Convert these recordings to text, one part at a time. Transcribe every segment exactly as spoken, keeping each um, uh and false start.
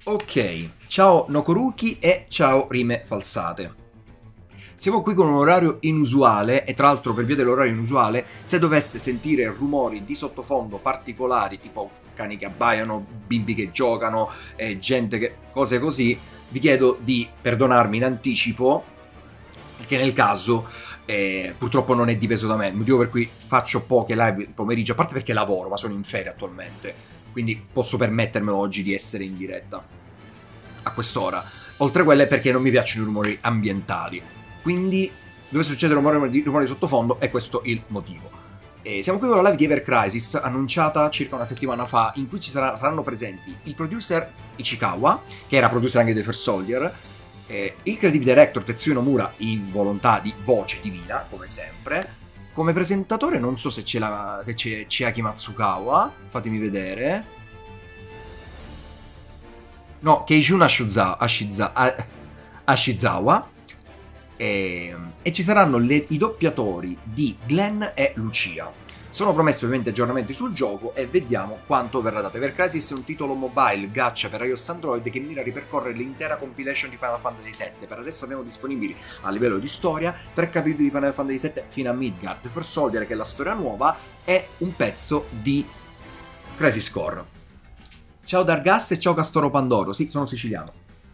Ok, ciao Nokoruki e ciao rime falsate. Siamo qui con un orario inusuale e tra l'altro per via dell'orario inusuale, se doveste sentire rumori di sottofondo particolari, tipo cani che abbaiano, bimbi che giocano, eh, gente che... cose così, vi chiedo di perdonarmi in anticipo, perché nel caso eh, purtroppo non è dipeso da me, il motivo per cui faccio poche live il pomeriggio, a parte perché lavoro, ma sono in ferie attualmente, quindi posso permettermi oggi di essere in diretta a quest'ora. Oltre a quelle perché non mi piacciono i rumori ambientali. Quindi dove succede rumore di, rumore di sottofondo è questo il motivo. E siamo qui con la live di Ever Crisis annunciata circa una settimana fa, in cui ci sarà, saranno presenti il producer Ichikawa, che era producer anche di The First Soldier, eh, il creative director Tetsuya Nomura in volontà di voce divina, come sempre. Come presentatore non so se c'è, la, se c'è Chiaki Matsukawa, fatemi vedere. No, Keijun Ashizawa, Ashizawa, Ashizawa e, e ci saranno le, i doppiatori di Glenn e Lucia. Sono promessi ovviamente aggiornamenti sul gioco e vediamo quanto verrà dato. Ever Crisis è un titolo mobile gacha per iOS Android che mira a ripercorrere l'intera compilation di Final Fantasy sette. Per adesso abbiamo disponibili a livello di storia tre capitoli di Final Fantasy sette fino a Midgard, The First Soldier che è la storia nuova e un pezzo di Crisis Core. Ciao Dargas e ciao Castoro Pandoro, sì, sono siciliano.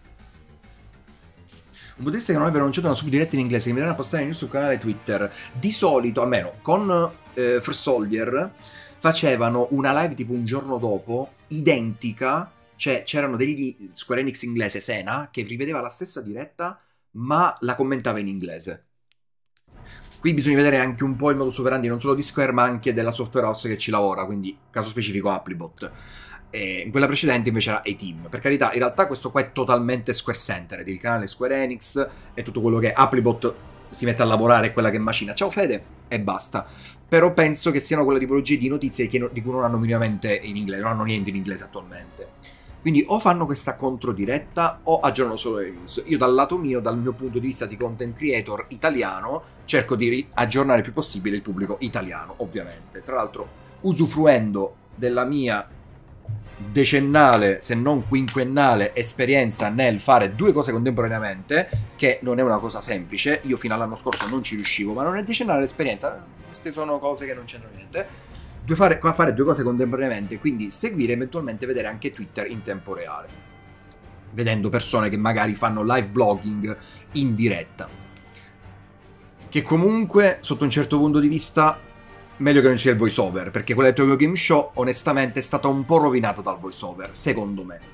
Un buddista che non aveva annunciato una subdiretta in inglese che mi verrà a postare news sul canale Twitter. Di solito, almeno con eh, First Soldier, facevano una live tipo un giorno dopo, identica, cioè c'erano degli Square Enix inglese, Sena, che rivedeva la stessa diretta, ma la commentava in inglese. Qui bisogna vedere anche un po' il modus operandi non solo di Square, ma anche della software house che ci lavora, quindi caso specifico Applebot. E in quella precedente invece era A-Team. Per carità, in realtà questo qua è totalmente Square Centered, il canale Square Enix e tutto quello che Applebot si mette a lavorare è quella che macina. Ciao Fede! E basta. Però penso che siano quelle tipologie di notizie che no, di cui non hanno minimamente in inglese, non hanno niente in inglese attualmente. Quindi o fanno questa controdiretta o aggiornano solo le news. Io dal lato mio, dal mio punto di vista di content creator italiano, cerco di aggiornare il più possibile il pubblico italiano, ovviamente. Tra l'altro, usufruendo della mia decennale, se non quinquennale, esperienza nel fare due cose contemporaneamente, che non è una cosa semplice. Io fino all'anno scorso non ci riuscivo, ma non è decennale l'esperienza. Queste sono cose che non c'entrano niente. Due fare, fare due cose contemporaneamente, quindi seguire, eventualmente vedere anche Twitter in tempo reale, vedendo persone che magari fanno live blogging in diretta, che comunque sotto un certo punto di vista meglio che non sia il voice over, perché quella del Tokyo Game Show onestamente è stata un po' rovinata dal voice over, secondo me.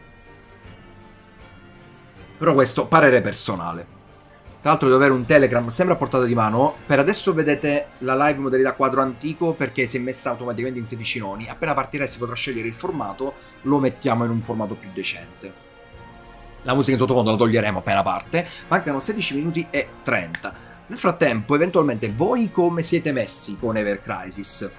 Però questo parere personale. Tra l'altro devo avere un Telegram sempre a portata di mano. Per adesso vedete la live modalità quadro antico perché si è messa automaticamente in sedici noni. Appena partirà si potrà scegliere il formato, lo mettiamo in un formato più decente. La musica in sottofondo la toglieremo appena parte. Mancano sedici minuti e trenta. Nel frattempo, eventualmente, voi come siete messi con Ever Crisis?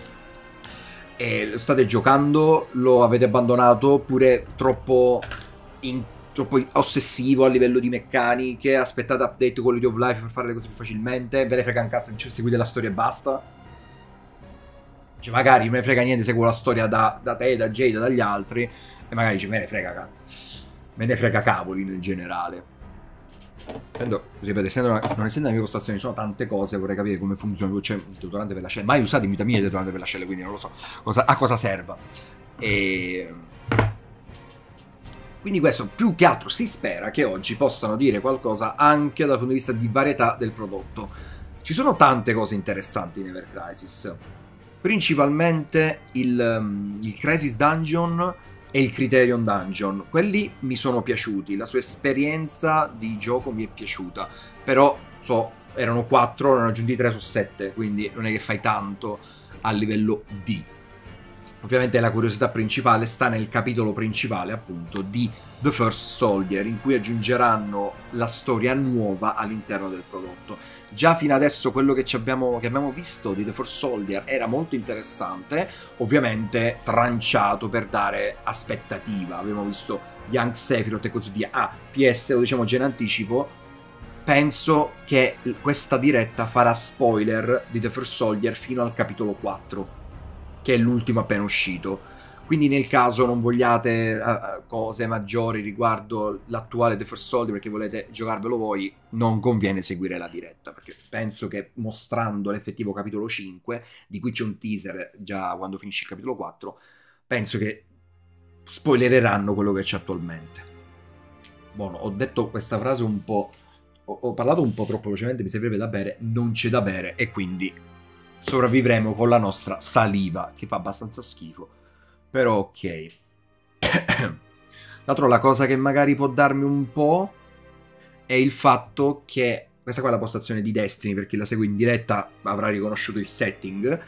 E lo state giocando? Lo avete abbandonato? Oppure troppo, in, troppo ossessivo a livello di meccaniche? Aspettate update quality of life per fare le cose più facilmente? Ve ne frega un cazzo, seguite la storia e basta? Cioè magari non me ne frega niente, seguo la storia da, da te, da Jade, dagli altri, e magari dice me ne frega, me ne frega cavoli nel generale. Ripeto, essendo una, non essendo la mia postazione ci sono tante cose, vorrei capire come funziona. C'è un deodorante per l'ascelle, mai usato in vita mia il deodorante per l'ascelle, quindi non lo so cosa, a cosa serva. E quindi questo più che altro si spera che oggi possano dire qualcosa anche dal punto di vista di varietà del prodotto. Ci sono tante cose interessanti in Ever Crisis, principalmente il, il Crisis Dungeon e il Criterion Dungeon. Quelli mi sono piaciuti, la sua esperienza di gioco mi è piaciuta, però so, erano quattro, ne hanno aggiunti tre su sette, quindi non è che fai tanto a livello D. Ovviamente la curiosità principale sta nel capitolo principale appunto di The First Soldier, in cui aggiungeranno la storia nuova all'interno del prodotto. Già fino adesso quello che, ci abbiamo, che abbiamo visto di The First Soldier era molto interessante, ovviamente tranciato per dare aspettativa. Abbiamo visto Young Sephiroth e così via. Ah, P S, lo diciamo già in anticipo, penso che questa diretta farà spoiler di The First Soldier fino al capitolo quattro, che è l'ultimo appena uscito. Quindi nel caso non vogliate uh, cose maggiori riguardo l'attuale The First Soldier perché volete giocarvelo voi, non conviene seguire la diretta, perché penso che mostrando l'effettivo capitolo cinque, di cui c'è un teaser già quando finisce il capitolo quattro, penso che spoilereranno quello che c'è attualmente. Buono, ho detto questa frase un po'... Ho, ho parlato un po' troppo velocemente, mi servirebbe da bere, non c'è da bere e quindi sopravvivremo con la nostra saliva, che fa abbastanza schifo. Però ok. Tra l'altro la cosa che magari può darmi un po' è il fatto che questa qua è la postazione di Destiny, per chi la segue in diretta avrà riconosciuto il setting,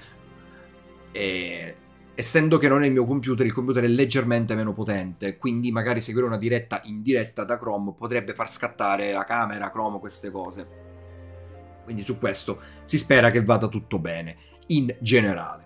e essendo che non è il mio computer, il computer è leggermente meno potente, quindi magari seguire una diretta in diretta da Chrome potrebbe far scattare la camera, Chrome, queste cose. Quindi su questo si spera che vada tutto bene in generale.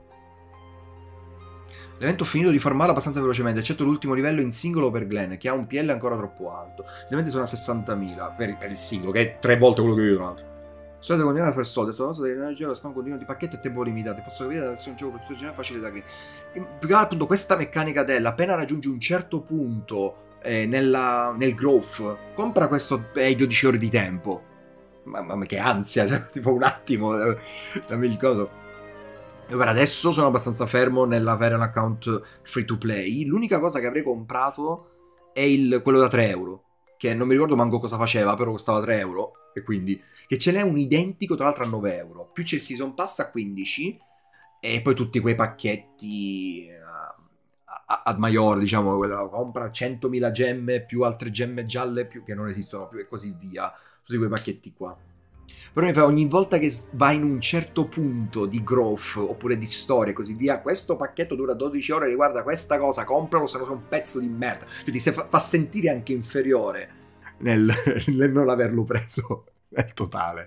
L'evento ho finito di farmarlo abbastanza velocemente, eccetto l'ultimo livello in singolo per Glenn, che ha un P L ancora troppo alto. Ovviamente sono a sessantamila per, per il singolo, che è tre volte quello che io ho trovato. Solito continuare a fare soldi, questa cosa dell'energia, lo spam continuo di pacchetti e tempo limitato. Posso capire che sia un gioco prezioso generale facile da creare. Più che altro questa meccanica della, appena raggiungi un certo punto eh, nella, nel growth, compra questo ai dodici ore di tempo. Mamma mia, che ansia, cioè, tipo un attimo, dammi il coso. Io per adesso sono abbastanza fermo nell'avere un account free to play. L'unica cosa che avrei comprato è il, quello da tre euro, che non mi ricordo manco cosa faceva, però costava tre euro, e quindi che ce n'è un identico tra l'altro a nove euro, più c'è il Season Pass a quindici e poi tutti quei pacchetti uh, ad maior, diciamo, quella compra centomila gemme più altre gemme gialle più che non esistono più e così via, tutti quei pacchetti qua. Però mi fa, ogni volta che vai in un certo punto di growth oppure di storia e così via, questo pacchetto dura dodici ore, riguarda questa cosa, compralo se no sei un pezzo di merda. Cioè ti fa, fa sentire anche inferiore nel, nel non averlo preso nel totale.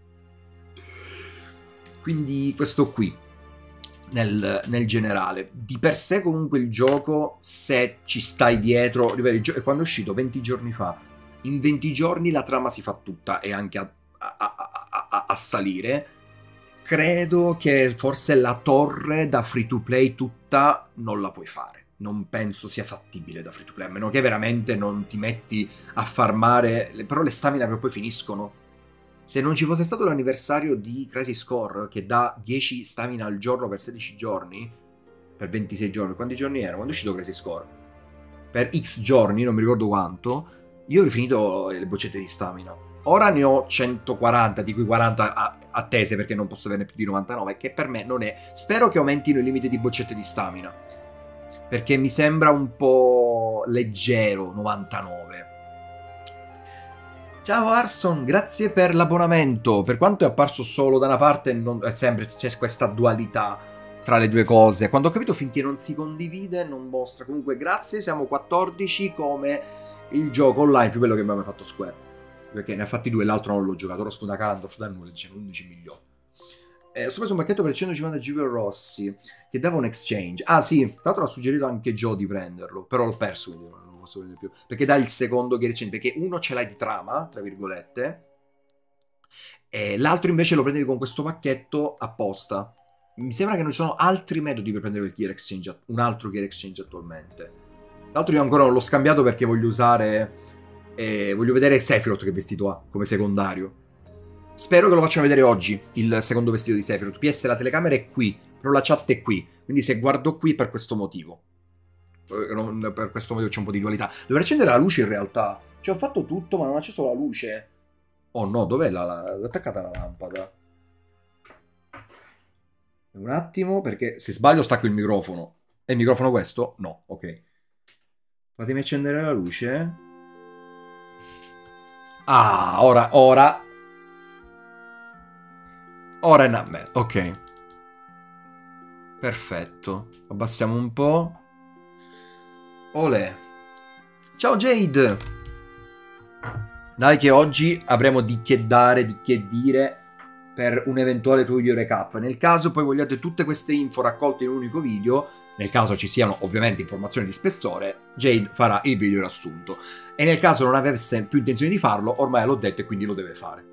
Quindi questo qui, nel, nel generale. Di per sé comunque il gioco, se ci stai dietro, ripeto, quando è uscito venti giorni fa, in venti giorni la trama si fa tutta e anche a A, a, a, a salire. Credo che forse la torre da free to play tutta non la puoi fare, non penso sia fattibile da free to play, a meno che veramente non ti metti a farmare, però le stamina che poi finiscono. Se non ci fosse stato l'anniversario di Crazy Score che dà dieci stamina al giorno per sedici giorni, per ventisei giorni, quanti giorni erano? Quando è uscito Crazy Score? Per X giorni, non mi ricordo quanto, io ho finito le boccette di stamina. Ora ne ho centoquaranta, di cui quaranta attese perché non posso averne più di novantanove, che per me non è... Spero che aumentino il limite di boccette di stamina, perché mi sembra un po' leggero, novantanove. Ciao Arson, grazie per l'abbonamento. Per quanto è apparso solo da una parte, non... è sempre c'è questa dualità tra le due cose. Quando ho capito, finché non si condivide, non mostra. Comunque grazie, siamo quattordici come il gioco online più bello che mi ha mai fatto Square. Perché ne ha fatti due, l'altro non l'ho giocato. Ora spunta Kalandorf da nulla, dicendo undici milioni. Eh, ho preso un pacchetto per centocinquanta giga Rossi che dava un exchange. Ah sì, tra l'altro ha suggerito anche Joe di prenderlo, però l'ho perso, quindi non lo posso vedere più. Perché dà il secondo gear exchange, perché uno ce l'hai di trama, tra virgolette, e l'altro invece lo prendi con questo pacchetto apposta. Mi sembra che non ci sono altri metodi per prendere il gear exchange, un altro gear exchange attualmente. L'altro io ancora non l'ho scambiato perché voglio usare... E voglio vedere Sephiroth che vestito ha come secondario. Spero che lo facciano vedere oggi, il secondo vestito di Sephiroth. P S, la telecamera è qui, però la chat è qui. Quindi se guardo qui per questo motivo. Non per questo motivo c'è un po' di dualità. Dovrei accendere la luce in realtà. Cioè ho fatto tutto ma non ho acceso la luce. Oh no, dov'è la, la... L'ho attaccata la lampada? Un attimo, perché se sbaglio stacco il microfono. È il microfono questo? No, ok. Fatemi accendere la luce. Ah, ora, ora. Ora è una... Beh, ok. Perfetto. Abbassiamo un po'. Olè. Ciao Jade. Dai che oggi avremo di che dare, di che dire per un eventuale tuo video recap. Nel caso poi vogliate tutte queste info raccolte in un unico video, nel caso ci siano ovviamente informazioni di spessore, Jade farà il video riassunto. E nel caso non avesse più intenzione di farlo, ormai l'ho detto e quindi lo deve fare.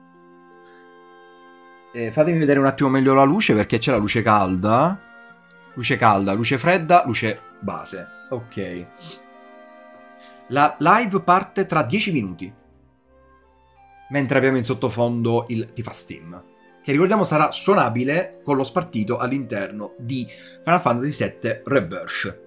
Eh, fatemi vedere un attimo meglio la luce, perché c'è la luce calda. Luce calda, luce fredda, luce base. Ok. La live parte tra dieci minuti. Mentre abbiamo in sottofondo il Tifa Steam, che ricordiamo sarà suonabile con lo spartito all'interno di Final Fantasy sette Rebirth.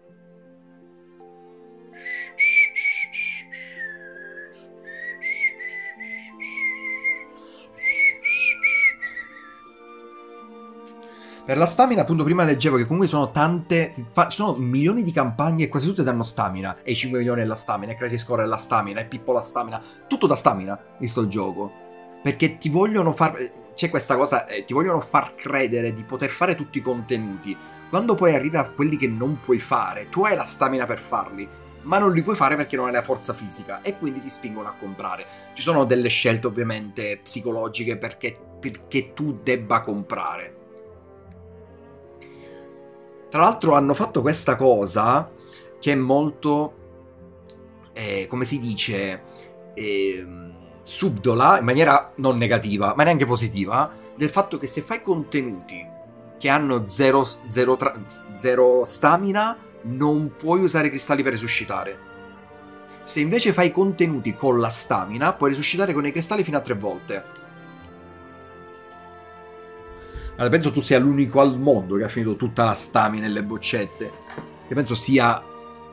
Per la stamina, appunto, prima leggevo che comunque sono tante, sono milioni di campagne e quasi tutte danno stamina. E i cinque milioni è la stamina, e Crazy Score è la stamina, e Pippo la stamina. Tutto da stamina, visto il gioco. Perché ti vogliono far... C'è questa cosa, eh, ti vogliono far credere di poter fare tutti i contenuti. Quando poi arrivi a quelli che non puoi fare, tu hai la stamina per farli, ma non li puoi fare perché non hai la forza fisica, e quindi ti spingono a comprare. Ci sono delle scelte ovviamente psicologiche perché, perché tu debba comprare. Tra l'altro hanno fatto questa cosa che è molto, eh, come si dice, eh, subdola, in maniera non negativa, ma neanche positiva, del fatto che se fai contenuti che hanno zero, zero, tra, zero stamina, non puoi usare i cristalli per resuscitare. Se invece fai contenuti con la stamina, puoi resuscitare con i cristalli fino a tre volte. Allora, penso tu sia l'unico al mondo che ha finito tutta la stamina nelle boccette. Che penso sia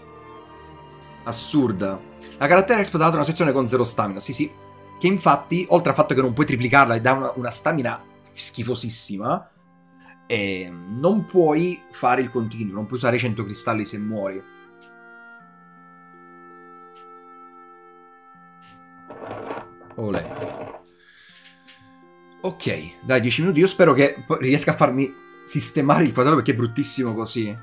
assurda. La carattere Exp dà una sezione con zero stamina, sì sì. Che infatti, oltre al fatto che non puoi triplicarla e dà una, una stamina schifosissima, eh, non puoi fare il continuo, non puoi usare i cento cristalli se muori. Olè. Ok, dai, dieci minuti. Io spero che riesca a farmi sistemare il quadrato perché è bruttissimo così.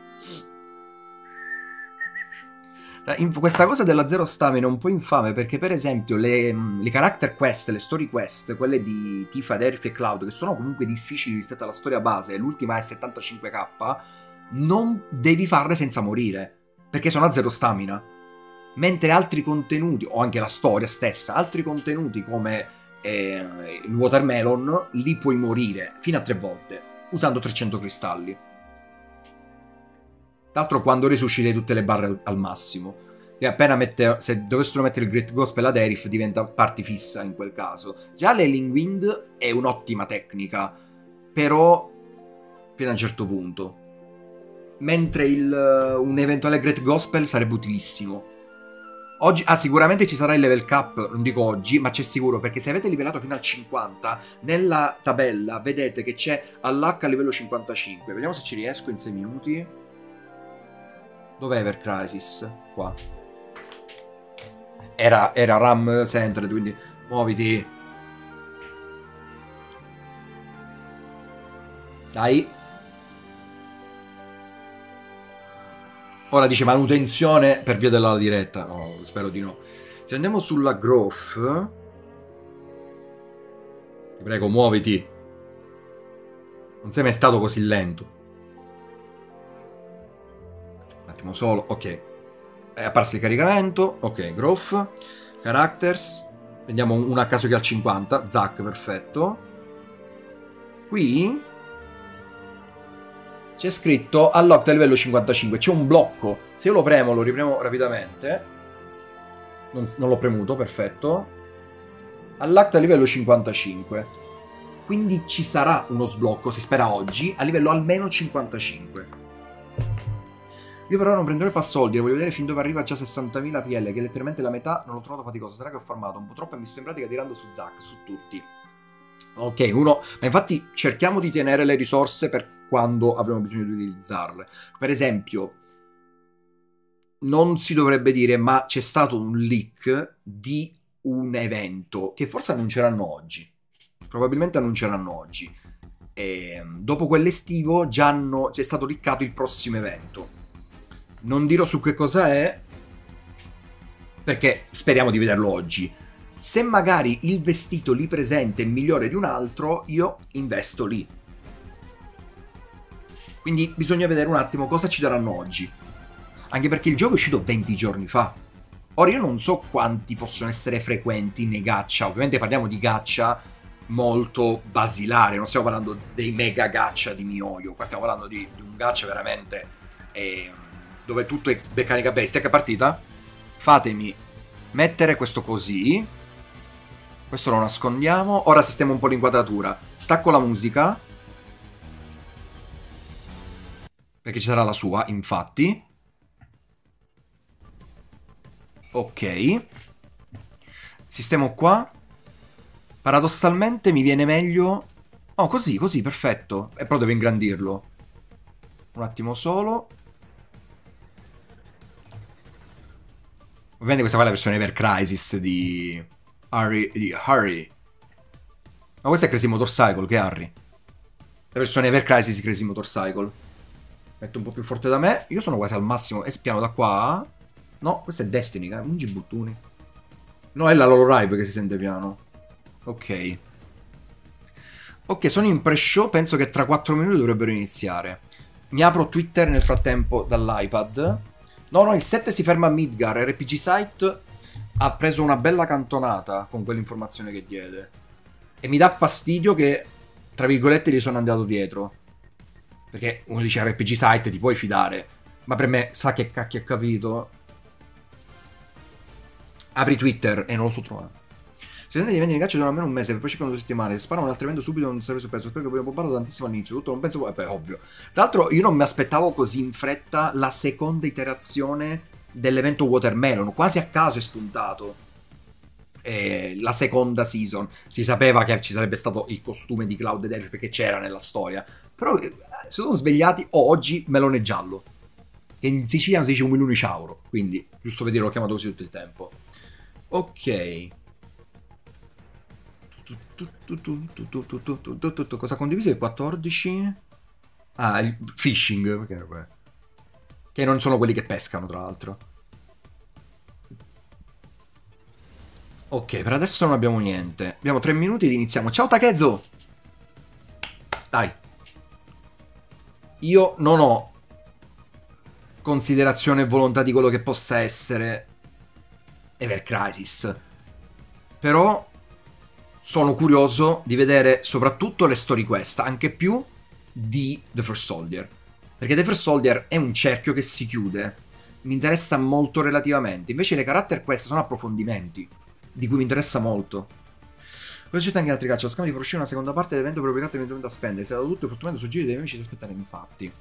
Questa cosa della zero stamina è un po' infame perché, per esempio, le, le character quest, le story quest, quelle di Tifa, Aerith e Cloud, che sono comunque difficili rispetto alla storia base, l'ultima è settantacinque K, non devi farle senza morire, perché sono a zero stamina. Mentre altri contenuti, o anche la storia stessa, altri contenuti come eh, il Watermelon, li puoi morire fino a tre volte, usando trecento cristalli. Tra l'altro quando risusciti tutte le barre al, al massimo. E appena mette, se dovessero mettere il Great Gospel ad Aerith diventa party fissa in quel caso. Già l'Ailing Wind è un'ottima tecnica, però fino a un certo punto. Mentre il, un eventuale Great Gospel sarebbe utilissimo. Oggi, ah, sicuramente ci sarà il level cap, non dico oggi, ma c'è sicuro, perché se avete livellato fino al cinquanta, nella tabella vedete che c'è all'H a livello cinquantacinque. Vediamo se ci riesco in sei minuti. Dov'è Ever Crisis? Qua. Era, era RAM Centered, quindi muoviti. Dai. Ora dice manutenzione per via della diretta. No, spero di no. Se andiamo sulla growth, ti prego, muoviti. Non sei mai stato così lento. Un attimo solo. Ok. È apparso il caricamento. Ok, growth. Characters. Prendiamo una a caso che ha il cinquanta. Zack, perfetto. Qui c'è scritto unlocked a livello cinquantacinque. C'è un blocco. Se io lo premo, lo ripremo rapidamente. Non, non l'ho premuto, perfetto. Unlocked a livello cinquantacinque. Quindi ci sarà uno sblocco, si spera oggi, a livello almeno cinquantacinque. Io però non prenderò il passoldi, voglio vedere fin dove arriva già sessantamila P L, che è letteralmente la metà, non l'ho trovato faticoso. Sarà che ho farmato un po' troppo e mi sto in pratica tirando su Zack, su tutti. Ok, uno... Ma infatti cerchiamo di tenere le risorse per quando avremo bisogno di utilizzarle. Per esempio, non si dovrebbe dire, ma c'è stato un leak di un evento che forse annunceranno oggi. Probabilmente annunceranno oggi. E dopo quell'estivo già hanno... c'è stato leakato il prossimo evento. Non dirò su che cosa è, perché speriamo di vederlo oggi. Se magari il vestito lì presente è migliore di un altro, io investo lì. Quindi bisogna vedere un attimo cosa ci daranno oggi. Anche perché il gioco è uscito venti giorni fa. Ora io non so quanti possono essere frequenti nei gacha. Ovviamente parliamo di gacha molto basilare, non stiamo parlando dei mega gacha di Mioyo, qua stiamo parlando di, di un gacha veramente eh, dove tutto è meccanica based. Ecco partita, fatemi mettere questo così, questo lo nascondiamo, ora sistemo un po' l'inquadratura, stacco la musica, perché ci sarà la sua, infatti, ok, sistemo qua. Paradossalmente mi viene meglio... Oh, così, così, perfetto. E però devo ingrandirlo. Un attimo solo. Ovviamente questa qua è la versione Ever Crisis di... Harry... di Harry. Ma questa è Crazy Motorcycle, che è Harry. La versione Ever Crisis di Crazy Motorcycle. Metto un po' più forte da me. Io sono quasi al massimo. E spiano da qua. No, questo è Destiny, eh. Un gibuttuni. No, è la Lolo che si sente piano. Ok. Ok, sono in pre-show, penso che tra quattro minuti dovrebbero iniziare. Mi apro Twitter nel frattempo dall'iPad. No, no, il sette si ferma a Midgar. R P G Site ha preso una bella cantonata con quell'informazione che diede. E mi dà fastidio che, tra virgolette, gli sono andato dietro. Perché uno dice R P G Site, ti puoi fidare. Ma per me, sa che cacchio ha capito. Apri Twitter e non lo so trovare. Se tende di vendere in caccia sono almeno un mese, poi cercano due settimane. Se sparano un altro evento subito non serve su peso. Spero che abbiamo bombardato tantissimo all'inizio. Tutto non penso. Beh, ovvio. Tra l'altro, io non mi aspettavo così in fretta la seconda iterazione dell'evento Watermelon. Quasi a caso è spuntato. E la seconda season. Si sapeva che ci sarebbe stato il costume di Cloud ed Elf perché c'era nella storia. Però si sono svegliati. Oh, oggi melone giallo. Che in siciliano si dice un milione ciauro. Quindi, giusto per dire, l'ho chiamato così tutto il tempo. Ok. Cosa ha condiviso il quattordici? Ah, il fishing. Che non sono quelli che pescano, tra l'altro. Ok, per adesso non abbiamo niente. Abbiamo tre minuti ed iniziamo. Ciao Takezo! Dai. Io non ho considerazione e volontà di quello che possa essere Ever Crisis. Però sono curioso di vedere soprattutto le story quest, anche più di The First Soldier. Perché The First Soldier è un cerchio che si chiude. Mi interessa molto relativamente. Invece le character quest sono approfondimenti, di cui mi interessa molto. Cosa c'è anche in altri caccia? Lo scambio di far uscire una seconda parte dell'evento pubblicato eventualmente da spendere. Se è dato tutto, fortunatamente suggerire dei amici da aspettare, infatti.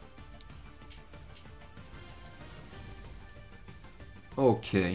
Ok.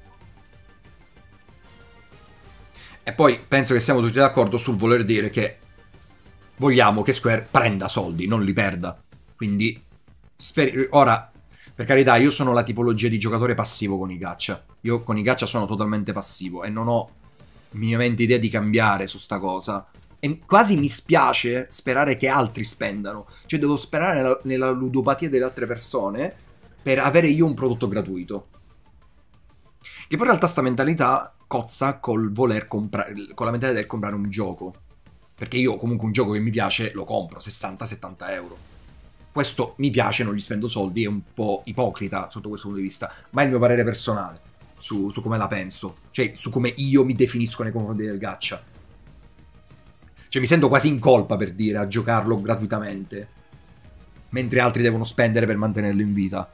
E poi penso che siamo tutti d'accordo sul voler dire che vogliamo che Square prenda soldi, non li perda. Quindi, ora, per carità, io sono la tipologia di giocatore passivo con i gacha. Io con i gacha sono totalmente passivo e non ho minimamente idea di cambiare su sta cosa. E quasi mi spiace sperare che altri spendano. Cioè, devo sperare nella, nella ludopatia delle altre persone per avere io un prodotto gratuito. Che poi in realtà sta mentalità cozza col voler comprare, con la mentalità del comprare un gioco. Perché io comunque un gioco che mi piace lo compro, sessanta settanta euro. Questo mi piace, non gli spendo soldi, è un po' ipocrita sotto questo punto di vista, ma è il mio parere personale su, su come la penso, cioè su come io mi definisco nei confronti del gacha. Cioè mi sento quasi in colpa per dire a giocarlo gratuitamente, mentre altri devono spendere per mantenerlo in vita.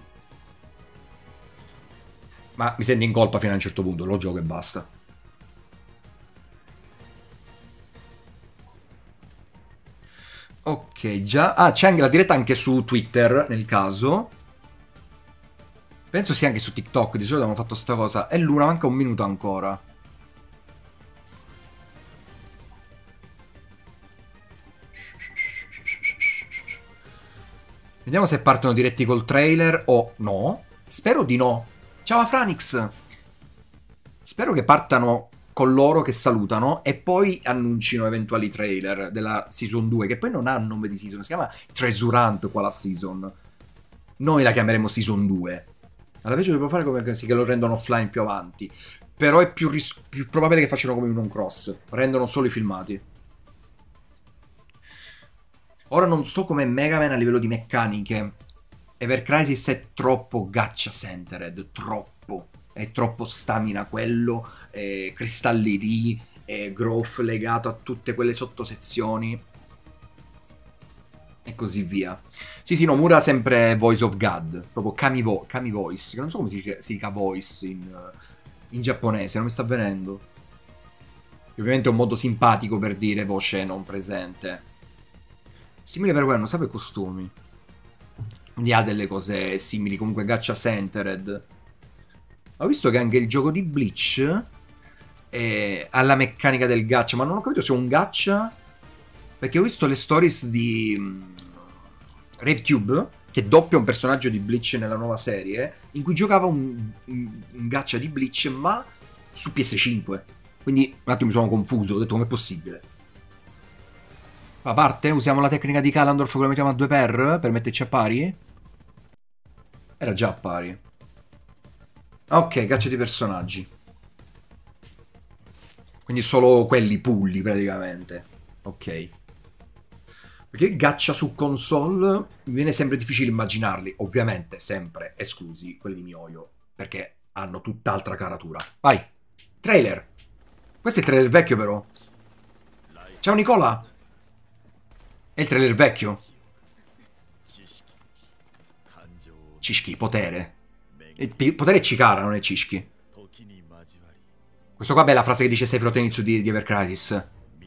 Ma mi sento in colpa fino a un certo punto, lo gioco e basta. Ok, già... Ah, c'è anche la diretta anche su Twitter, nel caso. Penso sia anche su TikTok, di solito hanno fatto sta cosa. E l'una manca un minuto ancora. Vediamo se partono diretti col trailer o no. Spero di no. Ciao Afranix! Spero che partano con loro che salutano e poi annuncino eventuali trailer della Season due, che poi non ha nome di Season, si chiama Tresurant qua la Season. Noi la chiameremo Season due. Alla peggio devo fare come sì, che lo rendono offline più avanti. Però è più, più probabile che facciano come un on-cross. Rendono solo i filmati. Ora non so come Mega Man a livello di meccaniche. Ever Crisis è troppo gacha-centered, troppo. È troppo stamina quello, eh, cristalli lì, e growth legato a tutte quelle sottosezioni e così via. Sì, sì, Nomura sempre Voice of God, proprio Kami, vo Kami Voice, che non so come si dice, si dica voice in, in giapponese, non mi sta avvenendo. Ovviamente è un modo simpatico per dire voce non presente. Simile per quello, non sa per costumi. Quindi ha delle cose simili, comunque Gacha Centered. Ho visto che anche il gioco di Bleach eh, ha la meccanica del gacha, ma non ho capito se è un gacha, perché ho visto le stories di um, RaveTube, che doppia un personaggio di Bleach nella nuova serie, in cui giocava un, un, un gacha di Bleach, ma su P S cinque. Quindi un attimo mi sono confuso, ho detto com'è possibile. A parte, usiamo la tecnica di Kalandorf che lo mettiamo a due per, per metterci a pari? Era già a pari. Ok, gacha di personaggi. Quindi solo quelli pulli praticamente. Ok. Perché gacha su console mi viene sempre difficile immaginarli. Ovviamente sempre esclusi quelli di Mioyo, perché hanno tutt'altra caratura. Vai. Trailer. Questo è il trailer vecchio però. Ciao Nicola. È il trailer vecchio. Cishki, potere. Il potere è Chikara, non è Cishki. Questo qua è la frase che dice Sephiroth all'inizio di, di Ever Crisis.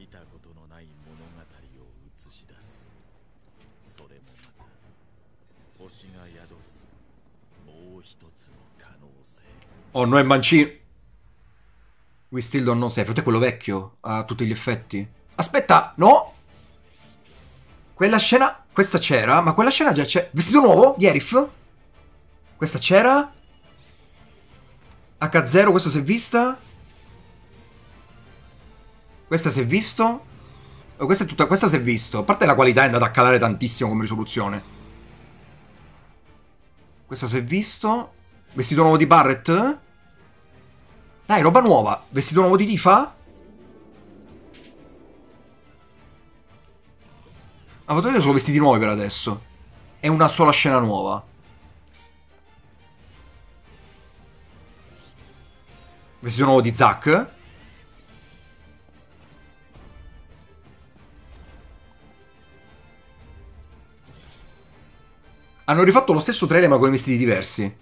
Oh, no è mancino. We still don't know Sephiroth. È quello vecchio a tutti gli effetti. Aspetta, no! Quella scena... Questa c'era, ma quella scena già c'è... Vestito nuovo? Di Erif? Questa c'era? acca zero, questo si è vista? Questa si è visto? Oh, questa è tutta... Questa si è visto. A parte la qualità è andata a calare tantissimo come risoluzione. Questo si è visto. Vestito nuovo di Barret? Dai, roba nuova. Vestito nuovo di Tifa? Ha fatto vedere solo vestiti nuovi per adesso. È una sola scena nuova. Vestito nuovo di Zack. Hanno rifatto lo stesso trailer ma con i vestiti diversi.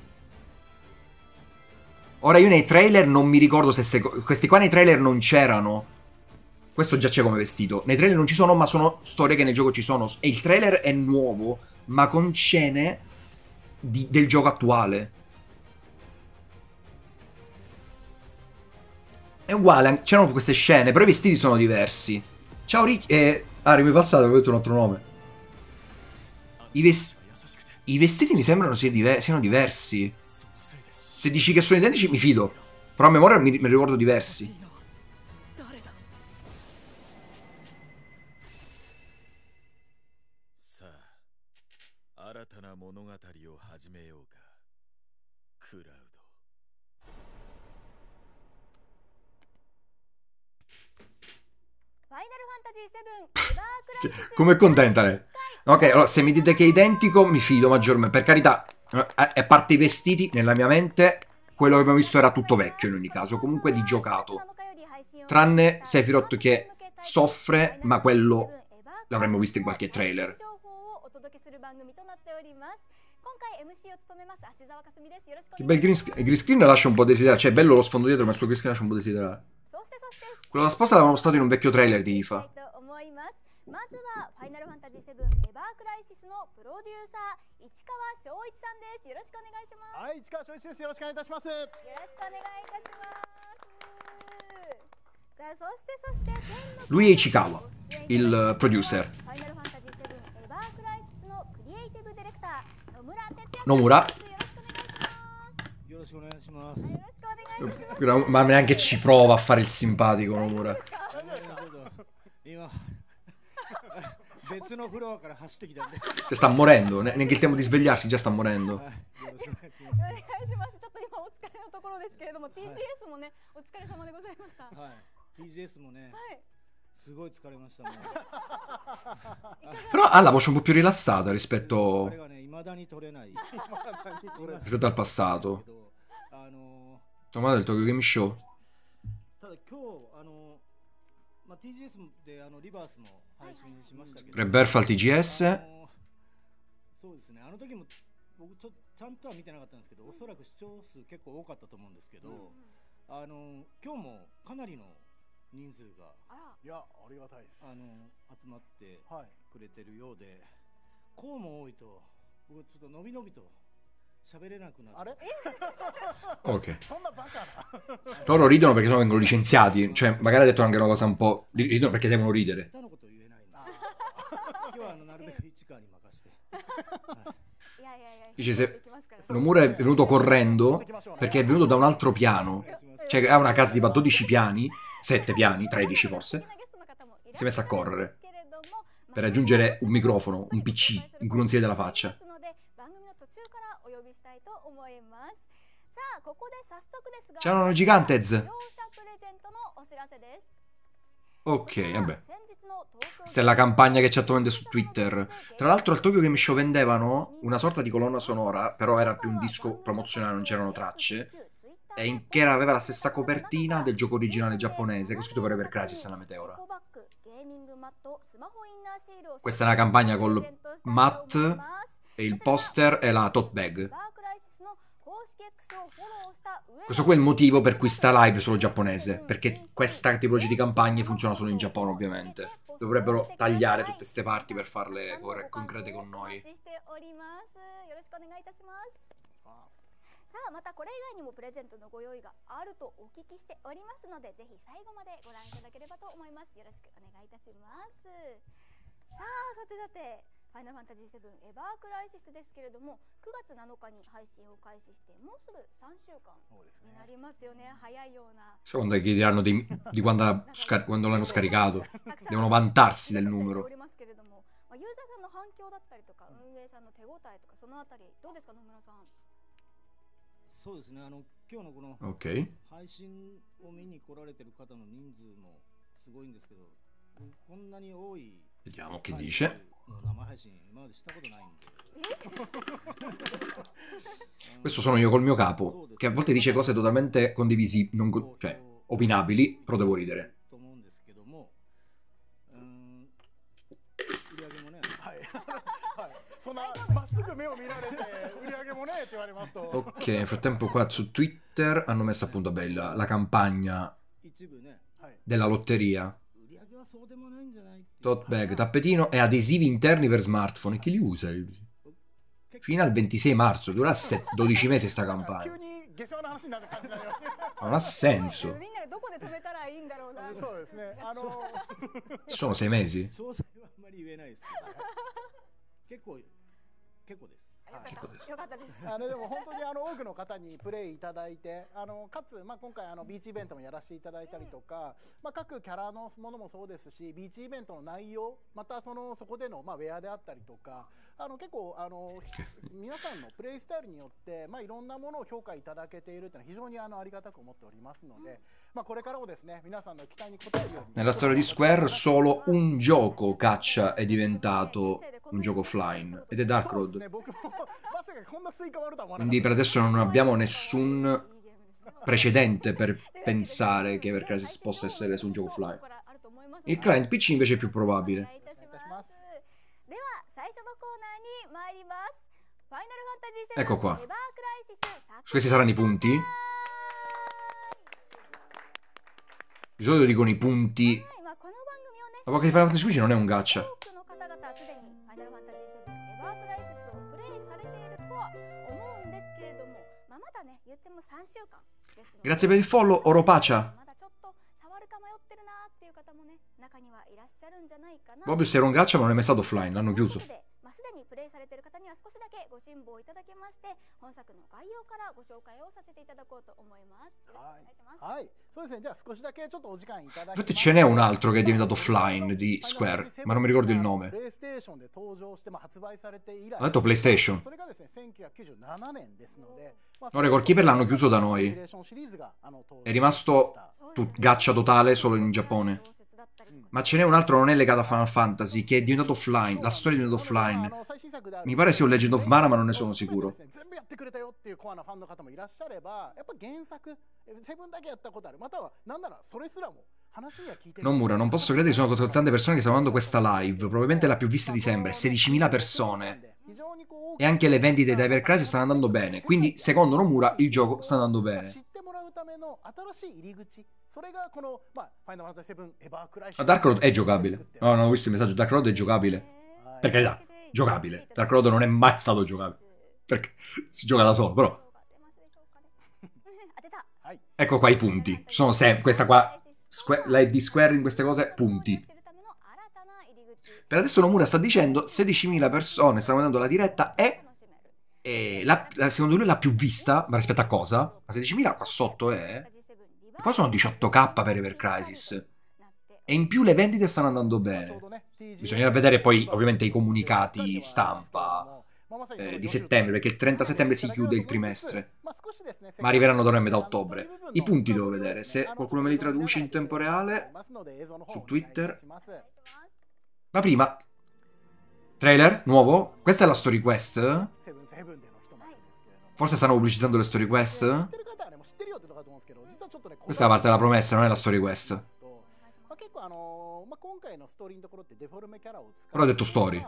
Ora io nei trailer non mi ricordo se ste... questi qua nei trailer non c'erano. Questo già c'è come vestito. Nei trailer non ci sono, ma sono storie che nel gioco ci sono. E il trailer è nuovo, ma con scene di... del gioco attuale. È uguale, c'erano queste scene, però i vestiti sono diversi. Ciao Rick... Eh... Ah, mi è passato, avevo detto un altro nome. I, ves... I vestiti mi sembrano sia diver... siano diversi. Se dici che sono identici mi fido. Però a memoria mi, mi ricordo diversi. Come contenta lei? Ok, allora se mi dite che è identico mi fido maggiormente. Per carità, a parte i vestiti, nella mia mente quello che abbiamo visto era tutto vecchio in ogni caso, comunque di giocato. Tranne Sephiroth che soffre, ma quello l'avremmo visto in qualche trailer. Che bel green screen. Il green screen lascia un po' desiderare, cioè è bello lo sfondo dietro, ma il suo green screen lascia un po' desiderare. Quello della sposa l'avevano mostrato in un vecchio trailer di I F A. Lui è Ichikawa, il producer. Nomura. Ma neanche ci prova a fare il simpatico Nomura. Che sta morendo, neanche il tempo di svegliarsi già sta morendo. Però ha la voce un po' più rilassata rispetto rispetto al passato. Tomata del Tokyo Game Show. Rebirth al T G S. そうですね、あの時も僕ちょちゃんとは見てなかったんですけど、おそらく視聴数結構多かったと思うんですけど、あの今日もかなりの人数がいやありがたいです。 あの集まってくれてるようで、こうも多いと僕ちょっとのびのびと喋れなくなって。あれ Ok. そんなバカな Loro ridono perché sennò vengono licenziati. Cioè, magari ha detto anche una cosa un po'. Ridono perché devono ridere. 他のこと言えないんで今日はあのなるべく市川に任せて。はい Dice se Nomura è venuto correndo perché è venuto da un altro piano. Cioè, ha una casa tipo a dodici piani, sette piani, tredici forse. Si è messo a correre per raggiungere un microfono, un P C in cui non si vede la faccia. C'erano Gigantez. Ok, vabbè. Questa è la campagna che c'è attualmente su Twitter. Tra l'altro al Tokyo Game Show vendevano una sorta di colonna sonora, però era più un disco promozionale, non c'erano tracce, e in, che era, aveva la stessa copertina del gioco originale giapponese, che ho scritto per Ever Crisis nella Meteora. Questa è una campagna col mat e il poster e la tote bag. Questo qua è il motivo per cui sta live solo giapponese, perché questa tipologia di campagne funziona solo in Giappone, ovviamente. Dovrebbero tagliare tutte queste parti per farle concrete con noi. さあまたこれ以外にもプレゼントのご用意があるとお聞きしておりますので、ぜひ最後までご覧いただければと思います。よろしくお願いいたします。さあさてさて、ファイナルファンタジーセブンエバークライシスですけれども、くがつなのかに配信を開始してもうすぐさんしゅうかんになりますよね。早いような。 Secondo me chiederanno di, di quando, quando l'hanno scaricato. Devono vantarsi del numero. ユーザーさんの反響だったりとか、運営さんの手応えとか、そのあたりどうですか、野村さん。 そうですね、あの今日のこの配信を見に来られてる方の人数もすごいんですけど、こんなに多い Vediamo che dice. 生配信今までしたことないんで。 Questo sono io col mio capo, che a volte dice cose totalmente condivisi, non, cioè opinabili, però devo ridere. Ok, nel frattempo qua su Twitter hanno messo appunto vabbè, la, la campagna della lotteria. Tote bag, tappetino e adesivi interni per smartphone. E chi li usa? Fino al ventisei marzo, durerà dodici mesi sta campagna. Non ha senso. Ci sono sei mesi? Che cos'è? あのでも本当にあの多くの方にプレイいただいて、あのかつ、まあ、今回あのビーチイベントもやらせていただいたりとか、まあ、各キャラのものもそうですし、ビーチイベントの内容、またそのそこでの、まあ、ウェアであったりとか、あの結構あの皆さんのプレイスタイルによって、まあ、いろんなものを評価いただけているというのは非常にあのありがたく思っておりますので、まあ、これからもですね、皆さんの期待に応えるように。 Nella storia di Square solo un gioco caccia è diventato un gioco offline ed è Dark Road. Quindi per adesso non abbiamo nessun precedente per pensare che Ever Crisis possa essere su un gioco offline. Il client P C invece è più probabile. Ecco qua. Questi saranno i punti. Di solito dicono i punti. Ma poche Final Fantasy quindici non è un gacha. Grazie per il follow, Oropacia. Mobius era un gacha ma non è mai stato offline, l'hanno chiuso. プレイされている方には少しだけご辛抱いただきまして、本作の概要からご紹介をさせていただこうと思います。よろしくお願いします。はい、そうですね。じゃあ少しだけちょっとお時間いただきます。 Infatti ce n'è un altro che è diventato offline di Square, ma non mi ricordo il nome. Ha detto PlayStation. No, Record Keeper l'hanno chiuso da noi. È rimasto gacha totale solo in Giappone. Ma ce n'è un altro, non è legato a Final Fantasy, che è diventato offline. La storia è diventata offline. Mi pare sia un Legend of Mana, ma non ne sono sicuro. セブンだけやったことある、またはなんならそれすらも Nomura, non posso credere che sono così tante persone che stanno guardando questa live. Probabilmente la più vista di sempre, sedicimila persone. E anche le vendite di Hyper Crisis stanno andando bene. Quindi, secondo Nomura, il gioco sta andando bene. Ma Dark Road è giocabile. No, non ho visto il messaggio. Dark Road è giocabile. Per carità, giocabile. Dark Road non è mai stato giocabile. Perché si gioca da solo, però. Ecco qua i punti. Ci sono sempre. Questa qua. Square, la di Square in queste cose, punti. Per adesso Nomura sta dicendo sedicimila persone stanno guardando la diretta e. e la, la, secondo lui la più vista. Ma rispetto a cosa? Ma sedicimila qua sotto è. E qua sono diciotto K per Hyper Crisis. E in più le vendite stanno andando bene. Bisognerà vedere poi ovviamente i comunicati stampa eh, di settembre, perché il trenta settembre si chiude il trimestre. Ma arriveranno da noi a metà ottobre. I punti devo vedere. Se qualcuno me li traduce in tempo reale su Twitter. Ma prima trailer nuovo. Questa è la story quest. Forse stanno pubblicizzando le story quest. Questa è la parte della promessa, non è la story quest. Però ho detto story.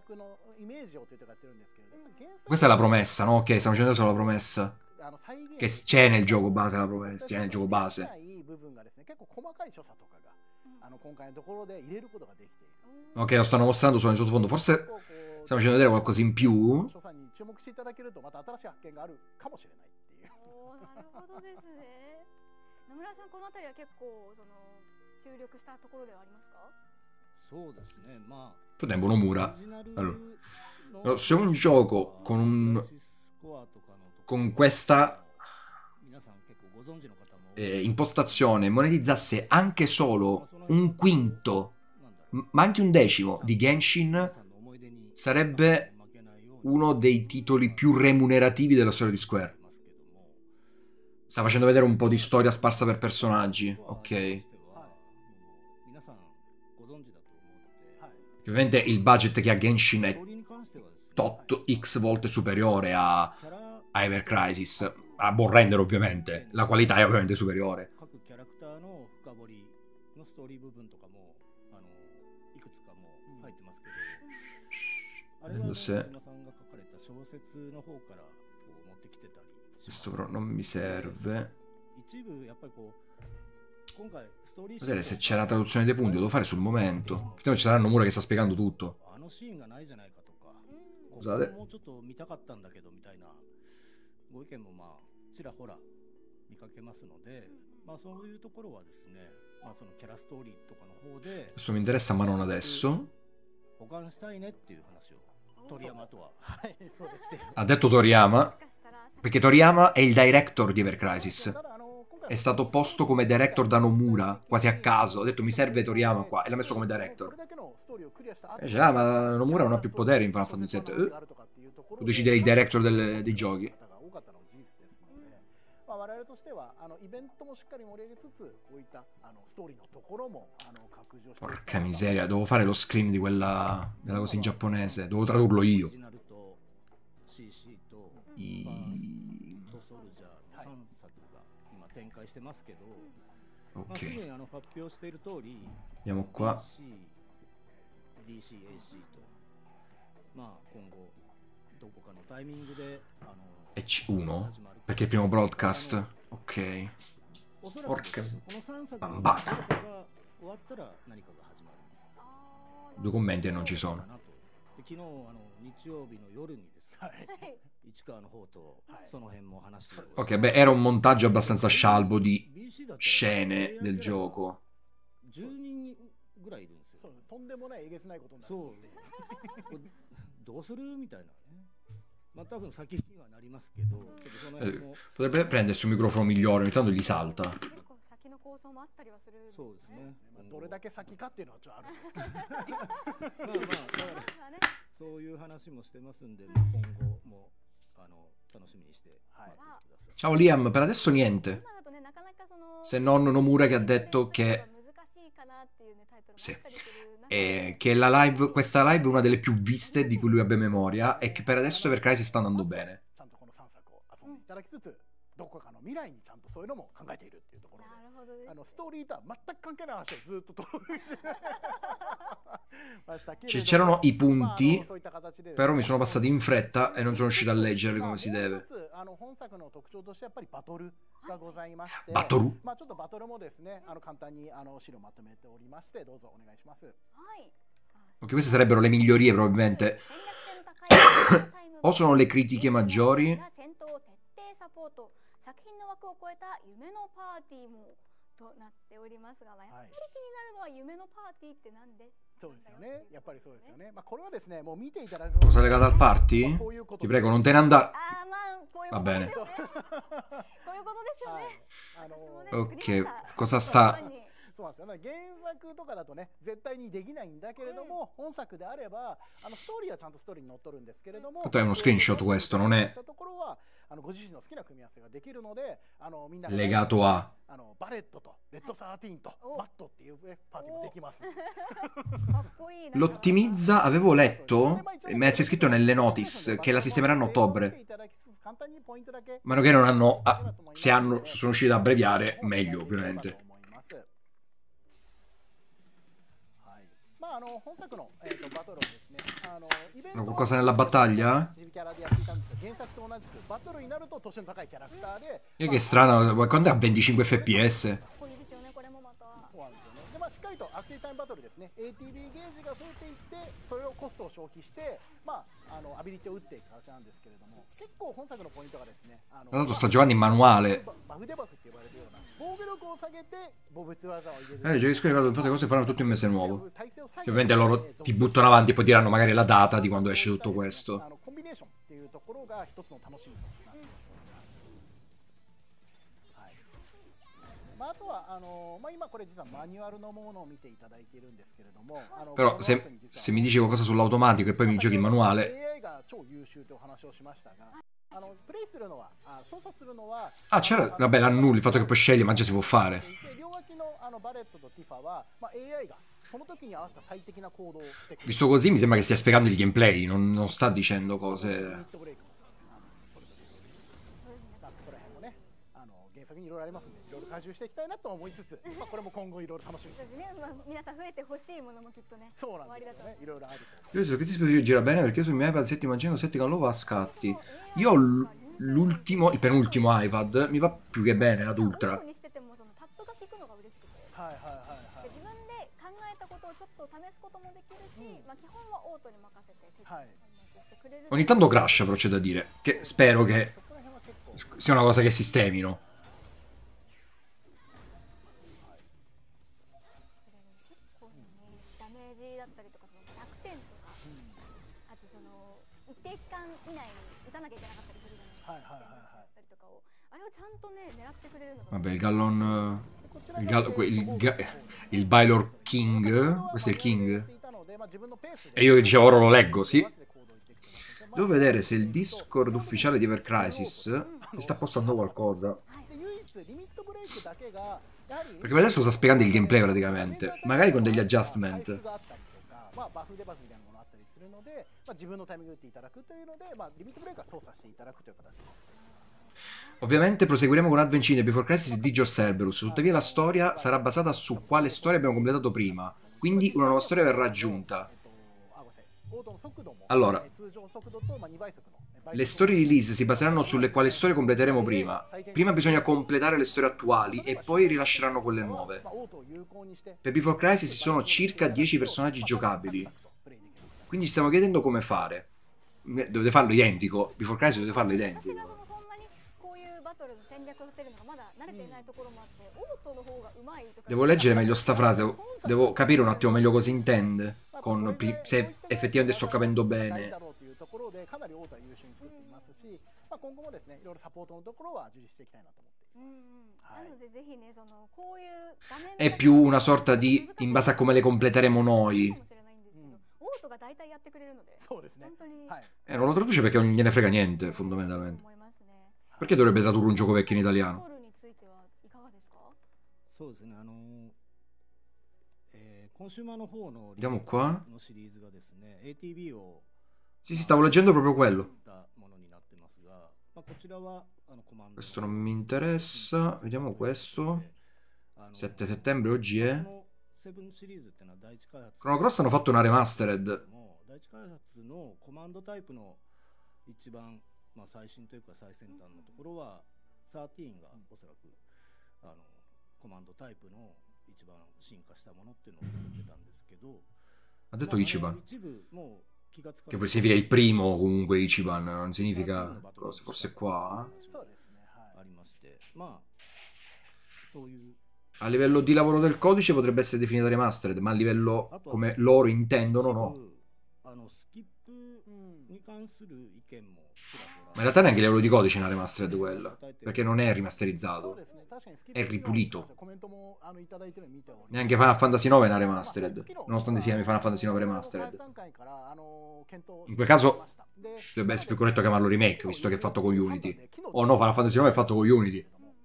Questa è la promessa, no? Ok, stiamo facendo solo la promessa. Che c'è nel gioco base la promessa. C'è nel gioco base. Ok, lo stanno mostrando solo nel sottofondo. Forse stiamo facendo vedere qualcosa in più. Tempo Nomura. Allora, se un gioco con un con questa eh, impostazione monetizzasse anche solo un quinto, ma anche un decimo di Genshin, sarebbe uno dei titoli più remunerativi della storia di Square. Sta facendo vedere un po' di storia sparsa per personaggi. Ok. Ovviamente il budget che ha Genshin è tot x volte superiore a, a Hyper Crisis. A buon rendere ovviamente. La qualità è ovviamente superiore. Vedo se... Questo però non mi serve. Vedere se c'è la traduzione dei punti. Lo devo fare sul momento. Effettivamente ci sarà Nomura che sta spiegando tutto. Scusate. Questo mi interessa ma non adesso. Ha detto Toriyama. Perché Toriyama è il director di Hyper Crisis. È stato posto come director da Nomura, quasi a caso. Ha detto mi serve Toriyama qua e l'ha messo come director. E dice, ah, ma Nomura non ha più potere in Final Fantasy sette. Eh? Lo decidere il director del, dei giochi. Porca miseria, devo fare lo screen di quella della cosa in giapponese. Devo tradurlo io. I... Ok. Andiamo qua. E C uno? Perché il primo broadcast? Ok. Porca. Bambata. Due commenti e non ci sono. Ok, beh, era un montaggio abbastanza scialbo di scene del gioco. Eh, potrebbe prendersi un microfono migliore, ogni tanto gli salta. Ciao Liam, per adesso niente. Se non Nomura che ha detto che sì. E che la live, questa live è una delle più viste di cui lui abbia memoria e che per adesso Hyper Crisis sta andando bene. どこかの未来にちゃんとそういうのも考えているっていうところで、 なるほどですね。 あのストーリーとは全く関係ない話をずっと登録してましたけれども、 C'erano i まああの punti, そういった形でですね、 però mi sono passati in fretta e non sono riuscito a leggerli まあ come si もう deve. 一つあの本作の特徴としてやっぱりバトルがございまして、 バトルまあちょっとバトルもですね、あの簡単にあの資料まとめておりまして、どうぞお願いします。 はい。 Ok, queste sarebbero le migliorie probabilmente. O sono le critiche maggiori? 戦闘徹底サポート、作品の枠を超えた夢のパーティーもとなっておりますが、まあ、やっぱり気になるのは夢のパーティーってなんで？ そうですよね。やっぱりそうですよね。まあこれはですね、もう見ていただく Cosa legata al party? Ti prego, non te ne andare. あー、まあこういう Va ことで bene. すよね。こういうことですよはいね。 あの私もね Ok, 作りました cosa sta... そうなんですよね。原作とかだとね、絶対にできないんだけれども、本作であれば、あのストーリーはちゃんとストーリーにのっとるんですけれども、 Tanto è uno screenshot questo, non è ところはあのご自身の好きな組み合わせができるので、あのみんなが legato a... あのバレットとレッドサーティーンとおマットっていうねパーティーもできます。 かっこいいな。 L'ottimizza, avevo letto, e me c'è scritto nelle notice, che la sistemeranno a ottobre. 簡単にポイントだけ A meno che non hanno... ah, se hanno, se sono riusciti ad abbreviare, meglio, ovviamente. まああの本作のえっとバトルをですね、あのイベント Qualcosa nella battaglia? キャラでやっていたんですが、原作と同じくバトルになると年の高いキャラクターで、 E che strano, quando è a venticinque effe pi esse? かっこいいですよね、これもまた。 そうなんですよね。でまあしっかりとアクティブタイムバトルですね。エーティービー ゲージが増えていって、それをコストを消費して、まああのアビリティを打っていく形なんですけれども、結構本作のポイントがですね、あの Tra l'altro sta giocando in manuale. バフデバフって呼ばれるような防御力を下げてボブツ技を入れる。 Eh, giochi scuola, fate cose e faranno tutto in mese nuovo. Cioè, ovviamente loro ti buttano avanti e poi diranno magari la data di quando esce tutto questo. あのコンビネーションっていうところが一つの楽しみとなっています。はい。まああとはあのまあ今これ実はマニュアルのものを見ていただいているんですけれども、あの Però se, se mi dici qualcosa sull'automatico e poi mi giochi in manuale... エーアイ が超優秀というお話をしましたが、あのプレイするのはあ操作するのは Ah, c'era... Vabbè, l'annulli, il fatto che poi scegli, ma già si può fare. 両脇のあのバレットとティファは、まあ、エーアイ がその時に合わせた最適な行動をしてくれる。 Visto così mi sembra che stia spiegando il gameplay, non, non sta dicendo ミ cose... ッドブレイクもあのそれぞれまあここら辺もね、あの原作にいろいろありますんで、いろいろ回収していきたいなと思いつつ、まあこれも今後いろいろ楽しみにしてそうですね、まあ、皆さん増えてほしいものもきっとね。 そうなんですよね、いろいろあると。 Io so che dispositivo gira bene perché io sul mio iPad settima gen con settica nuova a scatti. Io ho l- l'ultimo, il penultimo iPad, mi va più che bene ad オー Ultra. トにしててもそのタップが効くのが嬉しくて。 はいはいはいはいで自分で考えたことをちょっと試すこともできるし、まあ基本はオートに任せて適当にしてくれる。 Ogni tanto crash però c'è da dire, che spero che そこら辺は結構 sia una cosa che sistemino. 結構ね、ダメージだったりとかその弱点とか、あとその一定期間以内に打たなきゃいけなかったりするじゃないですか。 はいはいはいはい。 だったりとかをあれをちゃんとね狙ってくれるのが。 Vabbè, il Gallon... Il, Gall- que- il, ga- il Baylor King, questo è il King. E io che dicevo ora lo leggo, sì. Devo vedere se il Discord ufficiale di Ever Crisis si sta postando qualcosa. Perché per adesso sta spiegando il gameplay praticamente, magari con degli adjustment. まあバフでバフみたいなものあったりするので、まあ自分のタイミングで打っていただくというので、まあリミットブレイクは操作していただくという形です。 Ovviamente proseguiremo con Advent Before Crisis di George Cerberus, tuttavia la storia sarà basata su quale storia abbiamo completato prima, quindi una nuova storia verrà aggiunta. Allora, le storie release si baseranno sulle quali storie completeremo prima. Prima bisogna completare le storie attuali e poi rilasceranno quelle nuove. Per Before Crisis ci sono circa dieci personaggi giocabili, quindi stiamo chiedendo come fare. Dovete farlo identico, Before Crisis dovete farlo identico. Devo leggere meglio sta frase, devo, devo capire un attimo meglio cosa intende, con, se effettivamente sto capendo bene. È più una sorta di in base a come le completeremo noi. E non lo traduce perché non gliene frega niente, fondamentalmente. Perché dovrebbe tradurre un gioco vecchio in italiano? そうですね、あのえー、コンシューマーの方の Vediamo qua. のシリーズがですね、エーティービー を Sì, sì, stavo leggendo proprio quello. ものになってますが、まあ、こちらはあのコマンド Questo non mi interessa. Vediamo questo. あの sette settembre oggi è. このセブンシリーズってのは第一開発 Chrono Cross hanno fatto una remastered. もう第一開発のコマンドタイプの一番、まあ、最新というか最先端のところはじゅうさんがおそらくあのコマンドタイプの一番進化したものっていうのを作ってたんですけど、 Ha detto まあ Ichiban. 一部もう気がつか Che ない poi significa il primo comunque Ichiban. Non significa cosa. Forse qua. そうですね。はい。 ありまして、まあそういう A livello di lavoro del codice potrebbe essere definita remastered, ma a livello come loro intendono no. あのスキップに関する意見もちらほら Ma in realtà neanche a livello di codice è una remastered quella. Perché non è rimasterizzato. そうですね。確かにスキッ È プ ripulito. コメントもあのいただいてるの見ております。 Neanche Final Fantasy nove è una remastered. Nonostante si chiami Final Fantasy nove remastered. In quel caso dovrebbe essere più corretto chiamarlo remake, visto che è fatto con Unity. Oh no, Final Fantasy nove è fatto con Unity.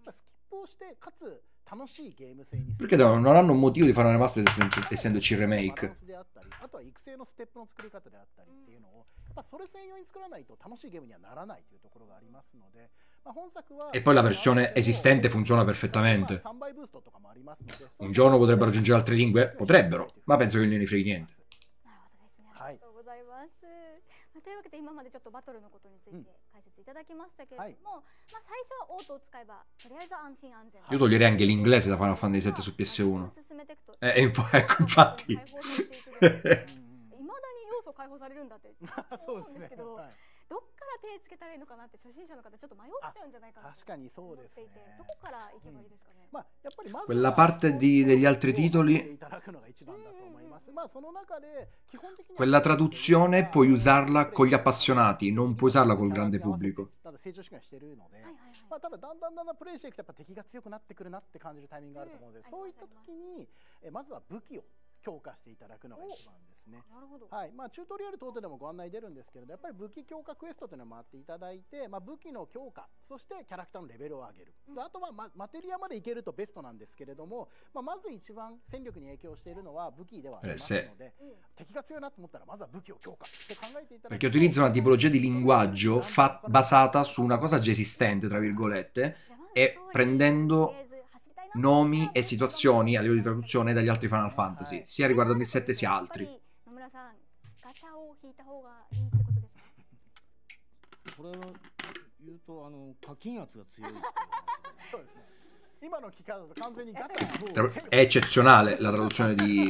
Perché non non hanno un motivo di fare una remastered essendo- essendoci il remake? あとは育成のステップの作り方であったりっていうのを、やっぱそれ専用に作らないと楽しいゲームにはならないというところがありますので、まあ本作は E poi la versione esistente funziona まあ perfettamente. さんばいブーストとかもありますので、 Un giorno potrebbero aggiungere altre lingue? Potrebbero, ma penso che non gliene freghi niente. なるほどですね。ありがとうございます。まあというわけで今までちょっとバトルのことについて解説いただきましたけれども、まあ最初はオートを使えばとりあえず安心安全。 Io toglierei anche l'inglese da Final Fantasy sette su P S uno. 進めていくと Eh, e poi, ecco, infatti. 解放されていくので未だに要素解放されるんだってそう思うんですけど、 はい。 どっから手つけたらいいのかなって初心者の方ちょっと迷っちゃうんじゃないかなと確かにそう思っですねていて、どこから行けばいいですかね。 まあやっぱりまず Quella は parte di- degli altri titoli- いただくのが一番だと思います。まあその中で基本的に Quella traduzione puoi usarla con gli appassionati, non puoi usarla col grande pubblico. ただ成長式がしてるので、 はいはいはい。 まあただだんだんだんだんプレイしていくとやっぱ敵が強くなってくるなって感じるタイミングがあると思うので、 うんそういった時にえまずは武器を強化していただくのが一番ですね。 なるほど。 はい、まあチュートリアル等々でもご案内出るんですけれど、やっぱり武器強化クエストというのを回っていただいて、まあ、武器の強化、そしてキャラクターのレベルを上げる、 うんであとは、まあ、マテリアまでいけるとベストなんですけれども、まあ、まず一番戦力に影響しているのは武器ではありますので、 うん敵が強いなと思ったらまずは武器を強化って考えていただく Perché utilizza una tipologia di linguaggio fa- basata su una cosa già esistente, tra virgolette, じゃあまず e ストーリー prendendo とりあえず走りたいなと思ったら nomi e situazioni a livello di traduzione dagli altri Final Fantasy, sia riguardanti il sette sia やっぱ altri. り野村さん、ガチャを引いた方がいいってことですか。 これを言うとあの課金圧が強いっていう話でそうですね。今の聞き方だと完全にガチャ Tra- È eccezionale la traduzione di,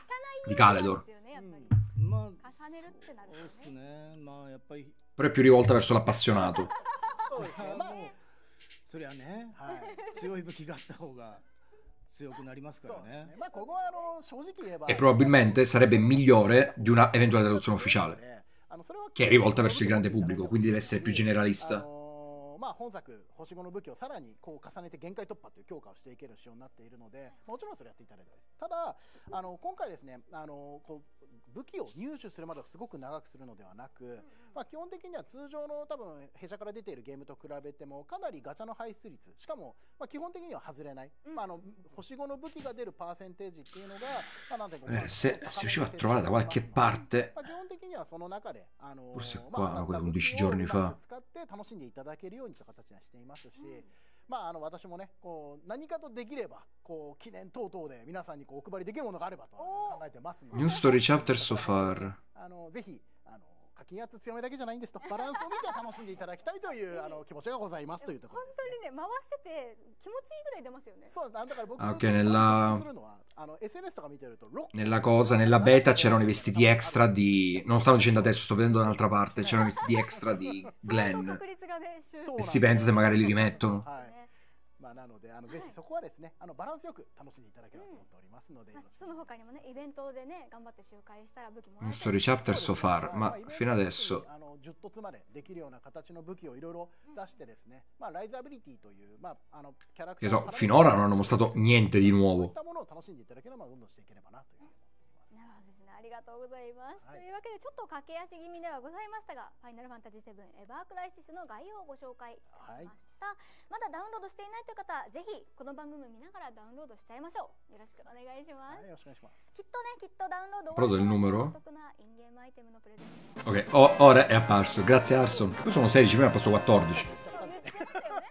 di Caledor, ですよね、やっぱり。 まあ重ねるってなるそうですとね。 ね、まあやっぱり però è più rivolta verso l'appassionato. そうですね。まあもうそりゃね、 はい。 強い武器があった方が強くなりますかそうらね。 ですね。まあここはあの正直言えば E probabilmente sarebbe migliore di una eventuale traduzione ufficiale, あのそれは che è rivolta verso il grande pubblico, quindi deve essere più あ generalista. のーまあ本作星ごの武器をさらにこう重ねて限界突破という強化をしていける仕様になっているので、もちろんそれやっていただいてます。ただあの今回ですね、あのこう武器を入手するまではすごく長くするのではなく、まあ基本的には通常の多分弊社から出ているゲームと比べてもかなりガチャの排出率、しかもまあ基本的には外れない、 うんまああの星ごの武器が出るパーセンテージっていうのが、まあなんていうか Eh, se si riusciva a trovare da qualche parte, まあ基本的にはその中で、あの Forse まあ qua, まあ undici giorni fa. 使って楽しんでいただけるようにという形にはしていますし、まああの私もね、こう何かとできればこう記念等々で皆さんにこうお配りできるものがあればと考えてますので、 New Story Chapter so far. あのぜひあの課金圧強めだけじゃないんですと、バランスを見て楽しんでいただきたいというあの気持ちがございますというとこ本ろです。 当にね、回してて気持ちいいぐらい出ますよね。 そうだから僕 Ah, が ok, nella- するのはあの エスエヌエス とか見てるとロック Nella cosa, nella beta c'erano i vestiti extra di... Non stavo dicendo adesso, sto vedendo da un'altra parte. C'erano i vestiti extra di 相当 Glenn. 確率がね、集そう E si pensa se magari li rimettono. はい。 ね。 まあなのであのぜひそこはですね、あのバランスよく楽しんでいただければと思っておりますので、よろしくその他にもね、イベントでね、頑張って周回したら武器もら New えた Story り Chapter so far. Ma fino adesso... あのじゅっ凸までできるような形の武器をいろいろ出してですね、まあライズアビリティというまああのキャラクタ Che ー so, finora non hanno mostrato niente di そういっ nuovo. たものを楽しんでいただければどんどんしていければなというふうに思っています。 なるほどですね、ありがとうございます。 はいというわけでちょっと駆け足気味ではございましたが、ファイナルファンタジーセブンエバークライシスの概要をご紹介してきました。まだダウンロードしていないという方、ぜひこの番組を見ながらダウンロードしちゃいましょう。よろしくお願いします。 はい、よろしくお願いします。 きっとね、きっとダウンロード Però del numero? お得なインゲームアイテムのプレゼント Ok, o- ora è apparso. Grazie Arson. Poi sono sedici, prima passo quattordici. 言ってましたよね。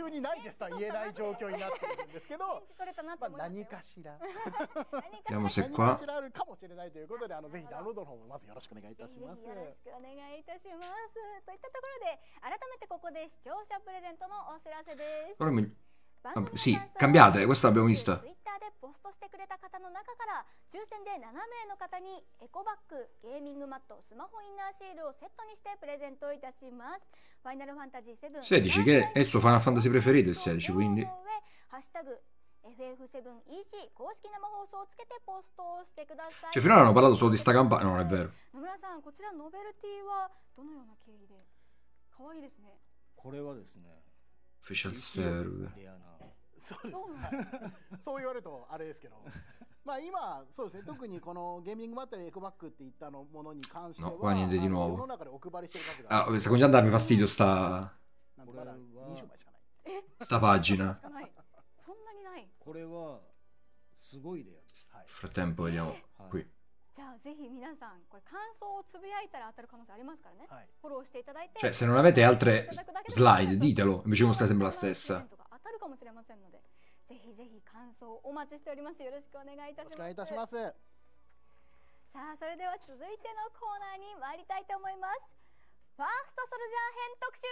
急にないですとは言えない状況になってるんですけど、 取れたなとまあ思いましたよ。 何かしらいやもうせっ何かかしらあるかもしれないということで、あのぜひダウンロードの方もまずよろしくお願いいたします。 ぜひよろしくお願いいたします。といったところで、改めてここで視聴者プレゼントのお知らせです。 Ora mi- 番組の sì, 感想を cambiate, questa l'abbiamo vista. Twitter でポストしてくれた方の中から抽選でななめいの方にエコバッグ、ゲーミングマット、スマホインナーシールをセットにしてプレゼントいたします。ファイナルファンタジーセブン sedici, che è il suo Final Fantasy preferito il sedici, quindi ハッシュタグ エフエフセブンイーシー 公式生放送をつけてポストをしてください。 cioè finora hanno parlato solo di sta campagna, no, non è vero. 野村さん、こちらノベルティはどのような経緯で？可愛いですね。 これはですね、 Official server. レアなそうですそうなんです。 そう言われるとあれですけど、まあ今そうですね、特にこのゲーミングマットやエコバッグっていったのものに関しては、 No, qua niente di あの nuovo. 世の中でお配りしてる数が Ah, sta cominciando a darmi fastidio sta, なんとまだにじゅうまいしかない。 sta pagina. 少ない。そんなにない。 これはすごいレアです。 はい。 Nel frattempo vediamo はい qui. じゃあぜひ皆さんこれ感想をつぶやいたら当たる可能性ありますからね。 はい。 フォローしていただいて。 Cioè, se non avete altre slide, ditelo. Invece non stai sempre la stessa. 当たるかもしれませんので、ぜひぜひ感想お待ちしております。よろしくお願いいたします。 よろしくお願いいたします。 さあ、それでは続いてのコーナーに参りたいと思います。ファーストソルジャー編特集。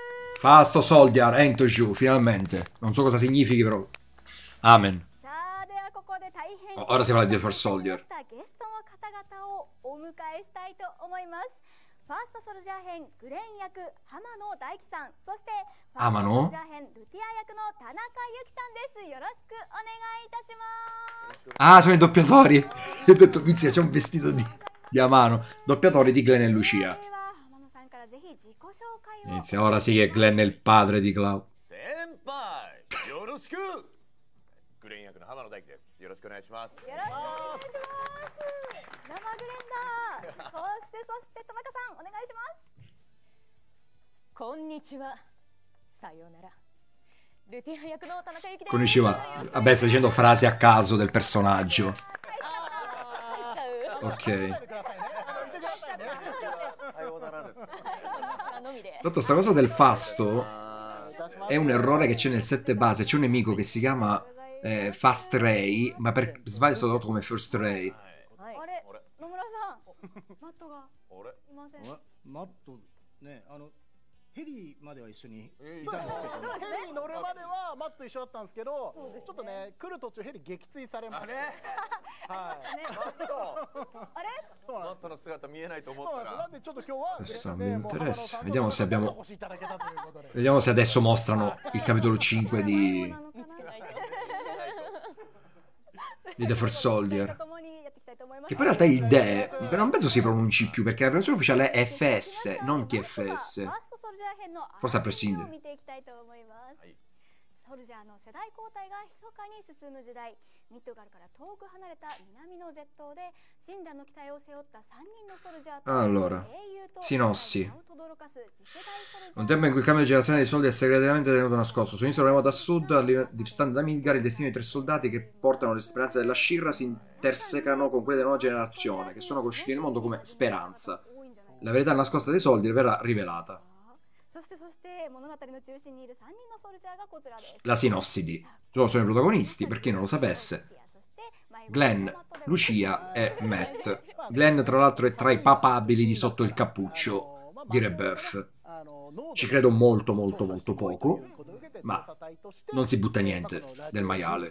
Fasto Soldier, ento giù, finalmente. Non so cosa significhi, però. Amen. さあ、ではここで大変 Ora si parla di The First Soldier. ゲストの方々をお迎えしたいと思います。ファーストソルジャー編グレン役浜野大樹さん、そしてファーストソルジャー編ルティア役の田中由紀さんです。よろしくお願いいたします。 Ah, sono i doppiatori. Io ho detto, Mizia, c'è un vestito di, di Amano. Doppiatori di Glenn e Lucia. では浜野さんからぜひ自己紹介を。 Inizia, ora sì che Glenn è il padre di Cloud. 先輩よろしくグレン役の浜野大樹です。よろしくお願いします。 よろしくお願いします。生グレンダー。そしてそして田中さんお願いします。 こんにちは。さようなら。ルティア役の田中由紀です。 Konnichiwa. Vabbè, sta dicendo frasi a caso del personaggio. 入っちゃう。 Ok. くださいね。あのいてくださいね。 さようならです。 のみで。 Tra l'altro, sta cosa del fasto あ è un errore che c'è nel sette base. C'è un nemico che si chiama eh, Fast Ray, ma per sbaglio è stato tradotto come First Ray. はいあ。れあれ野村さんマットがあれいません。 あマットね、あのヘリまでは一緒にいえたんですけど、 ヘリに乗るまではマット一緒だったんですけど、ちょっとね来る途中ヘリ撃墜されまして、 あれはい。 ね、 マットあれそうなんです。 マットの姿見えないと思っそうなんです。なたらんでちょっと今日は Questo non ね mi もう interessa. 浜野さんと Vediamo se abbiamo- お越しいただけたということで。 Vediamo se adesso mostrano il capitolo cinque そう di, なのかな。 di The First Soldier. と共にやっていきたいと思います。 Che poi in realtà il D E, però non penso si pronunci più, perché la pronunciazione ufficiale è F S, non T F S. ファーストソルジャー編の Forse a prescindere. を見ていきたいと思います。 はいソルジャーの世代交代が密かに進む時代、ミッドガルから遠く離れた南の絶島で神羅の期待を背負ったさんにんのソルジャーと Allora, 英雄と Sinossi. 名を轟かす次世代ソルジャー Un tempo in cui il cambio di generazione dei soldi è segretamente tenuto nascosto. Su un'isola remota a sud, alli- distante da Midgar, il destino di tre soldati che portano le speranze della Shirra si intersecano con quelle della nuova generazione, che sono conosciuti nel mondo come Speranza. La verità nascosta dei soldi verrà rivelata. そしてそして物語の中心にいるさんにんのソルジャーがこちらです。 La sinossi di. Loro sono i protagonisti, per chi non lo sapesse. Glenn, Lucia e Matt. Glenn, tra l'altro, è tra i papabili di Sotto il cappuccio di Rebirth. Ci credo molto, molto, molto poco, ma non si butta niente del maiale.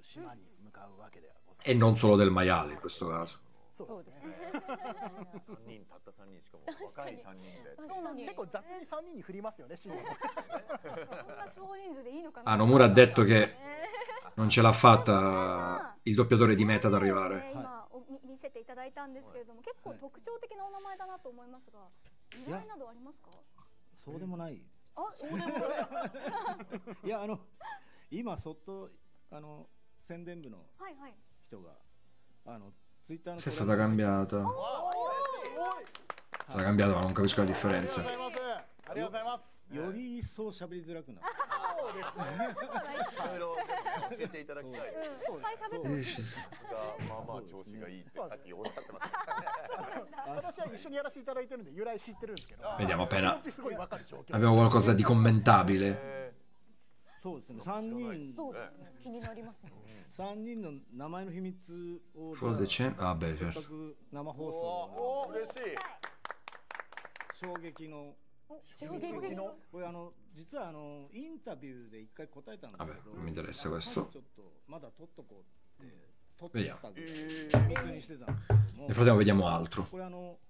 E non solo del maiale in questo caso. そうですね。 さんにんたったさんにんしかも若いさんにんで確かに。 結構雑にさんにんに振りますよね、シンこんな少人数でいいのかな。 Ah, Nomura ha detto che non ce l'ha fatta il doppiatore di Matt ad arrivare. 今お見見せていただいたんですけれども、結構特徴的なお名前だなと思いますが、由来などありますか？ そうでもない。 あ、そうでもない。 いやあの今そっとあの宣伝部のはいはい。 人があのツイッターの Se è stata cambiata. È stata cambiata, ma non capisco la ありがとう differenza. ございます。ありがとうございます。 より一層喋りづらくなる。 そうですね。 いろいろ教えていただきたい。 いっぱい喋ってます。 さすがまあまあ調子がいいってさっきおっしゃってましたからね。 私は一緒にやらせていただいてるんで由来知ってるんですけど。 Vediamo appena すごいわかる状況。 abbiamo qualcosa di commentabile. えそうですね、さんにん、 そうだよね。気になりますね。 さんにんの名前の秘密を For the champ- ah, beh, せっ certo. かく生放送おお嬉しい。 衝撃の衝撃の。 これあの実はあのインタビューで一回答えたんですけど、 Vabbè, non mi interessa あの questo. ちょっとまだ取っとこうって取っ Vediamo. たぐらい秘密にしてたんですけども、 Nel frattempo vediamo altro. これあの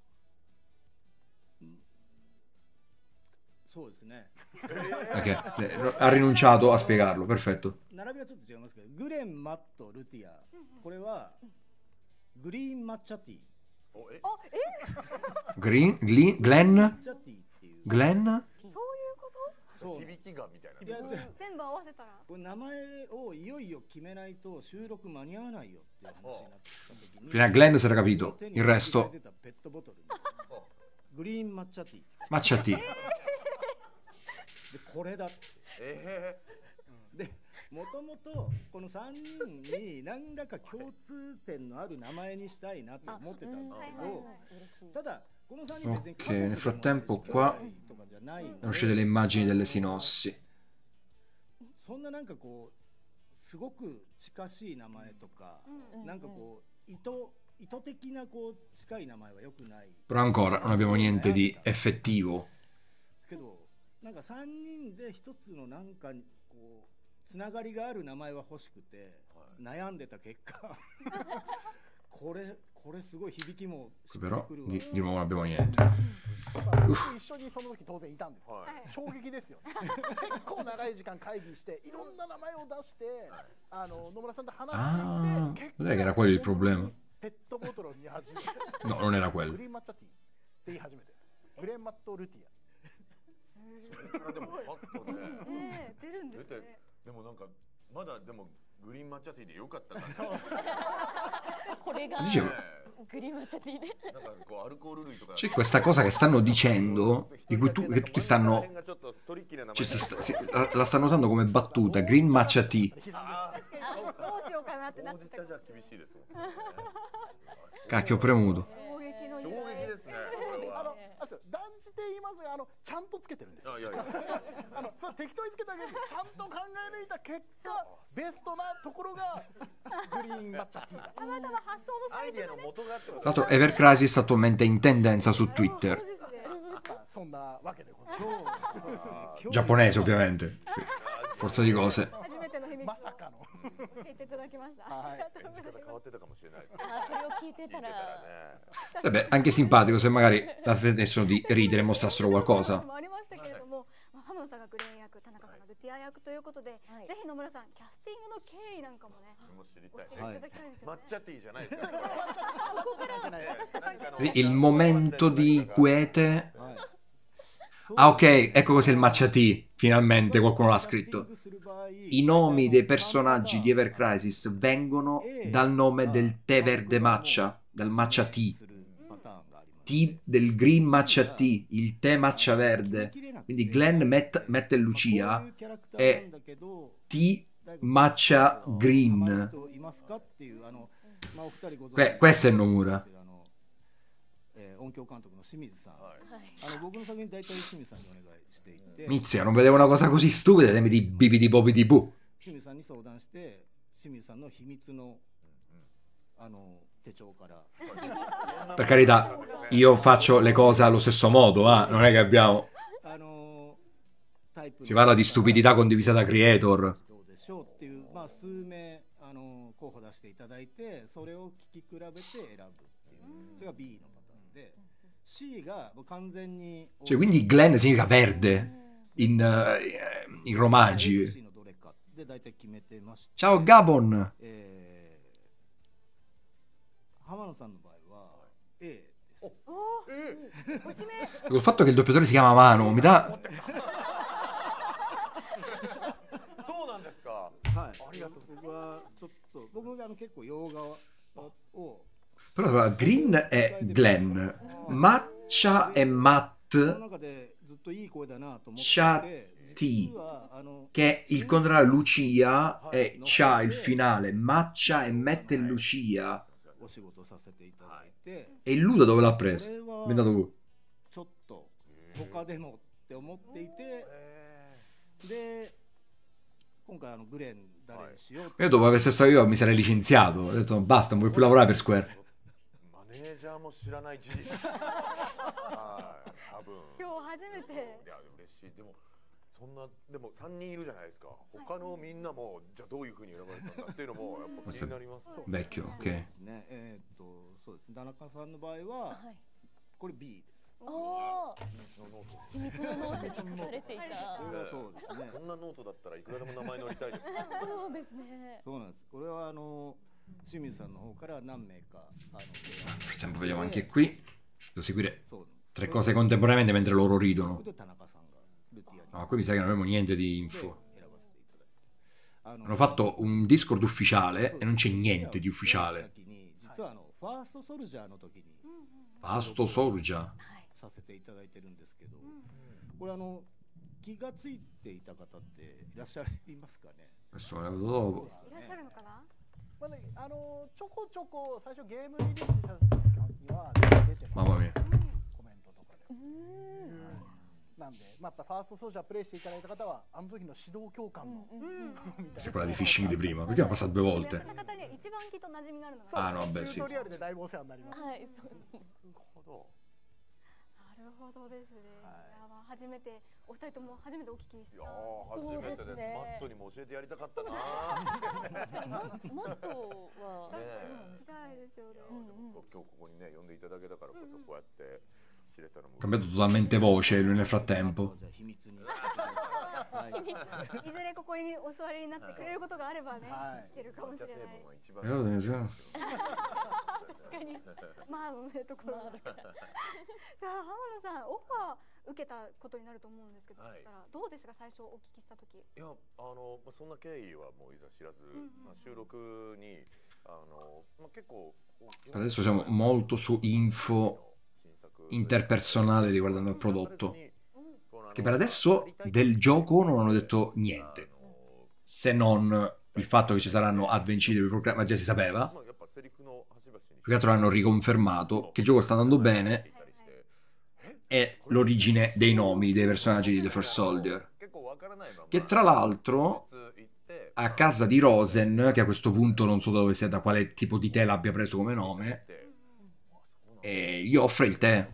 そうですね。 Ok, eh, ha rinunciato a spiegarlo, perfetto. 並びはちょっと違いますけど、グレン、マット、ルティア、これはグリーン抹茶ティー。 おえあ、え、 Green, Glen, Glenn, 抹茶ティーっていう。 Glenn? そういうことそう。 響きがみたいな。 いやじゃあ全部合わせたらこれ名前をいよいよ決めないと収録間に合わないよっていう話になってきた時に、 Fino a Glenn si era capito, 手に il resto 入れてたペットボトルにグリーン抹茶ティー Matcha T. でこれだって。 えでもともとこのさんにんに何らか共通点のある名前にしたいなと思ってたんですけど、ただこのさんにん別に Ok, nel frattempo qua とかじゃないの sono uscite le immagini delle sinossi. そんななんかこうすごく近しい名前とか、なんかこう意図意図的なこう近い名前は良くない Però ancora non abbiamo niente di effettivo. けど、なんかさんにんで一つのなんかにこうつながりがある名前は欲しくて悩んでた結果これこれすごい響きもしっくり Però くるわ di, di nuovo non abbiamo niente. 僕一緒にその時当然いたんですよ、 はい衝撃ですよね結構長い時間会議していろんな名前を出して、あの野村さんと話してい Ah, て、結 non è che era quello il problema. ペットボトルを見始めて No, non era グ quello. リーン抹茶ティーって言い始めてグレンマットルティアでもパッとねねえ出るんで出てすね。 でもなんかまだでもグリーン抹茶ティーでよかったな。 これが Dicevo, グリーン抹茶ティーで。 なんかこうアルコール類とか c'è questa cosa che stanno dicendo, di cui tu, che tutti stanno, ちょっとトリッキーな名 cioè 前 si sta- si- la, la stanno usando come battuta, Green Matcha Tea. あ確かにどうしようかなってなーほうってたじ茶じゃ厳しいですもんね。 Cacchio, ho premuto. 衝撃の衝由来撃ですね。これあのは。 あそう断じて言いますが、あのちゃんとつけてるんですよ。 あいやいや。 あのそう適当につけたわけでちゃんと考え抜いた結果、ベストなところがグリーン抹茶ティーだ。 たまたま発想のアイデアの最初がね。 元があっても Tra l'altro, Ever Crisis attualmente in tendenza su そう Twitter. ですね。 まあそんなわけでございます。 今日 Giapponese, ovviamente. Forza di cose. 初めての秘密をまさかの。 教えていただきました。 はいありがとうございます。 変わってたかもしれないですね。 あ、それを聞いて聞いてたたら。 らね。 Vabbè, anche simpatico se magari la smettessero di ridere e mostrassero 話 qualcosa. もありましたけれども、まあ浜野さんがグレーン役、田中さんがルティア役ということで、 はいぜひ野村さんキャスティングの経緯なんかもね、 もう知り教たい。 えていただきたいですよね。 抹茶ティーじゃないですか。 ここから Sì, il momento di quiete. はい Ah, ok, ecco cos'è il Matcha Tea. Finalmente qualcuno l'ha scritto. I nomi dei personaggi di Ever Crisis vengono dal nome del tè verde matcha, dal matcha tea. Tea del green matcha tea, il tè matcha verde. Quindi Glenn, Matt, Matt e Lucia è tea matcha green. Que- questo è Nomura. えー音響監督の清水さん、あの僕の作品大体清水さんにお願いしていて、 Mizia, non vedevo una cosa così stupida, temi di bibidi bobidi boo. 清水さんに相談して清水さんの秘密のあの手帳から Per carità, io faccio le cose allo stesso modo, ah, non è che abbiamo... あのタイプの Si parla di stupidità condivisa da creator. どうでしょうっていう、まあ、数名あの候補出していただいてそれを聞き比べて選ぶっていうそれが B のパターンで C がもう完全に Cioè, quindi Glenn significa verde in, uh, in romaggi. C のどれかで大体決めてまして Ciao Gabon! えー、浜野さんの場合は A です。 おお、星目。 Col fatto che il doppiatore si chiama Mano, mi dà... そうなんですか。 はい。ありがとう。僕はちょっと僕があの結構洋画を Però allora, Green è Glenn, Matcha è その Matt, 中でずっといい声だなと思って Cha て T, 実はあの che il contrario Lucia è Cha il finale, Matcha è Matt e Lucia. お仕事させていただいて E il Ludo dove l'ha こ preso? れは Mi è dato lui. ちょっと他でもって思っていてで今回あのグレン誰にしようって Io dopo aver stato io mi sarei licenziato. Ho detto basta, non vuoi più lavorare per Square. マネージャーも知らない事実はい多分今日初めて。 いや嬉しいでもそんなでもさんにんいるじゃないですか他のみんなもじゃあどういうふうに選ばれたんだっていうのもやっぱ気になります Vecchio, ok. ねえーっとそうですね田中さんの場合ははい。 これ B ですおー、 秘密のノート秘密のノートに書かれていた。 これはそうですねこんなノートだったらいくらでも名前載りたいですそうですね。 そうなんですこれはあの清水さんの方から何名かあの Nel frattempo vediamo anche qui. Devo seguire そうなんです tre cose contemporaneamente mentre loro そ ridono. れで田中さんがルティアに No, qui mi sa che non abbiamo niente di で info. 選ばせていただいてあの Hanno fatto un Discord ufficiale e non c'è niente di ufficiale. 先に実はあのファーストソルジャーの時に Vasto Sorgia. はい。 させていただいてるんですけど、これあの気がついていた方っていらっしゃいますかね。 Questo me l'ho venuto dopo. いらっしゃるのかな。 まあね、あのちょこちょこ最初ゲームリリースした時には出てます Mamma mia. コメントとかで。 うーん。 なんで、まあ、やっぱファーストソルジャープレイしていただいた方はあの時の指導教官の、 うん。 みたい Questa è な quella di phishing di prima. Perché mi ha passato due やっ volte? た方には一番きっと馴染みがあるのが。 Ah, no, vabbè, チ sì. ュートリアルでだいぶお世話になります。 はい、そうですね。 なるほどなるほどですね。 はいいやまあ初めてお二人とも初めてお聞きしいやた。 ー初めてですそうですねマットにも教えてやりたかったな確かにママットは、 ね聞きたいですよね。 いやでも今日ここにね呼んでいただけたからこそこうやって知れたのも Ha cambiato totalmente voce lui nel frattempo. じゃあ秘密に。はいいずれここにお座りになってくれることがあればね、 はい聞けるかもしれない。 成分は一番 Guardate, sì. 確かに。まあのねところが。じゃあ浜野さんオファー受けたことになると思うんですけど、 はいだからどうですか最初お聞きした時。 いやあのまあそんな経緯はもういざ知らず、 んうんまあ、収録にあの、まあ、結構 Per adesso siamo molto su info interpersonale riguardando il prodotto. Che per adesso del gioco non hanno detto niente. Se non il fatto che ci saranno avvencite per programma, già si sapeva. Più che altro hanno riconfermato che il gioco sta andando bene e l'origine dei nomi dei personaggi di The First Soldier. Che tra l'altro a casa di Rosen, che a questo punto non so da dove sia, da quale tipo di tè l'abbia preso come nome, e gli offre il tè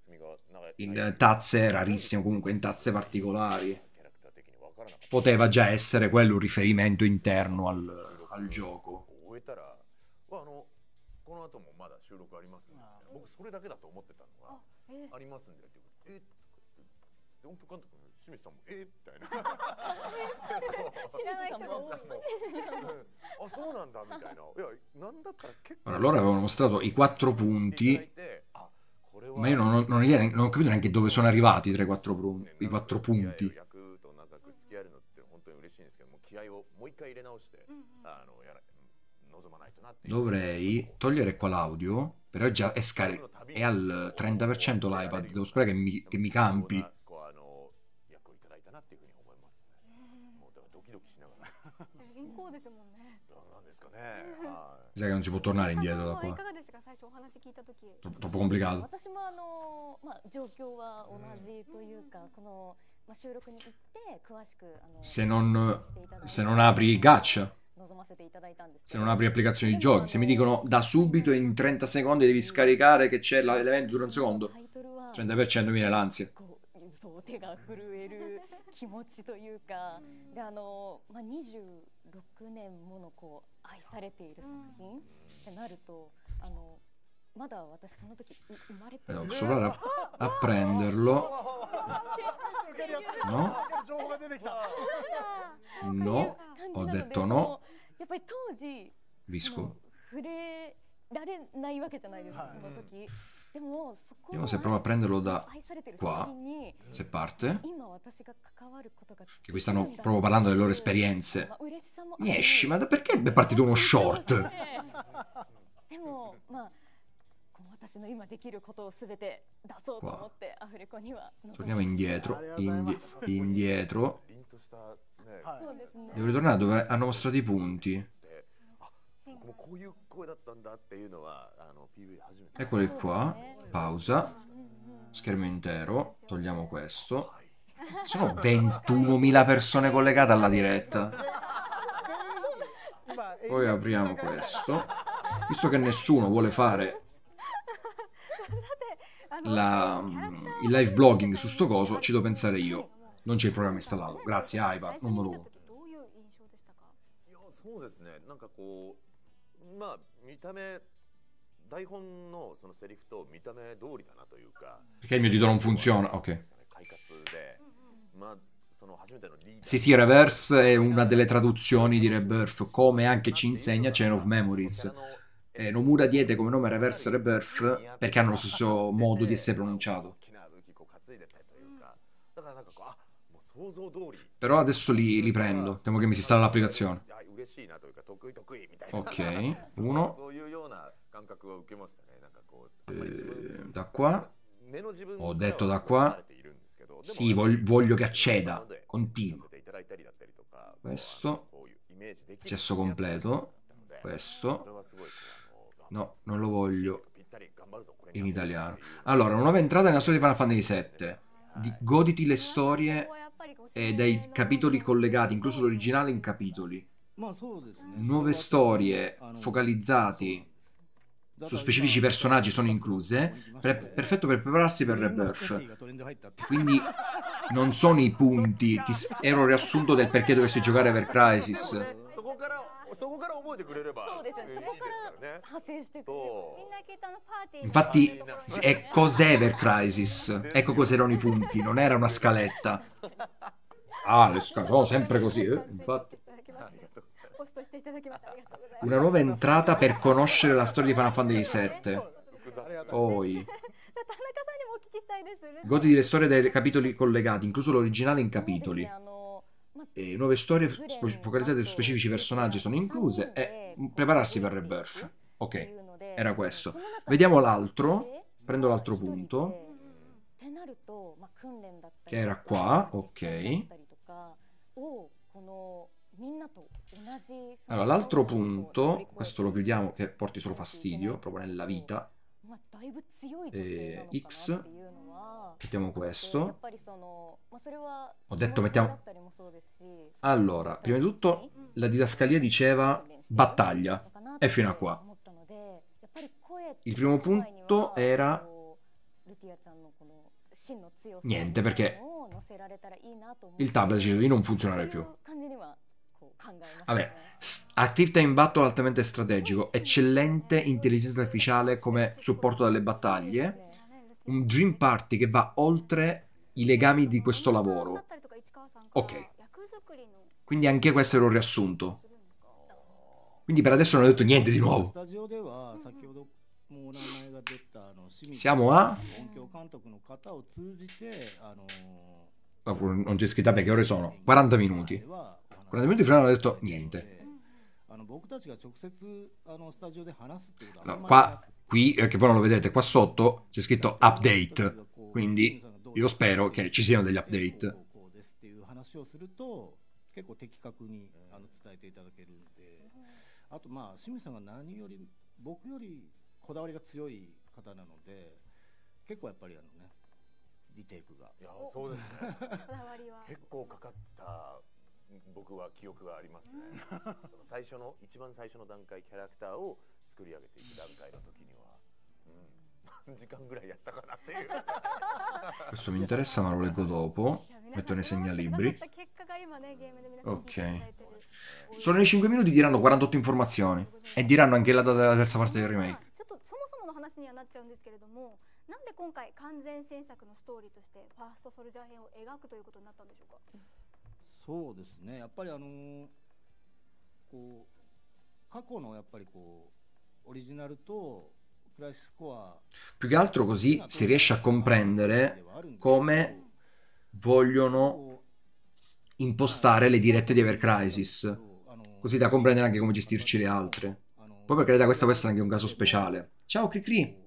in tazze rarissime, comunque in tazze particolari. Poteva già essere quello un riferimento interno al, al gioco. 終えたら、まあ、あのこの後もまだ収録ありますんで、僕それだけだと思ってたのがえありますんでってことえで音響監督の清水さんもえみたいな知らない人が多い。 あそうなんだみたいないやなんだったら結構 Ora, loro avevano mostrato i quattro punti, あこれは ma io non ho, non ho idea, non ho capito neanche dove sono arrivati tra i quattro, pu- i quattro punti. 役と長く付き合えるのって本当に嬉しいんですけども気合をもう一回入れ直してあのやら望まないとなっていう Dovrei togliere qua l'audio, però già è, scari- è al trenta per cento l'iPad, devo sperare che mi, che mi campi. こうあの役をいただいたなっていうふうに思いますね。もうだからドキドキしながら銀行ですもんね。 なんですかね。はい Mi sa che non si può tornare indietro da い qua. かがですか最初お話聞いた時。 Troppo, troppo complicato. 私もあの、まあ、状況は同じというか、この、まあ、収録に行って詳しくあの Se non, していただいて se non apri gacha, 望ませていただいたんです se non apri applicazioni di giochi, se mi dicono da subito in trenta secondi devi scaricare che c'è la- l'evento dura un secondo, タイトルは trenta per cento mi viene l'ansia. こうそう手が震える気持ちというか、であの、まあ、にじゅうろくねんものこう愛されている作品ってなると、あのまだ私その時う生まれて Devo provare a, a prenderlo. No? 情報が出てきた No, ho detto no. やっぱり当時 Visco. 触れられないわけじゃないですか、 はいその時。でもそこ Vediamo se provo a prenderlo da 愛されてる qua, 作品に se parte. 今私が関わることが Che qui stanno proprio parlando delle loro esperienze. まあ嬉しさもある Esci, ma da- perché è partito uno short? でもまあこう私の今できることをすべて出そうと思ってアフレコには臨み Torniamo indietro, indi- indietro. 凛としたね。 はいそうですね Devo ritornare dove hanno mostrato i punti. であ僕もこういう声だったんだっていうのはあの ピーブイ 初めて。 Eccoli qua. Pausa. Schermo intero. Togliamo questo. Sono ventunomila persone collegate alla diretta. Poi apriamo questo. Visto che nessuno vuole fare la, il live blogging su sto coso, ci devo pensare io. Non c'è il programma installato. Grazie, iPad, non me lo vuoi. いやそうですね。なんかこうまあ見た目台本のそのセリフと見た目通りだなというか。 Perché il mio dito non funziona? Ok. 快活でまあその初めてのリーダー Sì, sì, Reverse è una delle traduzioni di Rebirth, come anche ci insegna Chain of Memories. Eh, Nomura diede come nome Reverse Rebirth perché hanno lo stesso modo di essere pronunciato. Però adesso li, li prendo. Temo che mi si installa l'applicazione. Ok, uno. Eh, da qua. Ho detto da qua. Sì, voglio, voglio che acceda. Continuo. Questo. Accesso completo. Questo. No, non lo voglio in italiano. Allora, una nuova entrata nella storia di Final Fantasy sette. Di, goditi le storie e dai capitoli collegati, incluso l'originale in capitoli. Nuove storie focalizzati su specifici personaggi sono incluse. Per, perfetto per prepararsi per Rebirth. Quindi non sono i punti. Ti, era un riassunto del perché dovresti giocare per Crysis. Infatti è cos'è per Crysis. Ecco cos'erano i punti. Non era una scaletta. Ah, le scale sono sempre così, eh? Infatti. Una nuova entrata per conoscere la storia di Final Fantasy sette. Poi goditi le storie dei capitoli collegati, incluso l'originale in capitoli. E nuove storie focalizzate su specifici personaggi sono incluse. E prepararsi per Rebirth. Ok, era questo. Vediamo l'altro. Prendo l'altro punto. Che era qua. Ok. Allora, l'altro punto, questo lo chiudiamo che porti solo fastidio, proprio nella vita. E X. Mettiamo questo. Ho detto mettiamo... Allora, prima di tutto, la didascalia diceva battaglia. E fino a qua. Il primo punto era... niente, perché il tablet ha deciso di non funzionare più. Vabbè, Active Time Battle altamente strategico, eccellente intelligenza artificiale come supporto delle battaglie, un Dream Party che va oltre i legami di questo lavoro. Ok, quindi anche questo era un riassunto. Quindi per adesso non ho detto niente di nuovo. Siamo a... non c'è scritta che ore sono? quaranta minuti. quaranta minuti prima non ho detto niente. No, qua, qui, eh, che voi non lo vedete, qua sotto c'è scritto update. Quindi io spero che ci siano degli update. あとまあ清水さんが何より僕よりこだわりが強い方なので結構やっぱりあのねリテイクがいやそうですね結構かかった僕は記憶がありますねその最初の一番最初の段階キャラクターを作り上げていく段階の時にはうん時間ぐらいやったかなっていう Questo mi interessa ma lo leggo dopo. Metto nei segnalibri. Ok. Solo nei cinque minuti diranno quarantotto informazioni. E diranno anche la data della terza parte del remake. なんで今回完全新作のストーリーとしてファーストソルジャー編を描くということになったんでしょうか。 そうですね。やっぱりあのこう過去のやっぱりこうオリジナルと Più che altro così si riesce a comprendere come vogliono impostare le dirette di Ever Crisis, così da comprendere anche come gestirci le altre. Poi per carità questo può essere anche un caso speciale. Ciao Cricri!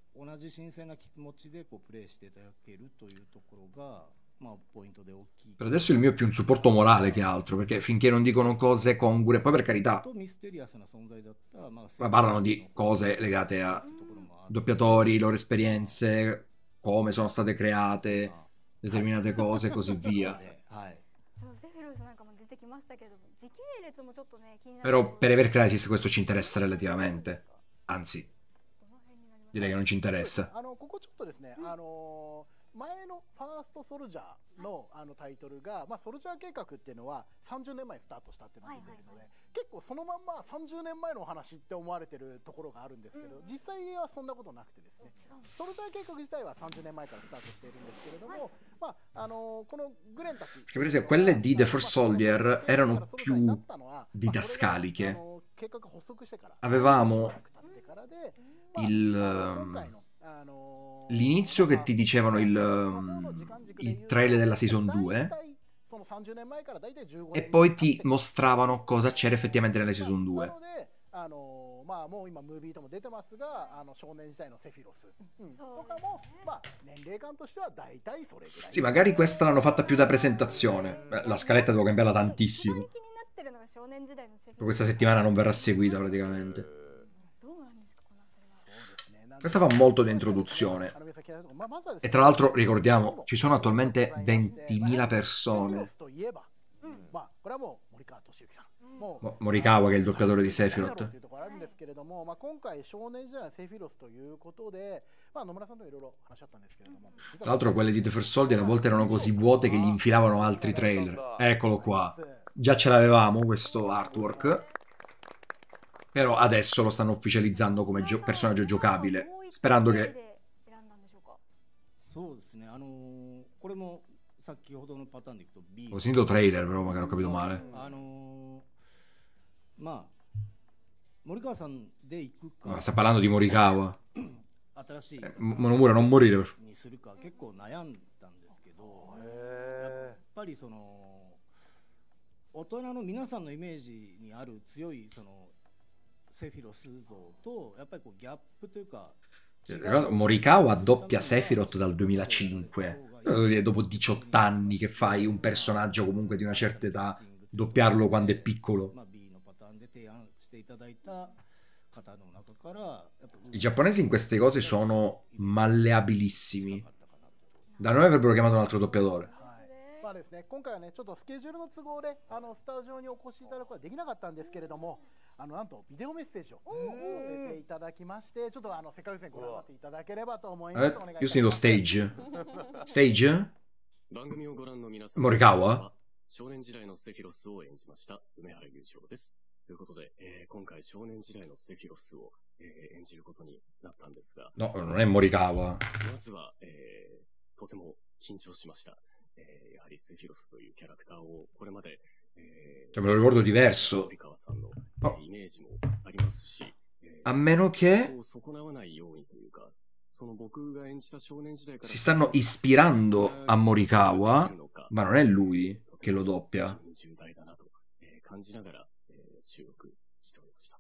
Per adesso il mio è più un supporto morale che altro, perché finché non dicono cose congrue, poi per carità parlano di cose legate a doppiatori, loro esperienze, come sono state create determinate cose e così via. きましたけども、時系列もちょっとね気になる。 Però per Ever Crisis questo ci interessa relativamente. Anzi, direi che non ci interessa. あのここちょっとですね、あの前のファーストソルジャーのあのタイトルが、まあ、ソルジャー計画っていうのはさんじゅうねんまえスタートしたってなっているので、結構そのまんまさんじゅうねんまえのお話って思われてるところがあるんですけど、実際はそんなことなくてですね、ソルジャー計画自体はさんじゅうねんまえからスタートしているんですけれども、まああのこのグレンたち、 Perché per esempio quelle di The First Soldier erano più didascaliche. Avevamo il ehm, l'inizio che ti dicevano il, ehm, il trailer della season due e poi ti mostravano cosa c'era effettivamente nella season due. あのまあもう今ムービーとも出てますが、あの少年時代のセフィロス、うん、とかもまあ年齢感としては大体それぐらい。 Sì, magari questa l'hanno fatta più da presentazione. La scaletta devo cambiarla tantissimo. Questa settimana non verrà seguita praticamente. Questa fa molto di introduzione. E tra l'altro ricordiamo, ci sono attualmente ventimila persone. Mo- Morikawa che è il doppiatore di Sephiroth. Tra l'altro quelle di The First Soldier a volte erano così vuote che gli infilavano altri trailer. Eccolo qua. Già ce l'avevamo questo artwork, però adesso lo stanno ufficializzando come gio- personaggio giocabile, sperando che... そうですね、あのーこれも先ほどのパターンでいくと B。 Ho sentito trailer, però magari ho capito male. あのーまあ森川さんで行くか。 Ma sta parlando di Morikawa. 新しい Eh, Monomura, non morire. per- にするか結構悩んだんですけど、やっぱりその大人の皆さんのイメージにある強いそのセフィロス像とやっぱりこうギャップというか。 Morikawa doppia Sephiroth dal duemilacinque. Dopo diciotto anni che fai un personaggio comunque di una certa età, doppiarlo quando è piccolo. I giapponesi in queste cose sono malleabilissimi. Da noi avrebbero chiamato un altro doppiatore. まあですね、今回はねちょっとスケジュールの都合であのスタジオにお越しいただくことはできなかったんですけれども、あのなんとビデオメッセージを寄せていただきまして、ちょっとあのせっかくですねご覧になっていただければと思います。 Eh, io sento stage. Stage? Morikawa? 少年時代のセフィロスを演じました梅原裕次郎です。ということで、えー、今回少年時代のセフィロスを、えー、演じることになったんですが、 No, non è Morikawa. まずは、えー、とても緊張しました。えー、やはりセフィロスというキャラクターをこれまで、えー、 Cioè, me lo ricordo diverso. 森川さんの、えー、イメージもありますし、えー、 A meno che 損なわないようにというか、その僕が演じた少年時代から si stanno ispirando a Morikawa, ma non è lui che lo doppia. 重大だなと、えー、感じながら、えー、収録しておりました。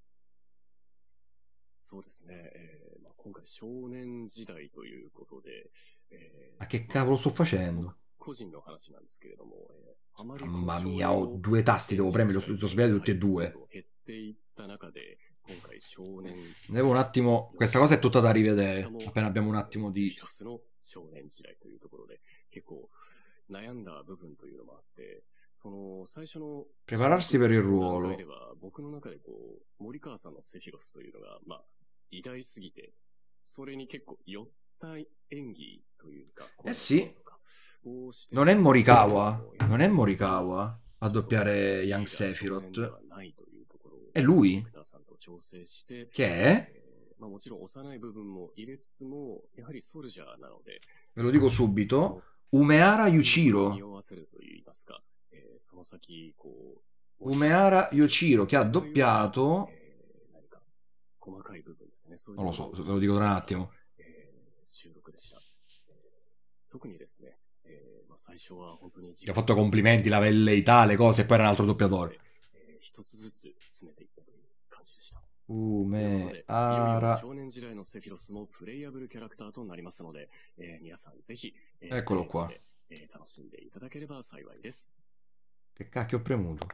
そうですね、えーまあ、今回少年時代ということで、えー、 Ma che cavolo sto facendo? 個人の話なんですけれども、えー、あまり Mamma mia, ho due tasti, devo premere, li ho sbagliati tutti e due. 減っていった中で、今回少年 Devo un attimo, questa cosa è tutta da rivedere, appena abbiamo un attimo di... セフィロスの少年時代というところで、結構悩んだ部分というのもあって、その最初の Prepararsi per il ruolo. 僕の中でこう森川さんのセフィロスというのがまあ偉大すぎて、それに結構寄った演技というか。 Eh sì, non è Morikawa, non è Morikawa a doppiare Young Sephiroth. È lui. Che è? まあもちろん幼い部分も入れつつもやはりソルジャーなので。 Ve lo dico subito, Umehara Yuichiro. Umehara Yuichiro che ha doppiato... Non lo so, ve lo dico tra un attimo. Gli ho fatto complimenti, la velleità, le cose, e poi era un altro doppiatore. Umehara. Eccolo qua. Che cacchio ho premuto?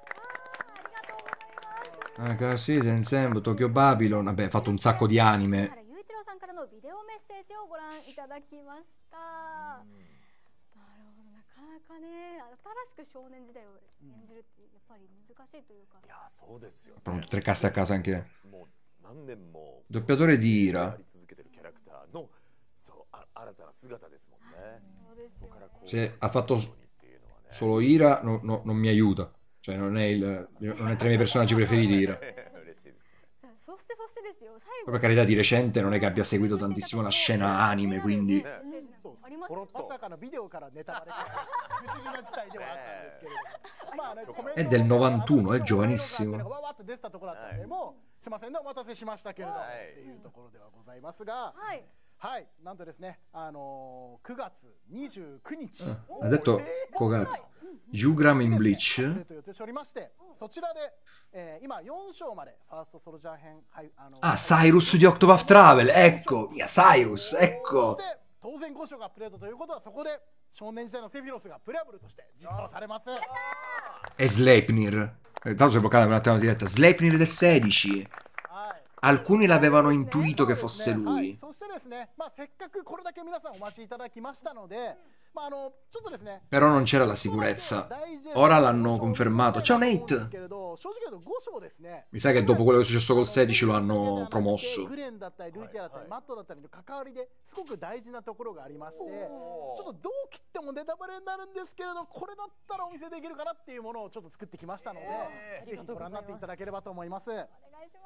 Ah, così, Tensem, Tokyo Babylon. Vabbè, ha fatto un sacco di anime. からのビデオメッセージをご覧いただきました。なるほど、なかななかね新しく少年時代を演じるってやっぱり難しいというか、 いやそうですよ、ね。 Pronto, tre caste a casa anche lei. もう何年も Doppiatore di や Ira. り続けてるキャラクターのそうあ新たな姿ですもんね。 そうですよそこからこう Se ha fatto っていうのはね solo Ira, no- no- non mi aiuta. Cioè, non è, il, non è tra i miei personaggi preferiti Ira. 嬉しいです。 さあそしてそしてですよ最後 Poi per carità, di recente non è che abbia seguito tantissimo la scena anime, quindi... ねありますポロッとまさかのビデオからネタバレが不思議な事態ではあったんですけれども、まあね、コメント È del novantuno, è わ giovanissimo. わって出てたところだったんで、もうすいませんねお待たせしましたけれども、 はいっていうところではございますが、 はいはい、なんとですね、あのー、くがつにじゅうくにち、 Ha detto Kogat. Jugram in プレ Bleach. ゼント予定しておりまして、そちらで、えー今よん章までファーストソルジャー編、はい、あの Ah, Cyrus di Octopath Travel, ecco. Mia, Cyrus, そ ecco. して当然ご章がアップデートということは、そこで少年時代のセフィロスがプレアブルとして実装されます。 E Sleipnir. Eh, Tanto si è bloccata un attimo la diretta. Sleipnir del sedici. はい Alcuni l'avevano intuito che そうです fosse ねはい lui. そしてですね、まあ、せっかくこれだけ皆さんお待ちいただきましたので、まあ、あのちょっとですね Però non c'era la sicurezza. Ora l'hanno confermato. Ciao Nate. けれど正直言うとご章ですね Mi sa che dopo quello che è successo col sedici lo hanno promosso. グレンだったりルーキアだったりマットだったりの関わりですごく大事なところがありまして、ちょっとどう切ってもネタバレになるんですけれど、これだったらお見せできるかなっていうものをちょっと作ってきましたので、ぜひご覧になっていただければと思います。 お願いします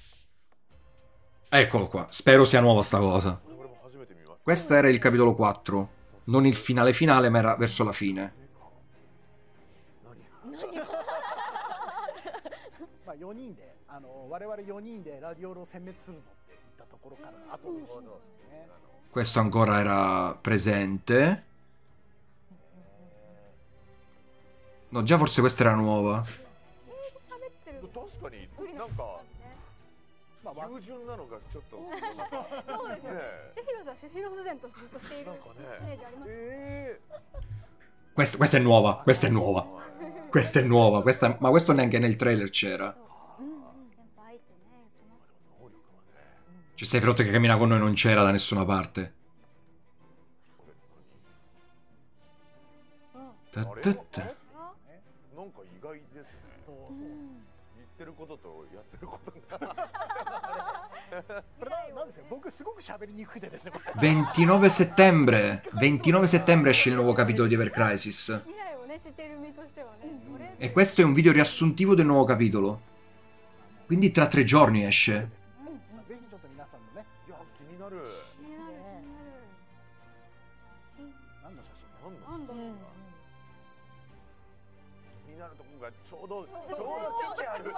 Eccolo qua. Spero sia nuova sta cosa. これも初めて見ます。 Questo era il capitolo quattro. Non il finale finale, ma era verso la fine. まあよにんで、あの我々よにんでラディオロを殲滅するぞって言ったところからの後のシーンですね。 Questo ancora era presente. No, già forse questa era nuova. 喋ってる確かになんかまあわ標準なのがちょっとそうですねねセフィロスはセフィロス伝とずっとしているなんかイメージありますえ Questa, questa è nuova, questa è nuova. Questa è nuova, questa, ma questo neanche nel trailer c'era. 先輩ってね言ってます能力はね Cioè, Sephiroth che cammina con noi non c'era da nessuna parte. これ Ta 何 ta あ ta. れなんか意外ですねそうそう。 言ってることとやってることがこれななんですよ。僕すごく喋りにくくてですね。これ ventinove settembre. ventinove settembre esce il nuovo capitolo di Ever Crisis. 未来をね知っている身としてはねそれ E questo è un video riassuntivo del nuovo capitolo. Quindi tra tre giorni esce. まあぜひちょっと皆さんのね、 いや気になる気になる気になる何の写真なんだなんだろう気になるとこがちょうどちょうど席ある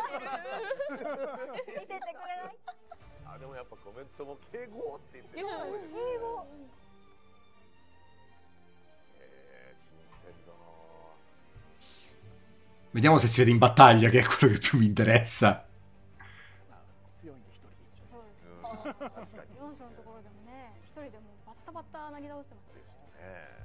見せてくれないあでもやっぱコメントも敬語って言ってる英語えー新鮮だな Vediamo se si vede in battaglia, che è quello che più mi interessa. まあ強いんで一人でいっちゃう。 そうですうん確かによん章のところでもね一人でもうバッタバッタなぎ倒してますでしたね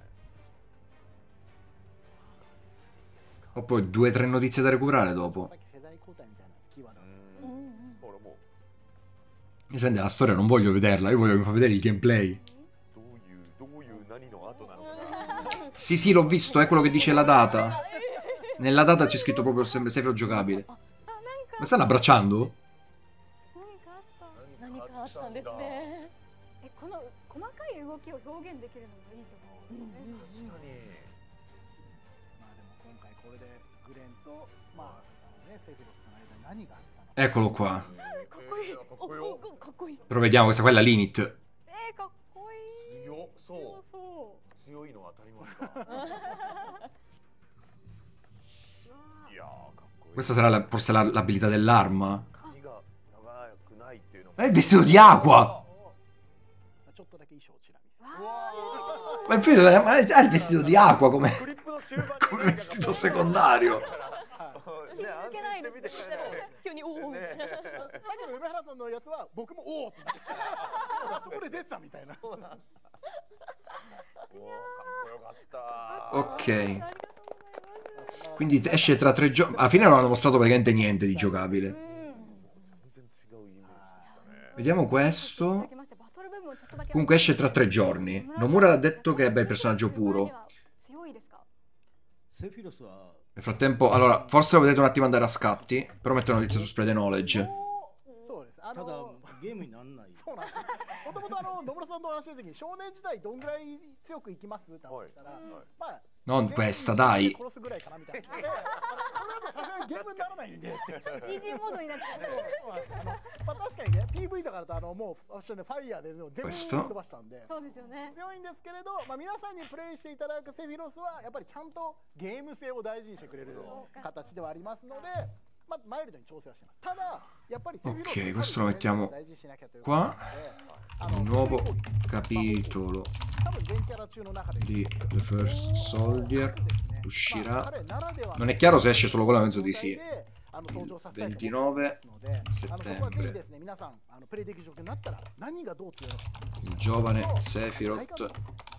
Ho poi due o tre notizie da recuperare さ dopo. っき世代交代みたいなキーワード。 うんほらもう Mi sente la storia, non voglio vederla, io voglio che mi fa vedere il gameplay. どういうどういう何の後なのか Sì, sì, l'ho visto, è quello che dice la data. Nella data c'è scritto proprio sempre Sephiroth giocabile. あなんか Ma stanno abbracciando? 何かあった何かあったんですね。 えこの細かい動きを表現できるのもいいと思うんですよね確かにまあでも今回これでグレンとまああのねセフィロスの間に何があったのか。 Eccolo qua. かっこいいかっおこよおかっこいい。 Però vediamo, questa qua è la limit. えー、かっこいい強そうそうそう強いのは当たり前かうわいやーかっこいい Questa sarà la- forse la- l'abilità dell'arma. 髪が長くないっていうのも È il vestito di acqua! まあちょっとだけ衣装をちら見せ。 ーわ Ma infatti, ma ha il vestito di acqua come, クリップの終盤に come vestito secondario. ね安心して見てくれない急におおみたいな。 さっきの梅原さんのやつは僕もおおってなってあそこで出てたみたいな。 おーかっこよかった Ok. ありがとうございます Quindi esce tra tre giorni. Alla fine non hanno mostrato praticamente niente di giocabile. 全然違うイメージでしたね Vediamo questo. バトル部分をちょっとだけ Comunque esce tra tre giorni. Nomura ha detto che è bel personaggio puro. 強いですかセフィロスは Nel frattempo, allora, forse lo vedete un attimo andare a scatti, però metto una notizia su Spread Knowledge. そうです。あただのゲームにならない。 そうなんです。もともとあの野村さんとお話しした時に少年時代どんぐらい強くいきますって話したら、まあ Non questa, dai. 殺すぐらいかなみたいな。で、これだとさすがにゲームにならないんで。 イージーモードになっちゃう。 あのまあ確かにね ピーブイ とかだとあのもう私はねファイヤーで全部飛ばしたんで。 そうですよね。 強いんですけれど、まあ皆さんにプレイしていただくセフィロスはやっぱりちゃんとゲーム性を大事にしてくれる形ではありますので。まあ、マイルドに調整はしてます。ただ、やっぱりセフィロス Ok, questo lo mettiamo qua. Un nuovo capitolo di The First Soldier uscirà. Non è chiaro se esce solo quello, penso di sì. Il ventinove settembre. Il giovane Sephiroth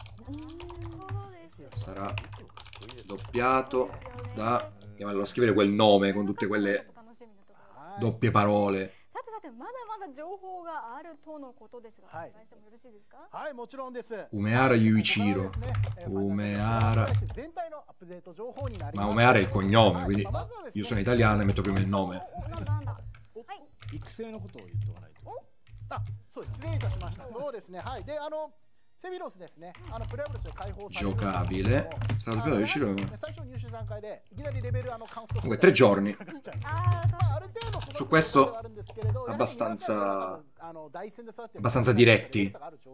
sarà doppiato da... Lo scrivere quel nome con tutte quelle doppie parole. さてさて、まだまだ情報があるとのことですが、お伝えしてもよろしいですか？ はい、もちろんです。 Umehara Yuichiro. Umehara. Ma Umehara è il cognome, quindi io sono italiano e metto prima il nome. 育成のことを言っておかないと。 あ、そうです。失礼いたしました。そうですね。はい。で、あの セフィロスですね。あのプレイブルスを開放される。 Giocabile. Sarà doppiato da Yuichiro. 最初入手段階でいきなりレベルあのカウント。 Comunque tre giorni. ある程度 Su questo abbastanza abbastanza diretti.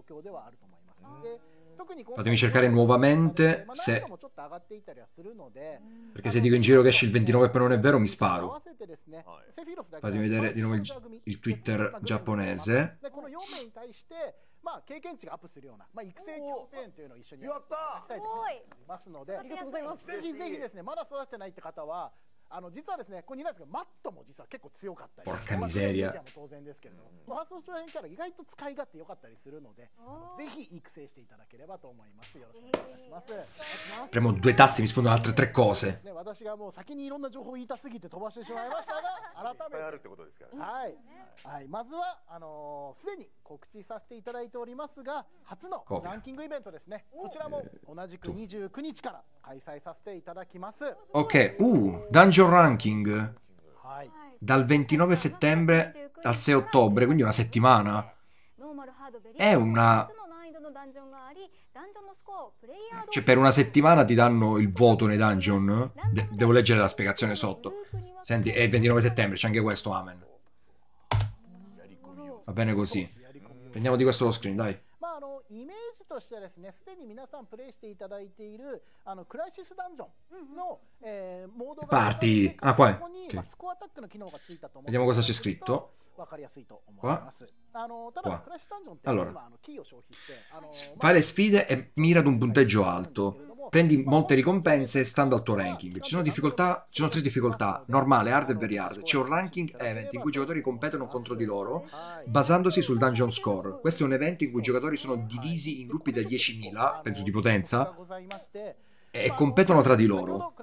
Fatemi cercare nuovamente se... Perché se dico in giro che esce il ventinove e poi non è vero mi sparo. Fatemi vedere di nuovo il, il Twitter giapponese. まあ経験値がアップするようなまあ育成キャンペーンというのを一緒にやったいと思いますので、ありがとうございます。ぜひぜひですね、まだ育ててないって方はあの実はですね、ここにいないですけどマットも実は結構強かったり、 Porca miseria。 当然ですけれども、ファースト長編キャラ意外と使い勝手良かったりするので、ぜひ育成していただければと思います。よろしくお願いします。 Premo due tasti e mi rispondono altre tre cose. ね、私がもう先にいろんな情報を言いたすぎて飛ばしてしまいましたが、改めてあるってことですから。はいはい、まずはあのすでに告知させていただいておりますが、初のランキングイベントですね。こちらも同じくにじゅうくにちから開催させていただきます。 Ok, uh, Dungeon Ranking dal ventinove settembre al sei ottobre, quindi una settimana. È una... Cioè per una settimana ti danno il voto nei dungeon? De devo leggere la spiegazione sotto. Senti, è il ventinove settembre, c'è anche questo, amen. Va bene così. Prendiamo di questo lo screen, dai. まああのイメージとしてはですね、すでに皆さんプレイしていただいているあのクライシスダンジョンの、えー、モードが Party. Ah, qua è. ここに Okay. スコアタックの機能がついたと思う。 Vediamo cosa c'è scritto. わかりやすいと思います。あのただ Qua. クライシスダンジョンって Allora. 今あのキーを消費してあの Fai le sfide e mira ad un punteggio alto. Prendi molte ricompense stando al tuo ranking. Ci sono difficoltà, ci sono tre difficoltà: normale, hard e very hard. C'è un ranking event in cui i giocatori competono contro di loro basandosi sul dungeon score. Questo è un evento in cui i giocatori sono divisi in gruppi da diecimila, penso di potenza, e competono tra di loro.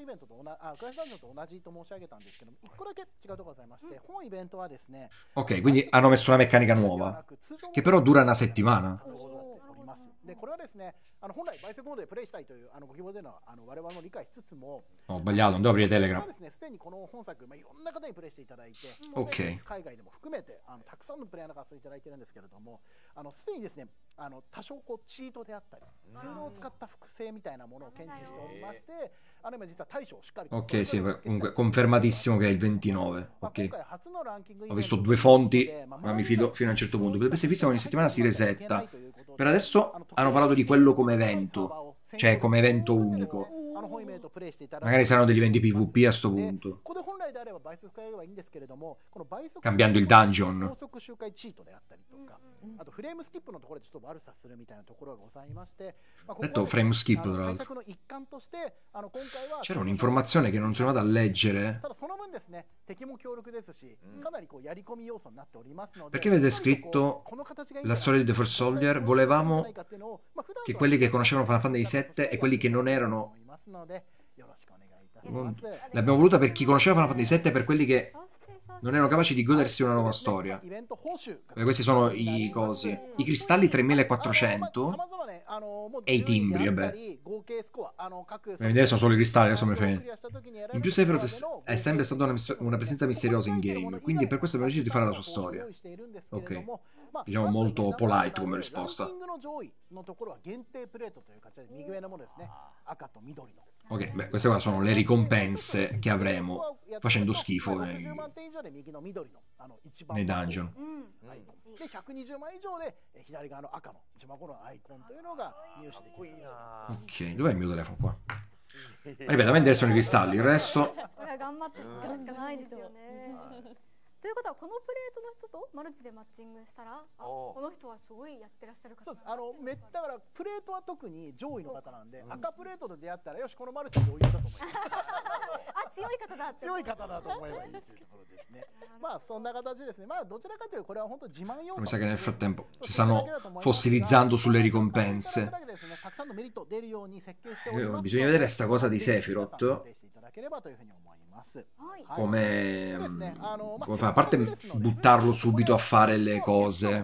Ok, quindi hanno messo una meccanica nuova, che però dura una settimana. でこれはですね、あの本来バイセクモードでプレイしたいというあのご希望でのあの我々も理解しつつも、 Ho sbagliato, non devo aprire Telegram. ですね、すでにこの本作、まあ、いろんな方にプレイしていただいて、 Ok. 海外でも含めてあのたくさんのプレイヤーの方にいただいてるんですけれども、あのすでにですね、あの多少こうチートであったり、ツールを使った複製みたいなものを検知しておりまして、あの今実は対処をしっかりと Ok, sì, comunque confermatissimo che è il ventinove. まあ Ok. 今回初のランキングイベ Ho ント visto due fonti, ma mi fido fino a un certo punto. Per queste fisse ogni settimana si resetta. Per adesso hanno parlato di quello come evento, cioè come evento unico. Magari saranno degli eventi PvP a sto punto. Cambiando il dungeon. あとフレームスキップのところでちょっと悪さするみたいなところがございまして、まあ、ここ Detto frame skip tra l'altro. C'era un'informazione che non sono andato a leggere. Perché avete scritto la storia di The First Soldier? Volevamo che quelli che conoscevano Final Fantasy sette e quelli che non erano... L'abbiamo voluta per chi conosceva Final Fantasy sette e per quelli che non erano capaci di godersi una nuova storia. Beh, questi sono i cosi. I cristalli tremilaquattrocento あのもう E i timbri, 順位であ vabbè. ったり合計スコアあの各 Vedete, sono solo i cristalli, adesso me ne ク frega. リアした時に得られ In る più Sephiroth è sempre stata una, mis- una presenza misteriosa in game, quindi per questo abbiamo deciso di fare la sua storia. Ok. Diciamo molto polite come risposta. ランキングの上位のところは限定プレートという形で右上のものですね。赤と緑の。 Ok, beh, queste qua sono le ricompense che avremo facendo schifo nei, ろくじゅうまんてん以上で右の緑のあの一番 nei dungeon. うんアイコンでひゃくにじゅうまん以上でえ左側の赤の一番このアイコンというのが入手できる。 Ok, dov'è il mio telefono qua? Ma ripeto, a me interessano i cristalli, il resto... これは頑張って使うしかないですよね。ということはこのプレートの人とマルチでマッチングしたら、あこの人はすごいやってらっしゃる方そうです。あなんだのめだからプレートは特に上位の方なんで、赤プレートと出会ったらよしこのマルチで余裕だと思います。 あ強い方だって強い方だと思えばいいというところですね。まあそんな形ですね。まあどちらかというとこれは本当自慢要素。 Mi sa che nel frattempo si stanno fossilizzando sulle ricompense. たくさんのメリット出るように設計してお Io- ります。 bisogna vedere sta cosa di Sephiroth. プレイしていただければというふうに思います。 はい。 Come... come fa? A parte buttarlo subito a fare le cose,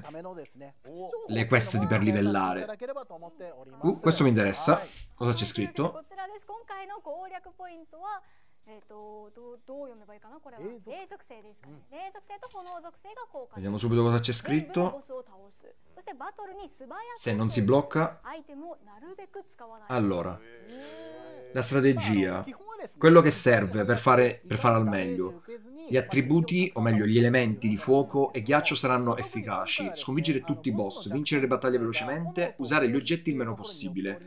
le quest di per livellare. Uh, questo mi interessa. Cosa c'è こ scritto? ちらです。今回の攻略ポイントは、えっ、とどうどう読めばいいかなこれは。 霊属霊属性ですかね。霊属性と炎属性が効果。 Vediamo subito cosa c'è 全部のボ scritto. スを倒す。そしてバトルに素早く Se non si blocca... アイテムをなるべく使わない。 Allora, la strategia. Quello che serve per fare, per fare al meglio. Gli attributi, o meglio gli elementi di fuoco e ghiaccio saranno efficaci. Sconfiggere tutti i boss, vincere le battaglie velocemente, usare gli oggetti il meno possibile.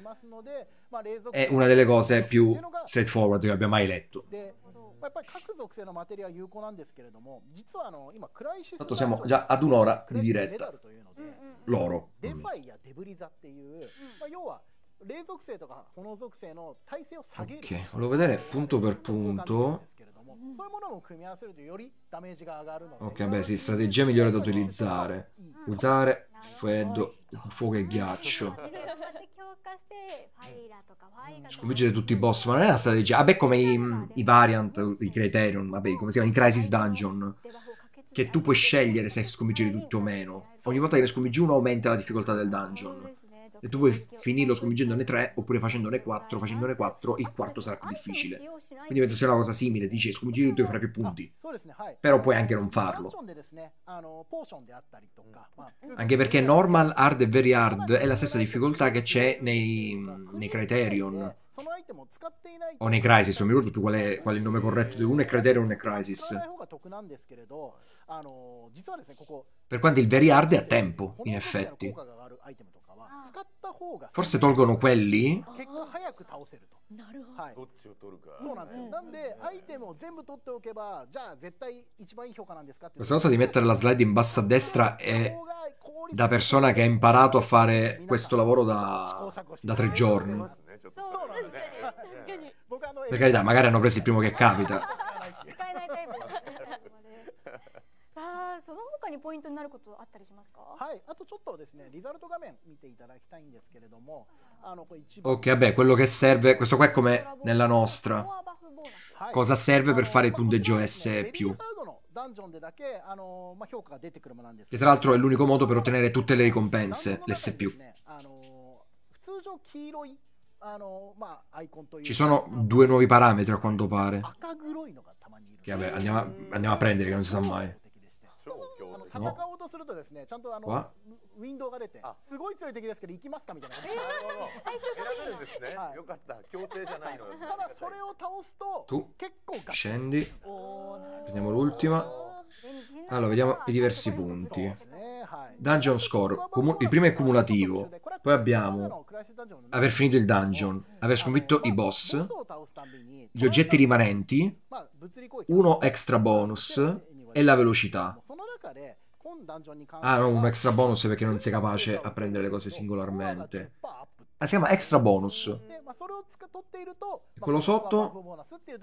È una delle cose più straightforward che abbia mai letto. やっぱり各属性のマテリア有効なんですけれども、実はあの今クライシス Tanto siamo già ad un'ora di メ diretta. ダルというので、 Loro. デファイやデブリザっていう、まあ、要は霊属性とか炎属性の耐性を下げる。 Ok, volevo vedere punto per punto. そういうものも組み合わせるとよりダメージが上がるので。 Ok, vabbè, sì, strategia migliore da utilizzare. Usare freddo, fuoco e ghiaccio. 強化してファイラとかファイガとか Sconfiggere tutti i boss, ma non è una strategia. Vabbè, come i, i variant, i Criterion, vabbè, come si chiama, i Crisis Dungeon. Che tu puoi scegliere se sconfiggere tutti o meno. Ogni volta che ne sconfiggi uno aumenta la difficoltà del dungeon. E tu puoi finirlo sconfiggendone tre, oppure facendone quattro, facendone quattro, il quarto sarà più difficile. Quindi penso sia una cosa simile, dice sconfiggere tutti e fare più punti. Però puoi anche non farlo. Anche perché normal, hard e very hard è la stessa difficoltà che c'è nei, nei Criterion. O nei Crisis, non mi ricordo più qual è, qual è il nome corretto di uno è Criterion e uno è Crisis. Per quanto il very hard è a tempo, in effetti. Forse tolgono quelli? なるほど。 どっちを取るか。 そうなんですよ。なんでアイテムを全部取っておけば、じゃあ絶対一番いい評価なんですかって。 Questa cosa di mettere la slide in basso a destra è da persona che ha imparato a fare questo lavoro da, da tre giorni. Per carità, magari hanno preso il primo che capita. 使えないタイプのあーその他にポイントになることあったりしますか？ はい、あとちょっとですね、リザルト画面見ていただきたいんですけれども、あのこれ一番 Ok, vabbè, quello che serve, questo qua è come nella nostra. Cosa serve per fare il punteggio S più? Che tra l'altro è l'unico modo per ottenere tutte le ricompense, l'S più. Ci sono due nuovi parametri a quanto pare. Che vabbè, andiamo a, andiamo a prendere che non si sa mai. 戦おうとするとですね、ちゃんとあのウィンドウが出て、すごい強い敵ですけど行きますかみたいな。 選べるんですね。よかった。強制じゃないの。 ただそれを倒すと Tu 結構ガッ scendi. Prendiamo l'ultima. Allora, vediamo i diversi punti. Dungeon score. Comu- il primo è cumulativo. Poi abbiamo aver finito il dungeon, aver sconfitto i boss, gli oggetti rimanenti, uno extra bonus e la velocità. Ah, no, un extra bonus perché non sei capace a prendere le cose singolarmente. Ah, si chiama extra bonus. E quello sotto?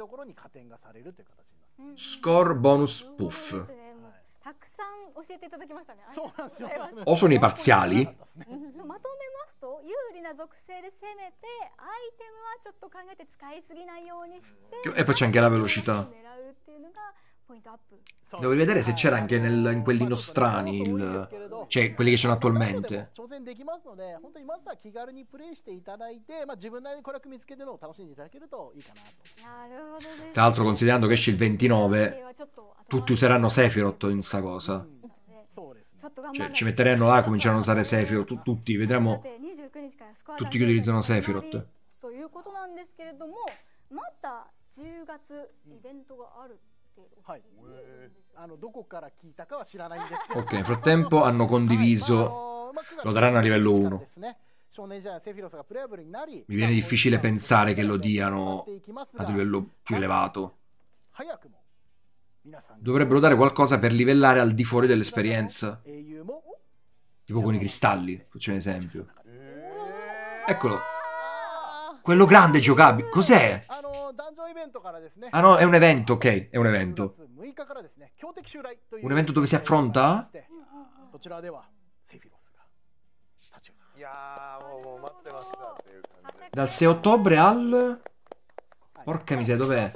Score bonus puff. たくさん教えていただきましたね。 そうなんですよ。 O sono i parziali? まとめますと有利な属性で攻めてアイテムはちょっと考えて使いすぎないようにして E poi c'è anche la velocità. 狙うっていうのがポイントアップ。 Devo vedere se c'era anche nel- in quelli nostrani, il- cioè quelli che ci sono attualmente. 挑戦できますので、本当にまずは気軽にプレイしていただいて、まあ自分なりに娯楽見つけてのを楽しんでいただけるといいかなと。 なるほどです。 Tra l'altro, considerando che esce il ventinove, tutti useranno Sephiroth in sta cosa. そうですね。 ちょっと頑張 Cioè, らない ci metteranno là, cominceranno a usare Sephiroth, tu- tutti, だ vedremo ってにじゅうくにちからスコア tutti che utilizzano Sephiroth. ということなんですけれども、またじゅうがつイベントがあるっていうお聞きしてるんですよ。 あのどこから聞いたかは知らないんですけど。 Ok, nel frattempo hanno condiviso, lo daranno a livello uno. Mi viene difficile pensare che lo diano a livello più elevato. Dovrebbero dare qualcosa per livellare al di fuori dell'esperienza. Tipo con i cristalli, faccio un esempio. Eccolo. Quello grande giocabile. Cos'è? Ah no, è un evento, ok, è un evento. Un evento dove si affronta? いやーもう待ってましたっていう感じで Dal sei ottobre al... Porca miseria, dov'è?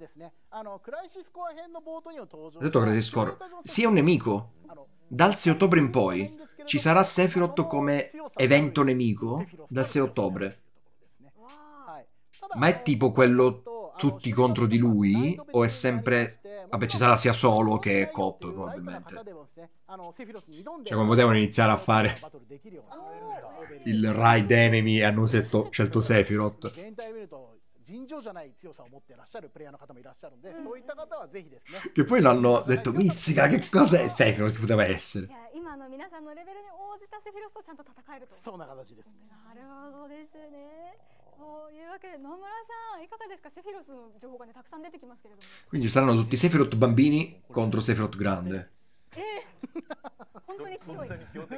Ho detto Crisis Core. Sì, è un nemico. Dal sei ottobre in poi ci sarà Sephiroth come evento nemico? Dal sei ottobre. Ma è tipo quello tutti contro di lui? O è sempre... Vabbè, ci sarà sia solo che coop, probabilmente. Cioè, come potevano iniziare a fare il raid enemy e hanno setto- scelto Sephiroth. 尋常じゃない強さを持ってらっしゃるプレイヤーの方もいらっしゃるので、そういった方はぜひですね。 Che poi l'hanno detto, mizzica, che cos'è Sephiroth che poteva essere? いや今の皆さんのレベルに応じたセフィロスとちゃんと戦えると。 そんな形です。 なるほどですね。というわけで野村さんいかがですか。セフィロスの情報がねたくさん出てきますけれども。 Quindi saranno tutti Sephiroth bambini contro Sephiroth grande. えー、本当に強い。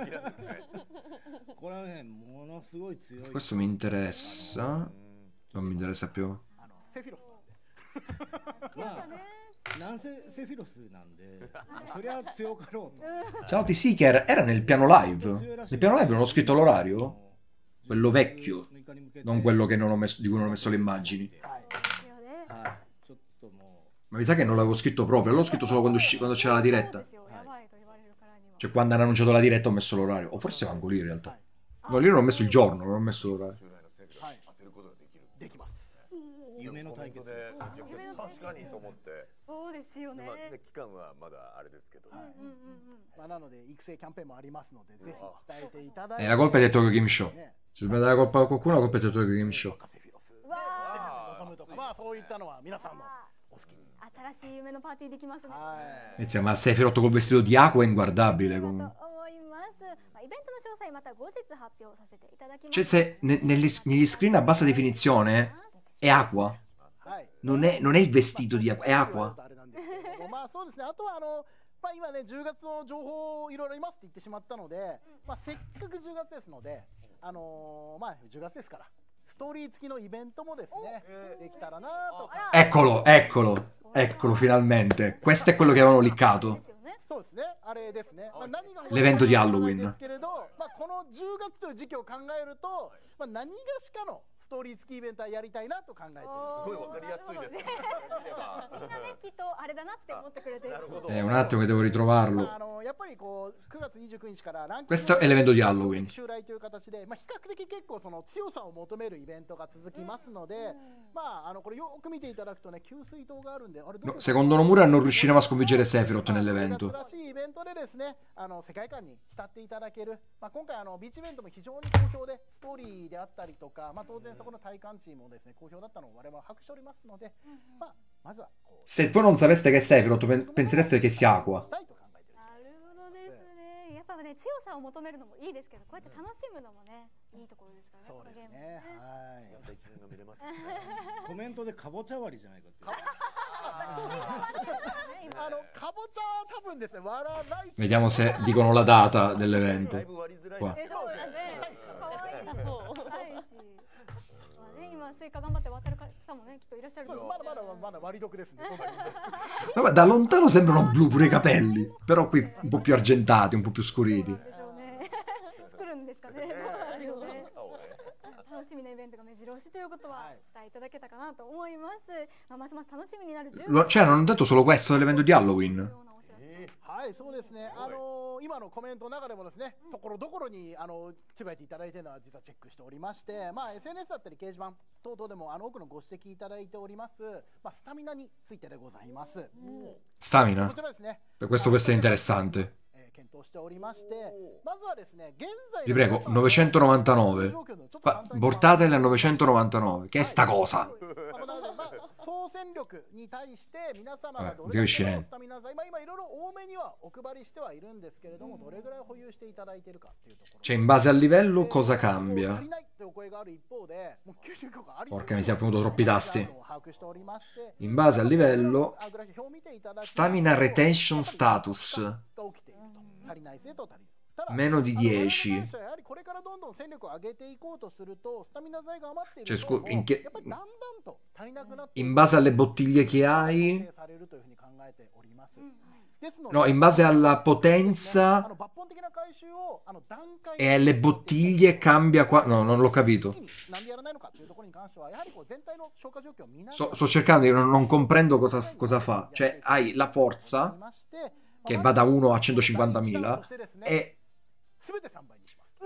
これはねものすごい強い。 Questo mi interessa. Non mi interessa più. セフィロスなんで。 まあなんせセフィロスなんで、そりゃ強かろうと。 Ciao T-Seeker, era nel piano live? Nel piano live non ho scritto l'orario? Quello vecchio, non quello che non ho messo, di cui non ho messo le immagini. ですよね。 はい、ちょっとも Ma mi sa che non l'avevo scritto proprio, l'ho scritto solo quando, usci- quando c'era la diretta. そうですよやばいと言われるからには。 Cioè quando hanno annunciato la diretta ho messo l'orario. O forse manco lì in realtà. No, lì non ho messo il giorno, non ho messo l'orario. 当てることができるできます。 う夢の対決。 で確かにと思って、 そうですよね。 まあ、で期間はまだあれですけど、 うんうんうん。 まあなので育成キャンペーンもありますので、ぜひ鍛えていただい Eh, て。 la colpa è del Tokyo Game Show. Se dobbiamo dare la colpa a qualcuno, la colpa è del Tokyo Game Show. セフィロス。 わあ。 望むとか、まあそういったのは皆さんのお好きに。 新しい夢のパーティーできますね。 はい。 Inizia, ma Sephiroth col vestito di acqua è inguardabile と comunque. 思います。まあイベントの詳細また後日発表させていただきます。 Cioè se ne- negli, negli screen a bassa definizione è acqua. はい。 Non è, non è il vestito di acqua, è acqua. あれなんですけれどもまあそうですね。あとはあの。まあ今ねじゅうがつの情報いろいろありますって言ってしまったので、まあせっかくじゅうがつですので、あのーまあじゅうがつですからストーリー付きのイベントもですねできたらなと。 Eccolo, eccolo, eccolo finalmente. Questo è quello che avevano liccato. ですよね。 そうですね。あれですね。まあ何が L'evento di Halloween ですけれど、まあこのじゅうがつという時期を考えると、まあ何がしかのストーリー付きイベントはやりたいなと考えている。 すごいわかりやすいですね。見ればみんなねきっとあれだなって思ってくれてる。 なるほど。 Eh, un attimo che devo まあ ritrovarlo. あのやっぱりこうくがつにじゅうくにちからランキング Questo è l'evento di Halloween. 襲来という形で、まあ比較的結構その強さを求めるイベントが続きますので、まああのこれよく見ていただくとね給水塔があるんで、あれど No, こ secondo Nomura non riusciremo a sconfiggere Sephiroth nell'evento. らしいイベントでですね、あの世界観に浸っていただける。まあ今回あのビーチイベントも非常に好評で、ストーリーであったりとか、まあ当然そこの体感値もですね好評だったのを我々は把握しておりますので、まあまずはこう Se voi non sapeste che è Sephiroth, pen- pensereste che sia acqua. したいと考えている。 なるほどですね。やっぱね強さを求めるのもいいですけど、こうやって楽しむのもねいいところですからね。 そうですね。 このゲームねはい。 また一年が見れますね。 コメントでかぼちゃ割りじゃないかっていう。 あのかぼちゃは多分ですね割らない。 Vediamo se dicono la data だい dell'evento. ぶ割りづらい Qua. です。 そうですね。可愛いです。可愛いし。まあね今スイカ頑張って渡る方もねきっといらっしゃる。 そうですまだまだまだ割り得ですね。 Vabbè, da lontano sembrano blu pure i capelli. Però qui un po' più argentati, un po' più scuriti. でしょうね。作るんですかね。楽しみなイベベントが目白押しということは伝えいただけたかなと思います。まあ、ますます楽しみになるじゅうご Lo- Cioè, non hanno detto solo questo dell'evento di Halloween? はい、そうですね。あのー今のコメントの中でもですね、ところどころにあのつぶやいていただいているのは実はチェックしておりまして、まあ エスエヌエス だったり掲示板等々でもあの多くのご指摘いただいております、まあスタミナについてでございます。こ Stamina? ちらですね。 Per questo può essere interessante. えー検討しておりまして、まずはですね、現在 Vi prego, novecentonovantanove. Pa- portatele a novecentonovantanove. Che è sta cosa? まあこんな感じでまあ総戦力に対して皆様がどはいれだけの強いしねスタミナ剤、まあ今いろいろ多めにはお配りしてはいるんですけれども、どれぐらい保有していただいているかっていうところ。 Cioè, in base al livello, で cosa もう cambia? 足りないというお声がある一方で、もうきゅうじゅうきゅう個ありすぎる Porca miseria, ho premuto troppi tasti. 把握しておりまして、 In base al livello, あグラフ表を見ていただきますと stamina retention status. が起きていると、足りない生徒足りない。ただ Meno di あの我々 dieci. の会社はやはりこれからどんどん戦力を上げていこうとすると、スタミナ剤が余っている Cioè, と scu- in che- やっぱりだんだんと足りなくなってい In る base alle bottiglie che hai? されるというふうに考えております。ですので No, in base alla あ potenza の抜本的な回収をあの段階 e alle bottiglie cambia qua. No, non l'ho capito. なんでやらないのかというところに関してはやはりこう全体の消化状況を見ながら Sto, sto cercando, io non, non comprendo cosa, cosa fa. Cioè, hai la forza che va da uno a centocinquantamila e 全てさんばいにします。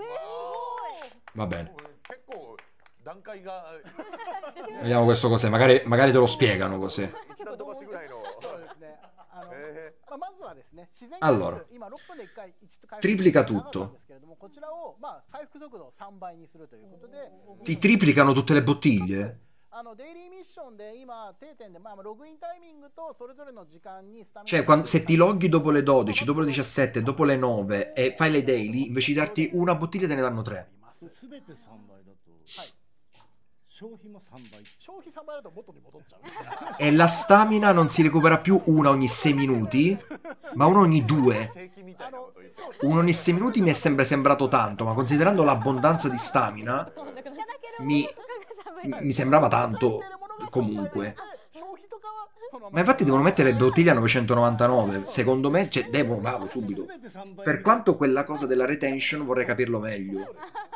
va bene. 結構段階が Vediamo questo cos'è. Magari, magari te lo spiegano così. 一段飛ばしぐらいの。 そうですね。あのえまあまずはですね、自然 Allora 回復今ろっぷんでいっかいいち回復 triplica してなかったん tutto. ですけれども、こちらをまあ回復速度をさんばいにするということで、 Ti triplicano tutte le bottiglie? あのデイリーミッションで今定点でまあログインタイミングとそれぞれの時間にスタミナ Cioè, quando, se ti loghi dopo le dodici, dopo le diciassette, dopo le nove e fai le daily, invece di darti una bottiglia te ne danno tre. すべてさんばいだと、 はい消費もさんばい。 消費さんばいだと元に戻っちゃう。 E la stamina non si recupera più una ogni sei minuti, ma una ogni due. 景気みたいなこと言って。 Uno ogni sei minuti mi è sempre sembrato tanto, ma considerando l'abbondanza di stamina, mi, mi sembrava tanto comunque. Ma infatti devono mettere le bottiglie a novecentonovantanove. Secondo me, cioè, devono farlo subito. Per quanto quella cosa della retention vorrei capirlo meglio.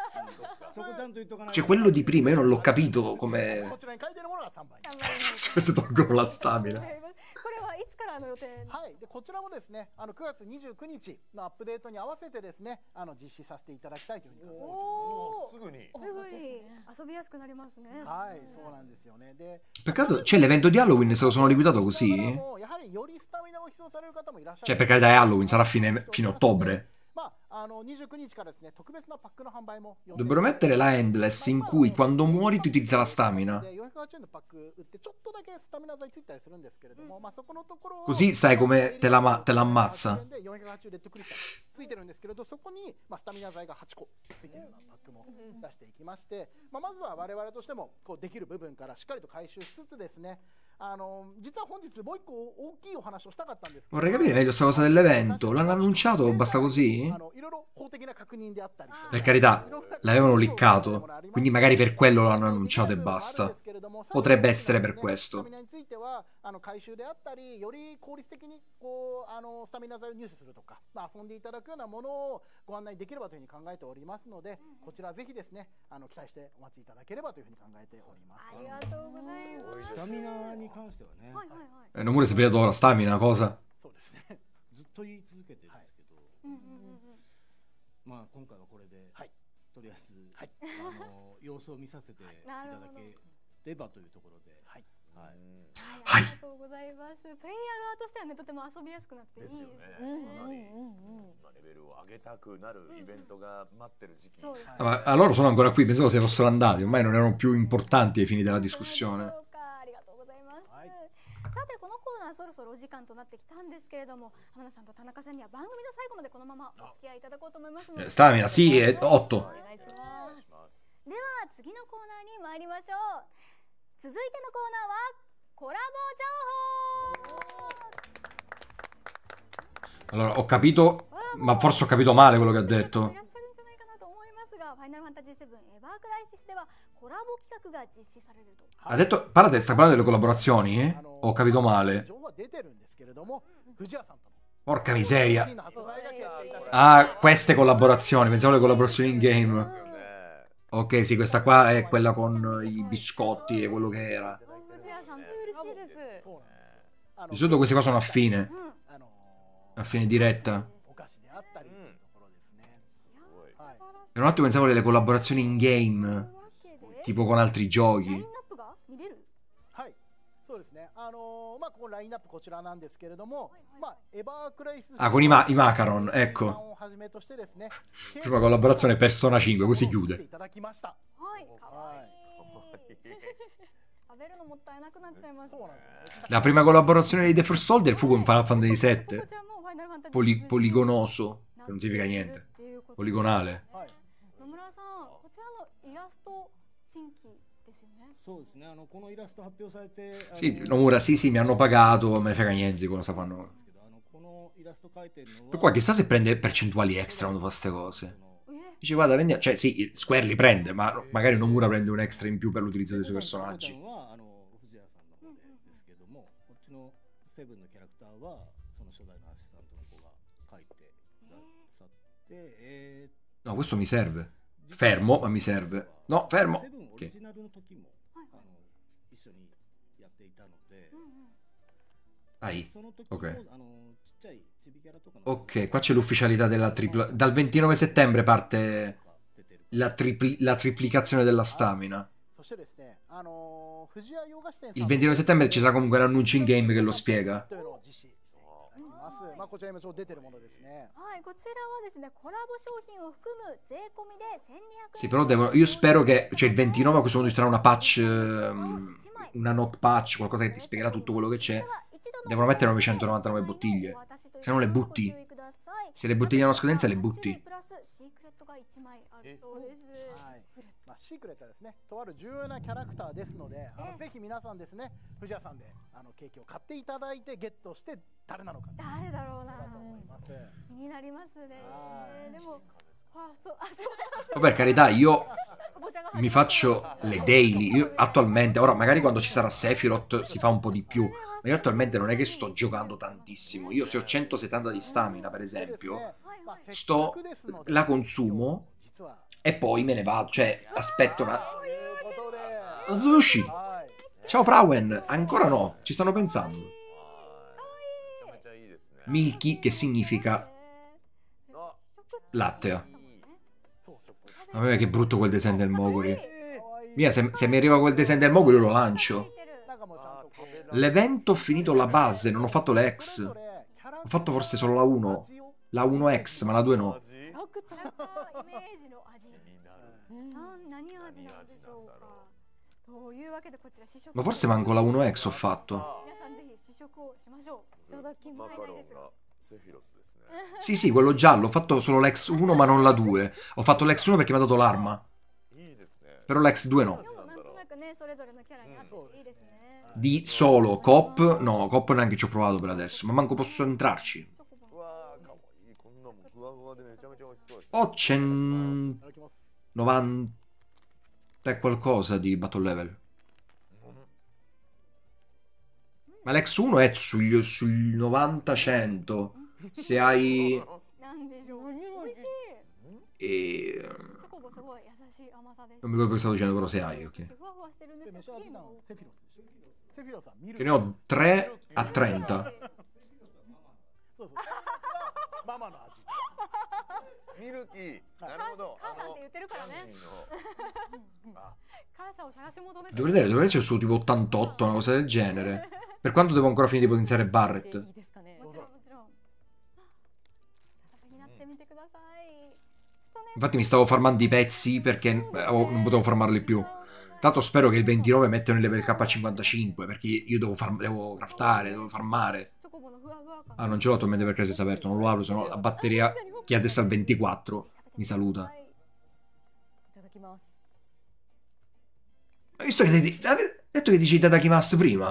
Cioè, quello di prima io non l'ho capito come... こちらに書いてるものがさんばい。 Se tolgono la stamina. これはいつからの予定？ はい、でこちらもですね、あのくがつにじゅうくにちのアップデートに合わせてですね、あの実施させていただきたいというふうに考えておりおお、 すぐに。 すぐに遊びやすくなりますね。 ます。はい、そうなんですよね。で、 Peccato, cioè l'evento di Halloween se lo sono liquidato così? やはりよりスタミナを必要される方もいらっしゃる。 Cioè, per carità è Halloween, sarà fine, fine ottobre. まあ、あのにじゅうくにちからですね、特別なパックの販売も予定 Dovrebbero mettere la endless in cui quando muori ti utilizza la stamina. でよんひゃくはちえんのパック売ってちょっとだけスタミナ剤ついたりするんですけれども、まあそこのところを Così sai come te la, ma- te la ammazza. でよんひゃくはちじゅうレッドクリスタルついてるんですけれど、そこにまあスタミナ剤がはちこついてるようなパックも出していきまして、まあまずは我々としてもこうできる部分からしっかりと回収しつつですね、あの実は本日もう一個大きいお話をしたかったんですけど、 Vorrei capire meglio questa cosa dell'evento. L'hanno annunciato? Basta così? あのいろいろ法的な確認であったり、 Per carità, l'avevano liccato. Quindi magari per quello l'hanno annunciato e basta. Potrebbe essere per questo. スタミナについてはあの回収であったり、より効率的にこうあのスタミナ剤を入手するとか、まあ、遊んでいただくようなものをご案内できればというふうに考えておりますので、こちらぜひですね、あの期待してお待ちいただければというふうに考えております。 ありがとうございます。 スタミナに関してはね、 はいはいはい。 Eh, non vuole sapere la stamina, cosa? そうですね。 ずっと言い続けてるんですけど、 うんうんうんうん。 まあ今回はこれで、 はいとりあえず、 はいあの様子を見させていただければというところで、 はいはい。 はい、ありがとうございます。プレイヤー側としてはね、とても遊びやすくなっていいですよね。 かなりまあレベルを上げたくなるイベントが待ってる時期。 そうですね。 Ah, ma a loro sono ancora qui, pensavo se fossero andati, ormai non erano più importanti ai fini della discussione. そうか、ありがとうございます。 はいさてこのコーナーそろそろお時間となってきたんですけれども、浜田さんと田中さんには番組の最後までこのままお付き合いいただこうと思いますので。 Eh, Stamina, sì, è otto. お願いします。では次のコーナーに参りましょう。続いてのコーナーはコラボ情報。 Allora, ho capito, ma forse ho capito male quello che ha detto. いらっしゃるんじゃないかなと思いますが、ファイナルファンタジーセブンエバークライシスではコラボ企画が実施されると。 Ha detto, Parate, sta parlando delle collaborazioni? Eh? Ho capito male. 情報は出てるんですけれども、藤谷さんとの Porca miseria. 発売が決定いたしました。 Ah, queste collaborazioni, pensavo alle collaborazioni in game. Ok, sì, questa qua è quella con i biscotti e quello che era. 藤谷さん、嬉しいです。 そうなんですあの Di solito queste qua sono a fine, あの a fine diretta. お菓子であったりっていうところですね。はい Per un attimo pensavo alle collaborazioni in game, tipo con altri ライン giochi. ナップが見れる。 はい、そうですね。あのーまあここラインナップこちらなんですけれども、まあエバークライス Ah, con i, ma- i macaron, ecco. をはじめとしてですね。 Prima collaborazione Persona cinque, così chiude. いただきました。 はい、かわいい。 はい。 食べるのもったいなくなっちゃいます。 そうなんですね。 La prima collaborazione di The First Soldier fu con Final Fantasy こ sette. ちらもファイナルファンタジー Poli- poligonoso, che non significa niente. っていうこと Poligonale. はい。 野村さん、こちらのイラスト新規ですよね。 そうですね。あのこのイラスト発表されて、あの Sì, Nomura, sì, sì, mi hanno pagato, me ne frega niente di cosa なん fanno. ですけど、あのこのイラスト描いてるのは Per qua chissà se prende percentuali extra quando fa queste cose. そのえ Dice, guarda, vendi... cioè sì, Square li prende, ma magari Nomura prende un extra in più per l'utilizzo dei suoi セブン personaggi. はあの藤谷さんの方でですけども、こっちのセブンのキャラクターはその初代のアシスタントの子が描いてくださって、え No, questo mi serve. ー Fermo, ma mi serve. No, fermo. セブンオリジナルの時も、 はいあの一緒にやっていたので、 うんうん Dai. その時 Ok. もあのちっちゃいチビキャラとかの Ok, qua c'è l'ufficialità della tripla... Dal ventinove settembre parte 出てる la, tripli- la triplicazione della stamina. そしてですね、あのー、藤谷洋菓子店さん Il ventinove settembre ci sarà comunque un annuncio in game che lo spiega. というのを実施していただきます。まあこちら今ちょうど出てるものですね。 はい、こちらはですね、コラボ商品を含む税込みでせんにひゃくえん。 Sì, però devo... io spero che... Cioè, il ventinove a questo punto ci sarà una patch... ehm, una note patch, qualcosa che ti spiegherà tutto quello che c'è. Devono mettere novecentonovantanove bottiglie. Se no le butti. Se le bottiglie hanno scadenza, le butti. プラスシークレットがいちまいあるそうです。 はい。まあシークレットはですね、とある重要なキャラクターですので、あのぜひ皆さんですね、藤谷さんであのケーキを買っていただいてゲットして誰なのか誰だろうな。 だと思います。 気になりますねは。いでも、あ、そう、あ、そう。 Ma per carità, io お茶が入 mi ってます faccio le daily. Io attualmente, ora magari quando ci sarà Sephiroth si fa un po' di più. Ma io attualmente non è che sto giocando tantissimo. Io se ho centosettanta di stamina, per esempio, sto, la consumo e poi me ne vado. Cioè, aspetto una... ということで、 Non sono uscito. はい。 Ciao Prawen, ancora no. Ci stanno pensando. めちゃめちゃいいですね。 Milky, che significa あ latteo. いい Vabbè, che brutto quel design del Moguri. かわいい Mia, se, se mi arriva quel design del Moguri lo lancio. なんかもうちゃんとこう L'evento ho finito la base, non ho fatto le X. それぞれキャラクター Ho fatto forse solo la uno. 味を La uno X, ma la due no. 味ラクタキャラクターイメージの味。 気になる。 なん何味なんでしょうか。というわけでこちら試食。 Ma forse manco la uno X ho fatto. 皆さんぜひ試食をしましょう。いただきまマす。 カロンがセフィロスですね。 Sì, sì, quello giallo. Ho fatto solo l'X uno, ma non la due. Ho fatto l'X uno perché mi ha dato l'arma. いいですね。 Però l'X due no. でもなんとなくね、それぞれのキャラにあっていいですね。 Di solo Cop, no, Cop neanche ci ho provato per adesso. Ma manco posso entrarci. うわー、かわいい。こんなもんふわふわでめちゃめちゃ美味しそうです。 Ho いただきます。 centonovanta e qualcosa di battle level. Ma l'X uno è sugli, sul novanta cento. Se hai... なんでしょう。美味しい。 E... チョコボすごい優しい甘さです。 Non mi ricordo che stavo dicendo, però se hai, ok. ふわふわしてるんでです召し上がってたのセフィロスでしょ。セフィロスさん見る。 Che ne ho tre a trenta. そうそう。ママの味。 ミルキー。なるほど。 母さんって言ってるからね。 あのあ母さんを探し求めて。 Dovrei vedere, dovrei c'è su tipo ottantotto, una cosa del genere. Per quanto devo ancora finire di potenziare いい Barret. ですかね。 もちろんもちろん。になってみてください。 Infatti mi stavo farmando i pezzi perché eh, avevo- non potevo farmarli più. Tanto spero che il ventinove mettano il level K cinquantacinque perché io devo, far- devo craftare, devo farmare. チョコボのふわふわ感。 Ah, non ce l'ho attualmente perché si è aperto, non lo apro, sennò la batteria che è adesso al ventiquattro mi saluta. いただきます。 Hai visto che ti, ti- avevi detto che dici Tadakimasu prima?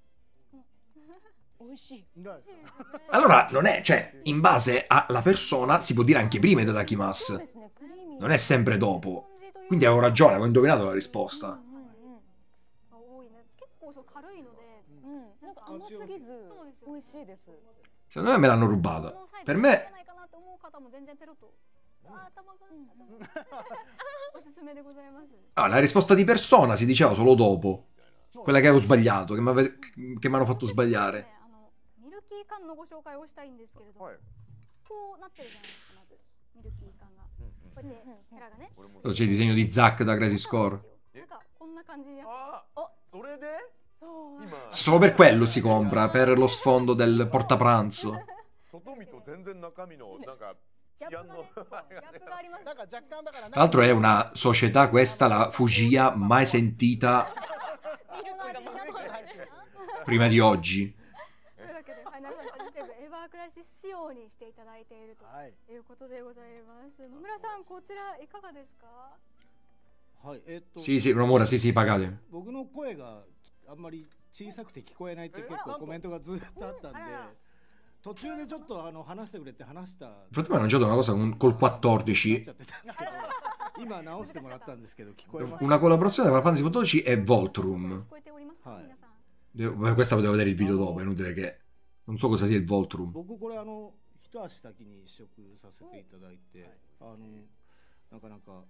美味しい。 いないですか。 Allora non è, cioè, in base alla persona si può dire anche prima そう Tadakimasu. ですね。クリーミー。 Non è sempre dopo. Quindi avevo ragione, avevo indovinato la risposta. うんうんうん。 あ多いね。結構そう軽いので。 うん、なんか甘すぎず美味しいです。 Secondo me me l'hanno rubata. Per me じゃないかなと思う方も全然ペロッとあ頭がおすすめでございます。 Ah, la risposta di persona si diceva solo dopo. Quella che avevo sbagliato, che mi hanno fatto sbagliare. あのミルキー缶のご紹介をしたいんですけれども、 はい。 こうなってるじゃないですか。まずミルキー缶がこうやってキャラがね、 俺も C'è il disegno di Zack da Crazy Score. なんかこんな感じになってああ、それでそう今 Solo per quello si compra, per lo sfondo del portapranzo. 外見と全然中身のなんかギャップがね、そうギャップがあります。 なんか若干だから Tra l'altro è una società, questa, la Fujiya, mai sentita ミルクが混ざってる prima di oggi. というわけで、ファイナルファンタジーセブンエヴァークライシス仕様にしていただいているとはいいうことでございます。野村さん、こちらいかがですか？ はいえっと Sì, sì, Nomura, sì, sì, pagate. 僕の声があんまり小さくて聞こえないって結構コメントがずっとあったんで、途中でちょっとあの話してくれって話した Nel frattempo hanno giocato una cosa con- col なっ quattordici. ちゃってたんですけど今直してもらったんですけど聞こえます Una collaborazione tra Final Fantasy quattordici e Voltrum. 聞こえておりますか、 はい皆さん。 De- Questa potevo vedere il video dopo, è inutile che... Non so cosa sia il Voltrum. 僕これあの一足先に試食させていただいて、あのなかなか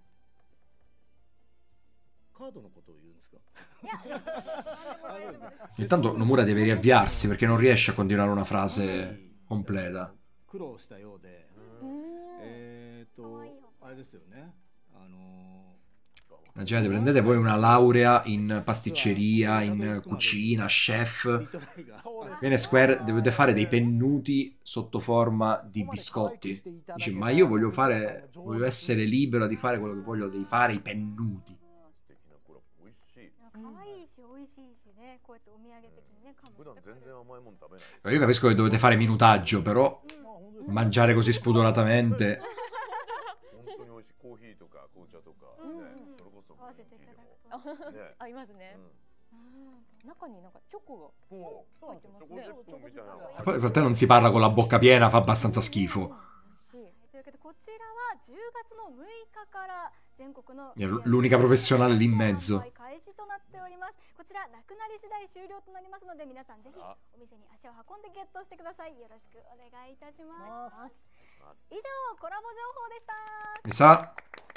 カードのことを言うんですか？ いや、なんでも大丈夫です。 Ogni tanto Nomura deve riavviarsi perché non riesce a continuare una frase completa. 苦労したようで、 うんえっ、とかわいいよあれですよね。あの Immaginate, prendete voi una laurea in pasticceria, in cucina, chef. リトライが Viene Square, dovete fare dei pennuti sotto forma di biscotti. Dici, ma io voglio fare, voglio essere libero di fare quello che voglio, devi fare i pennuti. 素敵なこれ美味しい。 可愛いし美味しいしね、こうやってお土産的にね、噛む普段全然甘いもん食べないです。 Io capisco che dovete fare minutaggio, però mangiare così spudoratamente. 本当に美味しいコーヒーとか紅茶とかね、それこそ合わせていただくあと。 ね。 合いますね。中になんかチョコがも入ってますね。 チョコみたいな。 Poi per te non si parla con la bocca piena, fa abbastanza schifo. 美味しい。 というわけで、こちらはじゅうがつのむいかから全国の È l'unica professionale lì in mezzo. 開始となっております。こちらなくなり次第終了となりますので、皆さんぜひお店に足を運んでゲットしてください。よろしくお願いいたします。以上、コラボ情報でした。 Mi sa...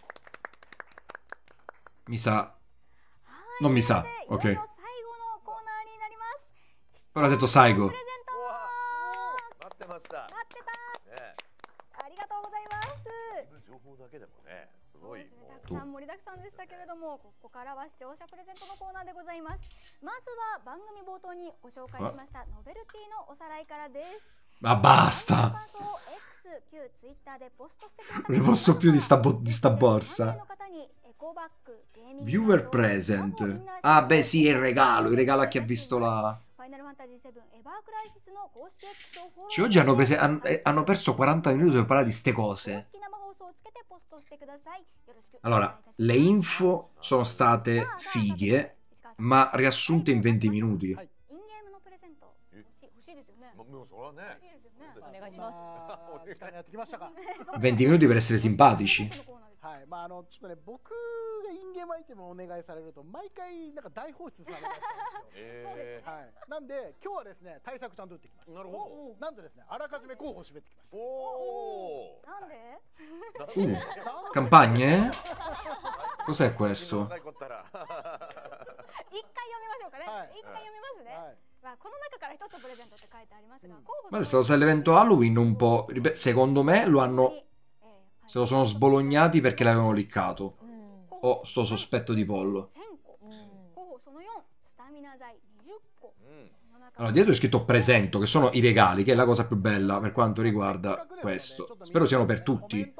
Mi sa... Non mi sa, いよい ok. よ最後のコーナーになります。 Però ha detto Saigo. プレゼント。 待ってました。 待ってた。 ね。 ありがとうございます。 情報だけでもね、すごいもたくさん盛りだくさんでしたけれども、ここからは視聴者プレゼントのコーナーでございます。まずは番組冒頭にご紹介しましたノベルティのおさらいからです。 Ma basta! 感想を X、旧 Twitter でポストしてください。 Non ne posso più di sta, bo- di sta borsa. の方にエコバッグ、ゲーミング Viewer present. Ah, beh, sì, è il regalo. Il regalo a chi ha visto la. ファイナルファンタジーセブンエバークライシスの公式 X をフォロー Cioè, oggi hanno, prese- han- eh, hanno perso quaranta minuti per parlare di ste 公 cose. 式生放送をつけてポストしてください。よろしくお願いいたします。 Allora, le info sono state fighe, ma riassunte in venti minuti. インゲームのプレゼント欲しい欲しいですよね。 う、もうそれはね欲しいですよね。 お願いします。 あー時間がやってきましたか。 venti minuti per essere simpatici. はい、まああのちょっとね、僕がインゲームアイテムをお願いされると毎回なんか大放出されるんですよ。 えはい、なんで今日はですね対策ちゃんと打ってきましー、なるほた。なんとですねあらかじめ候補を絞ってきましど。おお。 なんで？ Uh, campagne? Cos'è questo? 若い子ったら。 一回読みましょうかね。 はい一回読みますね。 た。はい。 まあこの中から一つプレゼントって書いてありますが、候補 Ma è stato se l'evento Halloween un po'. ripe- Secondo me lo hanno. Se lo sono sbolognati perché l'avevano liccato. うん。 Ho sto sospetto di pollo. せんこ。候補そのよん、スタミナ剤にじゅっこ。 うん。 この中 Allora, dietro è scritto presento, che sono i regali, che è la cosa più bella per quanto riguarda questo. Spero siano per tutti.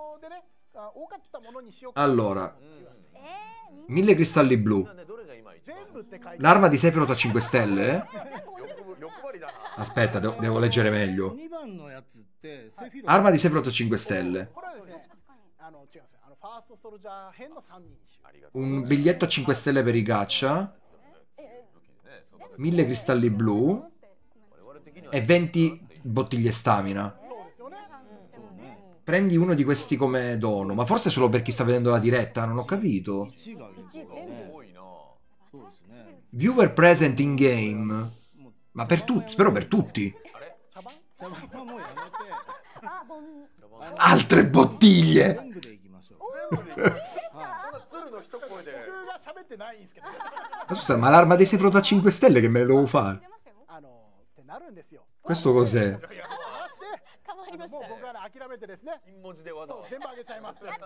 Allora, えー、みんな mille cristalli blu. ね、どれが今一番。 全部って書いてある。 L'arma di Sephiroth a cinque stelle? 欲欲張りだな。 Aspetta, devo, devo leggere meglio. にばんのやつってセフィロ Arma di Sephiroth a cinque stelle. これはですね、あの違うんですよ。あのファーストソルジャー編のさんにんにしよう。 ありがとう。 Un biglietto a cinque stelle per i gacha. 武器でね、そうだね。 mille cristalli blu. 我々的には E venti bottiglie stamina. そうですよね。 そうね Prendi uno di questi come dono. Ma forse solo per chi sta vedendo la diretta, non ho capito. いちがいいね多いな。 そうですね Viewer present in game. Ma per tutti, spero per tutti. あれ？ 茶番？ 茶番はもうやめてあ、 Altre bottiglie! 全部でいきましょう。 全部でいきます。そんな鶴の一声で。 僕が喋ってないんですけど。 Ma scusa, ma l'arma dei Sephiroth a cinque stelle che me le devo fare? 出ましたよ。 あのってなるんですよ。 Questo cos'è? 話して変わりましたもう僕はね諦めてですね。 金文字でわざわざ。 そう全部あげちゃいます。 よか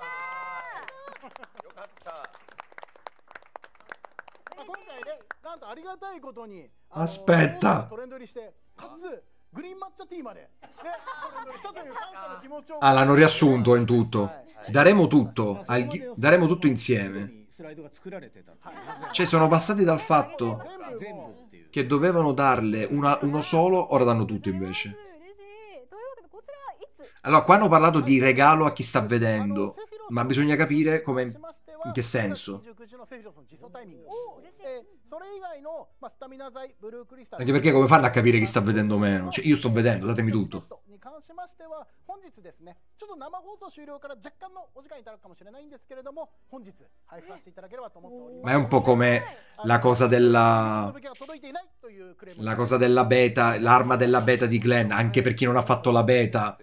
った。 まあ今回ね、なんとありがたいことに、 アスペッタトレンド入りして、かつグリーン抹茶ティーまで、ね、トレンド入りしたという感謝の気持ちを。 Ah, l'hanno riassunto in tutto. Daremo tutto, al ghi- daremo tutto insieme. スライドが作られてたっていう。 Cioè, sono passati dal fatto 全部っていう。 che dovevano darle una- uno solo, ora danno tutto invece. 嬉しい。というわけでこちらいつ Allora, qua hanno parlato di regalo a chi sta vedendo, ma bisogna capire come, in che senso. お嬉しい。 それ以外の、まあ、スタミナ剤、ブルークリスタル Anche perché come fanno a capire chi sta vedendo o meno? Cioè, io sto vedendo, datemi tutto. に関しましては本日ですね、ちょっと生放送終了から若干のお時間いただくかもしれないんですけれども、本日配布させていただければと思っております。 Ma è un po' come la cosa della... La cosa della beta, l'arma della beta di Glenn, anche per chi non ha fatto la beta,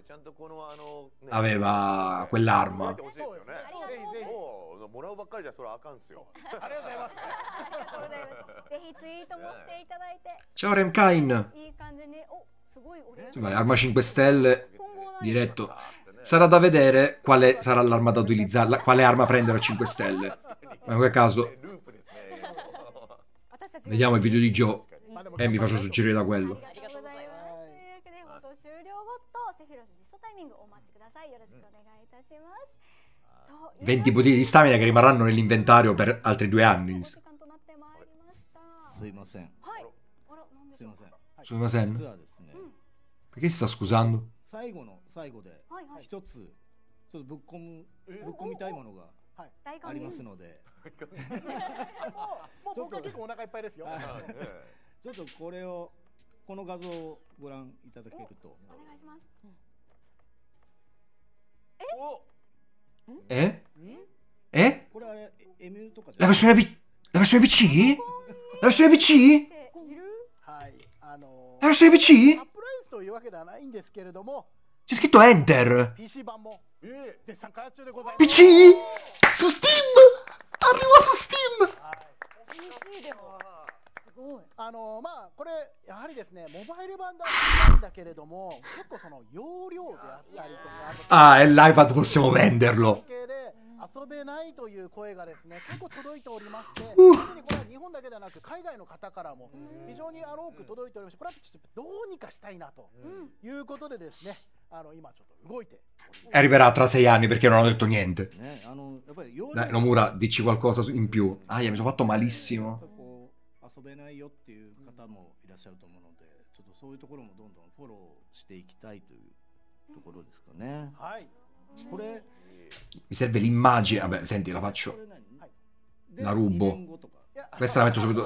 aveva quell'arma. もらうばっかりじゃそれあかんすよ。 ありがとうございます。 ぜひツイートもしていただいて。 Ciao Remkain. いい感じに。お、すごい俺。 Vai, arma cinque stelle, diretto. Sarà da vedere quale sarà l'arma da utilizzare, la- quale arma prendere a cinque stelle. Ma in quel caso, vediamo il video di Joe e mi faccio suggerire da quello. ありがとうございます。というわけで放送終了後とセフィロス実装タイミングお待ちください。よろしくお願いいたします。 venti bottiglie di stamina che rimarranno nell'inventario per altri due anni. すいません。 はい。あら、なんでしょう。 Sumimasen? 実はですね、 Perché si sta scusando? 最後の最後ではいはい。 一つちょっとぶっ込むぶっ込みたいものが大歓迎ありますので、 もう僕は結構お腹いっぱいですよ。 ちょっとこれをこの画像をご覧いただけると、 お願いします。 Eh? Eh? これあれ M とか La versione P... La versione P C? La versione P C? はい、あの La versione P C? サプライズというわけではないんですけれども、 C'è scritto Enter. ピーシー 版も絶賛開発中でございます。 P C? Su Steam! Arriva su Steam! ピーシー でもすごい。 あのまあこれやはりですね、モバイル版ではないんだけれども、結構その容量であったりとか、 Ah, e l'iPad possiamo venderlo. 系で遊べないという声がですね、結構届いておりまして、特にこれは日本だけではなく海外の方からも非常にあの多く届いておりまして、これはちょっとどうにかしたいなということでですね、あの今ちょっと動いて。 Arriverà tra sei anni perché non ho detto niente. ね、あのやっぱり容量 Dai, Nomura, dici qualcosa in più. Ah, mi sono fatto malissimo. こう遊べないよっていう方もいらっしゃると思うので、ちょっとそういうところもどんどんフォローしていきたいというところですかね。 はい。 これ Mi serve l'immagine. Vabbè, senti, la こ faccio. れ何？ La rubo. にねんごとか Questa la metto subito.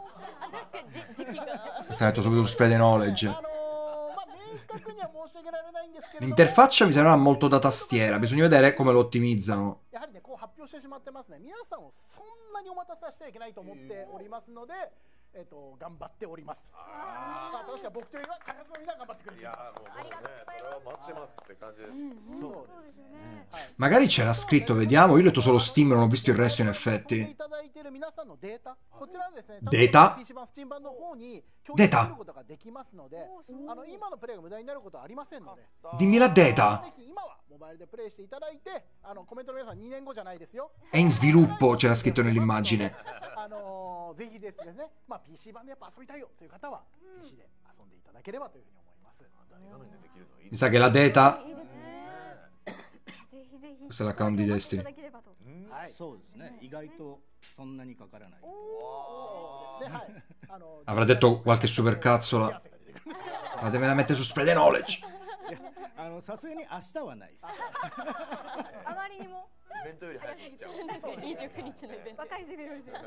Questa la metto subito su Spread Knowledge. あのまあ明確には申し上げられないんですけれども、 L'interfaccia mi sembra molto da tastiera. Bisogna vedere come lo ottimizzano. やはりねこう発表してしまってますね。皆さんをそんなにお待たせはしてはいけないと思っておりますので、えっと頑張っております。まあ確か僕というよりは開発のみんなが頑張ってくれていいやます。 もうね、それは待ってますって感じです。 そうそうですね。はい。 Magari c'era scritto, vediamo. Io ho letto solo Steam, non ho visto il resto in effetti. いただいている皆さんのデータ、こちらですね。 データピーシー 版、Steam 版の方に共データ有することができますので、あの今のプレイが無駄になることはありませんので、 Dimmi la data. ぜひ今はモバイルでプレイしていただいて、あのコメントの皆さんにねんごじゃないですよ。 È in sviluppo, c'era scritto nell'immagine. あのぜひですね、まあ ピーシー 版でやっぱ遊びたいよという方は ピーシー で遊んでいただければというふうに思います。 大画面でできるのいい Mi sa che la data. いいですね。ぜひぜひ。 Questo è l'account di Destiny. いただければと。 はい。 そうですね。意外とそんなにかからない。 そうですね。はい。あの Avrà detto qualche supercazzola. Fatemela mettere su Spread Knowledge. あのさすがに明日はないです。 あまりにもイベントより早く来ちゃう。 確かににじゅうくにちのイベント。 若いセフィロスですよ。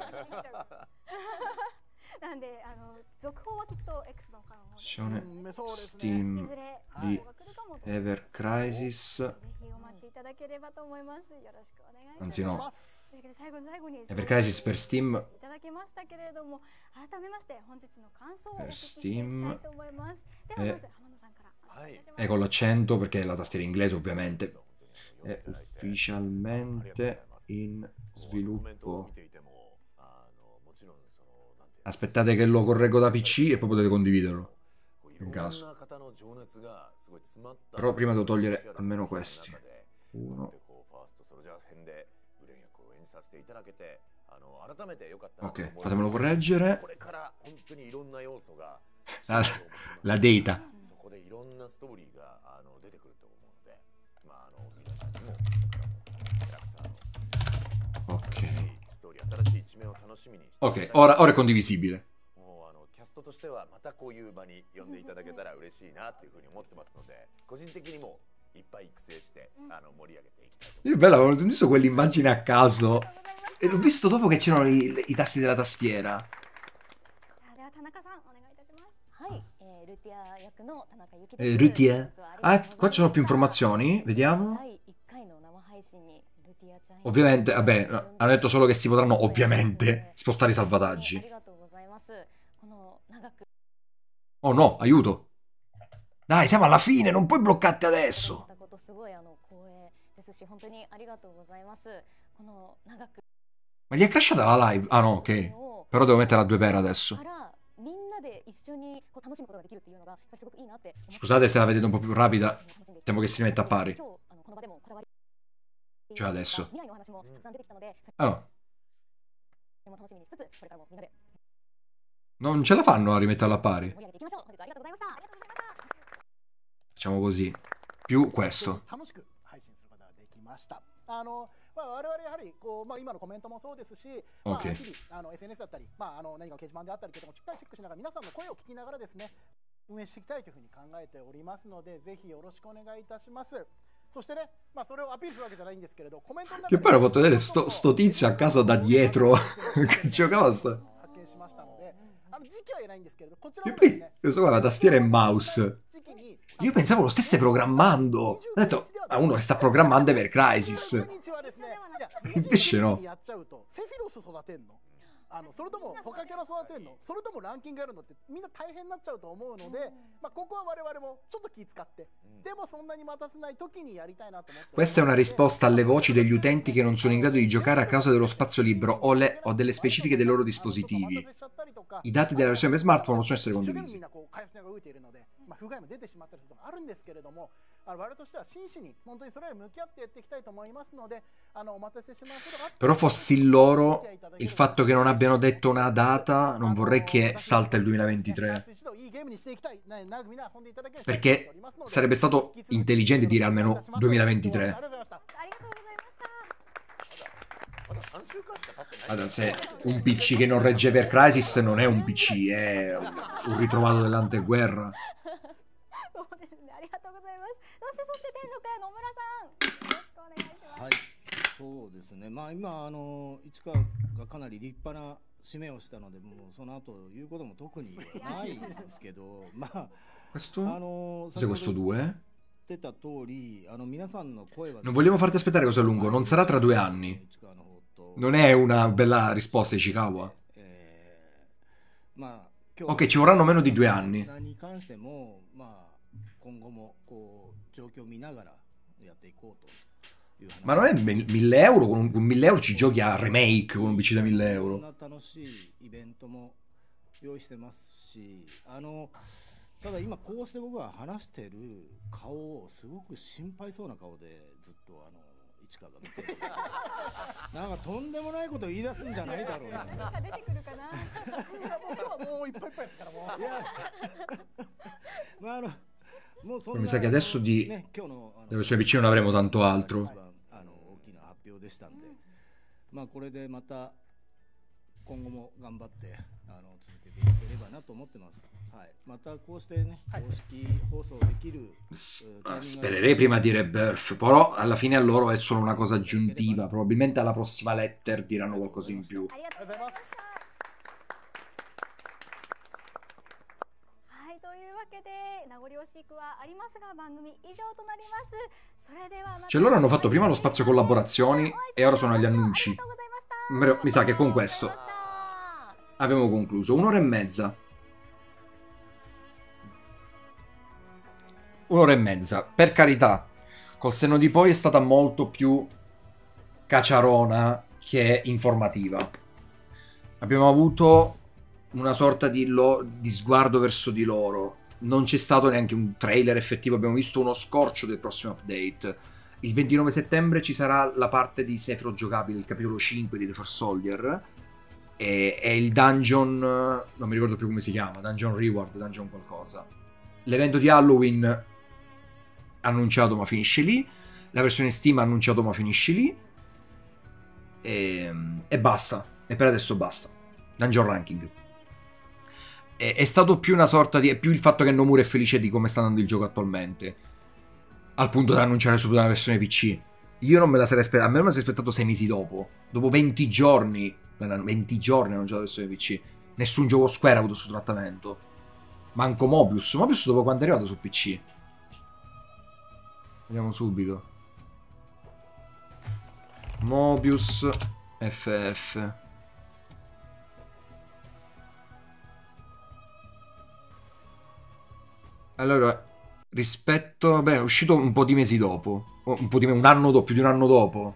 なんであの続報はきっと X の方の方で Versione うんそうですね。 Steam いずれ di 情報が来るかもと。 Ever Crisis. ぜひお待ちいただければと思います。よろしくお願いします。 Anzi no. というわけで最後の最後に Ever Crisis per Steam. いただきましたけれども、改めまして本日の感想をお聞 Per きしていきたいと思います。ではまず浜野さんからお願いします。 è con l'accento perché è la tastiera inglese ovviamente. È ufficialmente in sviluppo. Aspettate che lo correggo da P C e poi potete condividerlo in caso. Però prima devo togliere almeno questi. Uno. Ok, fatemelo correggere. La, la data. Ok. Ok, ora, ora è condivisibile. Io bella, avevo visto quell'immagine a caso e l'ho visto dopo che c'erano i, i tasti della tastiera. Eh, Rutia. Ah, qua ci sono più informazioni, vediamo. Ovviamente, vabbè, hanno detto solo che si potranno ovviamente spostare i salvataggi. Oh no, aiuto. Dai, siamo alla fine, non puoi bloccarti adesso. Ma gli è crashata la live? Ah no, ok. Però devo metterla a due per adesso. Scusate se la vedete un po' più rapida. Temo che si rimetta a pari. Cioè adesso. Ah no. Non ce la fanno a rimetterla a pari. Facciamo così. Più questo. まあ、我々やはりこう、まあ、今のコメントもそうですし、まあ、日々あの エスエヌエス だったり、まあ、あの何か掲示板であったりというのもしっかりチェックしながら皆さんの声を聞きながらですね運営していきたいというふうに考えておりますのでぜひよろしくお願いいたします。そしてね、まあ、それをアピールするわけじゃないんですけれどコメントの中で Che poi ho fatto vedere sto, sto tizio a caso da dietro che giocava sto... E poi questo qua la tastiera e mouse. Io pensavo lo stesse programmando. Ho detto a uno che sta programmando Ever Crisis. Invece no. あのそれとも他キャラ育てるのそれともランキングやるのってみんな大変になっちゃうと思うので、まあ、ここは我々もちょっと気使ってでもそんなに待たせない時にやりたいなと思って Questa è una risposta alle voci degli utenti che non sono in grado di giocare a causa dello spazio libero o, le, o delle specifiche dei loro dispositivi. I dati della versione per smartphone possono essere condivisi. 不具合も出てしまったりすることがあるんですけれども、我々としては真摯に本当にそれに向き合ってやっていきたいと思いますので、あのお待たせしますけど。Però fossi loro, il fatto che non abbiano detto una data, non vorrei che salta il duemilaventitré. Perché sarebbe stato intelligente dire almeno duemilaventitré. Allora, se un P C che non regge Ever Crisis non è un P C, è un ritrovato dell'anteguerra. そうですね。まあ今あの市川がかなり立派な締めをしたので、もうその後言うことも特にないんですけど、まあ questo? Cos'è questo due? 出た通り、あの皆さんの声は Non vogliamo farti aspettare così a lungo, non sarà tra due anni. Non è una bella risposta di Ishikawa. Ok, ci vorranno meno di due anni. Ma non è mille euro? Con un mille euro ci giochi a remake con un P C da mille euro. ただ今こうして僕が話してる顔をすごく心配そうな顔でずっとあの市川が見てるなんかとんでもないこと言い出すんじゃないだろうな出てくるかなもういっぱいいっぱいですからもういやまああのもうそんな Mi sa che adesso di della versione P C non avremo tanto altro. あの大きな発表でしたんでまあこれでまた今後も頑張ってあの続けていければなと思ってます。はい、またこうしてね、公式放送できる Spererei prima di Rebirth, però alla fine a loro è solo una cosa aggiuntiva. Probabilmente alla prossima letter diranno qualcosa in più. というわけで名残惜しくはありますが番組以上となります。それではまた Cioè loro hanno fatto prima lo spazio collaborazioni e ora sono agli annunci. Mi sa che con questo abbiamo concluso. Un'ora e mezza. un'ora e mezza, per carità. Col senno di poi è stata molto più cacciarona che informativa. Abbiamo avuto una sorta di, lo- di sguardo verso di loro. Non c'è stato neanche un trailer effettivo, abbiamo visto uno scorcio del prossimo update. Il ventinove settembre ci sarà la parte di Sephiroth giocabile, il capitolo cinque di The First Soldier, e, e il dungeon, non mi ricordo più come si chiama, dungeon reward, dungeon qualcosa. L'evento di Halloween annunciato ma finisce lì, la versione Steam annunciato ma finisce lì, e, e basta, e per adesso basta. Dungeon ranking. È, è stato più una sorta di... è più il fatto che Nomura è felice di come sta andando il gioco attualmente, al punto da annunciare subito una versione P C. Io non me la sarei aspettata, a me me la sarei aspettato sei mesi dopo, dopo venti giorni, venti giorni hanno annunciato la versione P C. Nessun gioco Square ha avuto questo trattamento, manco Mobius. Mobius dopo quando è arrivato su P C? Vediamo subito. Mobius F F. Allora, rispetto... beh, è uscito un po' di mesi dopo. Un po' di un anno dopo, più di un anno dopo.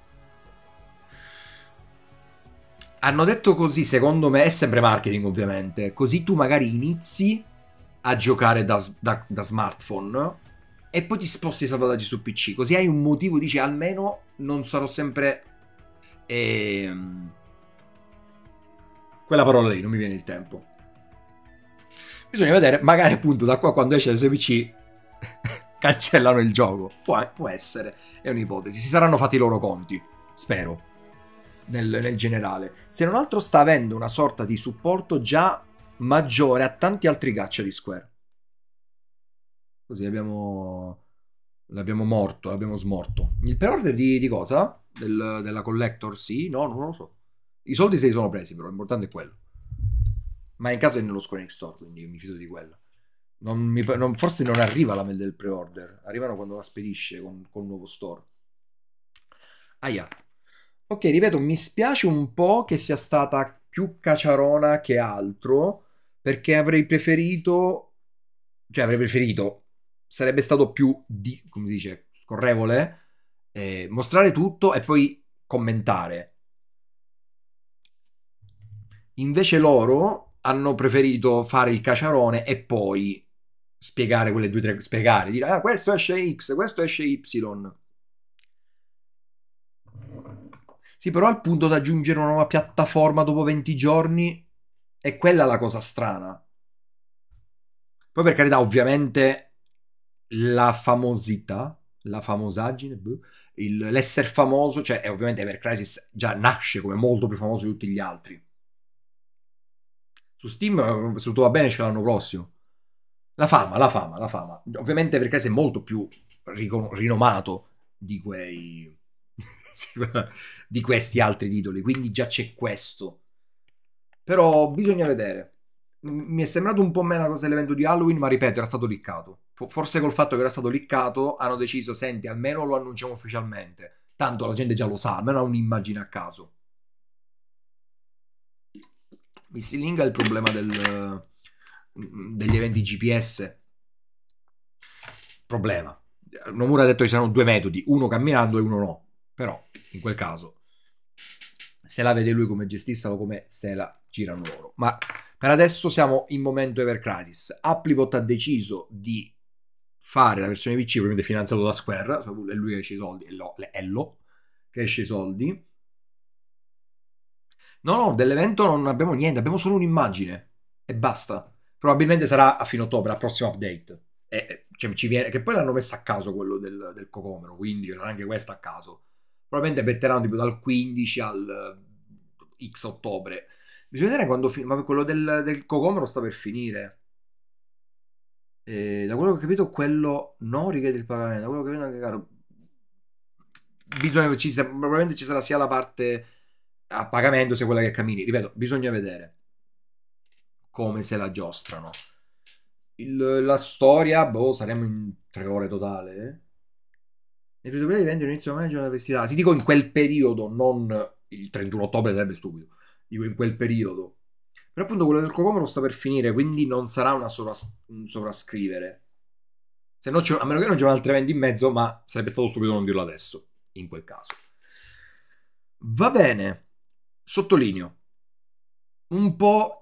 Hanno detto così, secondo me, è sempre marketing ovviamente. Così tu magari inizi a giocare da, da, da smartphone e poi ti sposti i salvataggi su P C. Così hai un motivo, dici, almeno non sarò sempre... Ehm... quella parola lì, non mi viene il tempo. Bisogna vedere, magari appunto da qua quando esce la P C cancellano il gioco. Può, può essere, è un'ipotesi. Si saranno fatti i loro conti, spero, nel, nel generale. Se non altro sta avendo una sorta di supporto già maggiore a tanti altri gacha di Square. Così abbiamo... l'abbiamo morto, l'abbiamo smorto. Il pre-order di, di cosa? Del, della collector? Sì? No, non lo so. I soldi se li sono presi, però l'importante è quello. Ma in caso è nello Square Enix Store, quindi mi fido di quello. Non mi, non, forse non arriva la mail del pre-order. Arrivano quando la spedisce con, con il nuovo store. Aia. Ok, ripeto, mi spiace un po' che sia stata più cacciarona che altro, perché avrei preferito... cioè avrei preferito... sarebbe stato più, di, come si dice, scorrevole, eh, mostrare tutto e poi commentare. Invece loro hanno preferito fare il cacciarone e poi spiegare quelle due tre... spiegare, dire, ah, questo esce X, questo esce Y. Sì, però al punto da aggiungere una nuova piattaforma dopo venti giorni è quella la cosa strana. Poi per carità, ovviamente la famosità, la famosaggine, l'essere famoso, cioè è ovviamente Ever Crisis già nasce come molto più famoso di tutti gli altri. Su Steam, se tutto va bene, ce l'anno prossimo. La fama, la fama, la fama. Ovviamente Ever Crisis è molto più rinomato di quei... di questi altri titoli, quindi già c'è questo. Però bisogna vedere. Mi è sembrato un po' meno la cosa dell'evento di Halloween, ma ripeto, era stato liccato. Forse col fatto che era stato liccato hanno deciso, senti, almeno lo annunciamo ufficialmente. Tanto la gente già lo sa, almeno ha un'immagine a caso. Missing Link è il problema del, degli eventi G P S. Problema. Nomura ha detto che ci saranno due metodi, uno camminando e uno no. Però, in quel caso, se la vede lui come gestista o come se la girano loro. Ma per adesso siamo in momento Ever Crisis. Applibot ha deciso di fare la versione P C, ovviamente finanziato da Square, è lui che esce i soldi, è lo, è lo che esce i soldi. No, no, dell'evento non abbiamo niente, abbiamo solo un'immagine e basta. Probabilmente sarà a fine ottobre, al prossimo update. E, cioè, ci viene, che poi l'hanno messo a caso quello del, del cocomero, quindi sarà anche questo a caso. Probabilmente metteranno tipo dal quindici al X ottobre. Bisogna vedere quando finisce. Ma quello del, del cocomero sta per finire. E da quello che ho capito, quello no richiede il pagamento. Da quello che ho capito, anche caro. Bisogna, ci, probabilmente ci sarà sia la parte a pagamento sia quella che cammini. Ripeto, bisogna vedere come se la giostrano. Il, la storia, boh, saremo in tre ore totale. Eh? I free to play diventano inizio maggio una festività. Ti dico in quel periodo, non il trentuno ottobre, sarebbe stupido. Dico in quel periodo. Però appunto quello del cocomero sta per finire, quindi non sarà una sovras- un sovrascrivere. Se no, a meno che non c'erano altri eventi in mezzo, ma sarebbe stato stupido non dirlo adesso, in quel caso. Va bene, sottolineo. Un po'...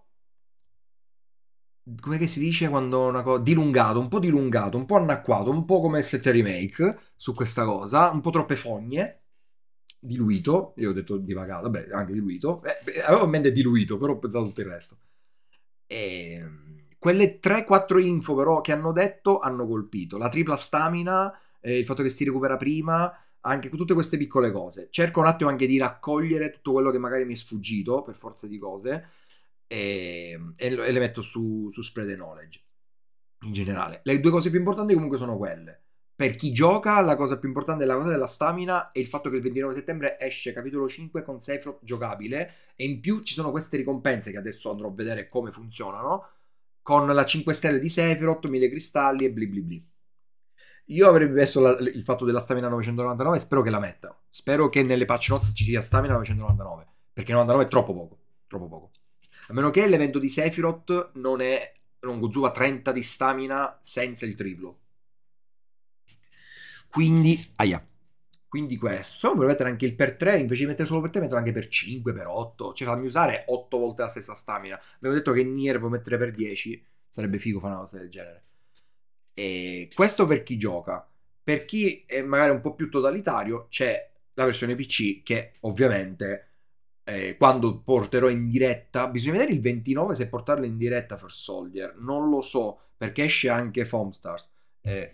come che si dice quando una cosa... dilungato, un po' dilungato, un po' annacquato, un po' come sette remake su questa cosa, un po' troppe fogne. Diluito, io ho detto divagato, vabbè, anche diluito. Eh, avevo in mente diluito, però ho pensato tutto il resto. E... quelle tre quattro info però che hanno detto hanno colpito. La tripla stamina, eh, il fatto che si recupera prima, anche tutte queste piccole cose. Cerco un attimo anche di raccogliere tutto quello che magari mi è sfuggito per forza di cose e, e le metto su, su Spread the Knowledge. In generale, le due cose più importanti comunque sono quelle. Per chi gioca, la cosa più importante è la cosa della stamina e il fatto che il ventinove settembre esce capitolo cinque con Sephiroth giocabile e in più ci sono queste ricompense che adesso andrò a vedere come funzionano con la cinque stelle di Sephiroth, mille cristalli e bli bli bli. Io avrei messo la, il fatto della stamina novecentonovantanove e spero che la mettano. Spero che nelle patch notes ci sia stamina novecentonovantanove perché novantanove è troppo poco, troppo poco. A meno che l'evento di Sephiroth non è non consuma trenta di stamina senza il triplo. Quindi, aia. Quindi questo, puoi mettere anche il per tre, invece di mettere solo per tre, mettere anche per cinque, per otto. Cioè fammi usare otto volte la stessa stamina. Avevo detto che Nier può mettere per dieci, sarebbe figo fare una cosa del genere. E questo per chi gioca. Per chi è magari un po' più totalitario, c'è la versione P C che ovviamente... Eh, quando porterò in diretta, bisogna vedere il ventinove se portarlo in diretta per Soldier, non lo so, perché esce anche Foamstars. Eh,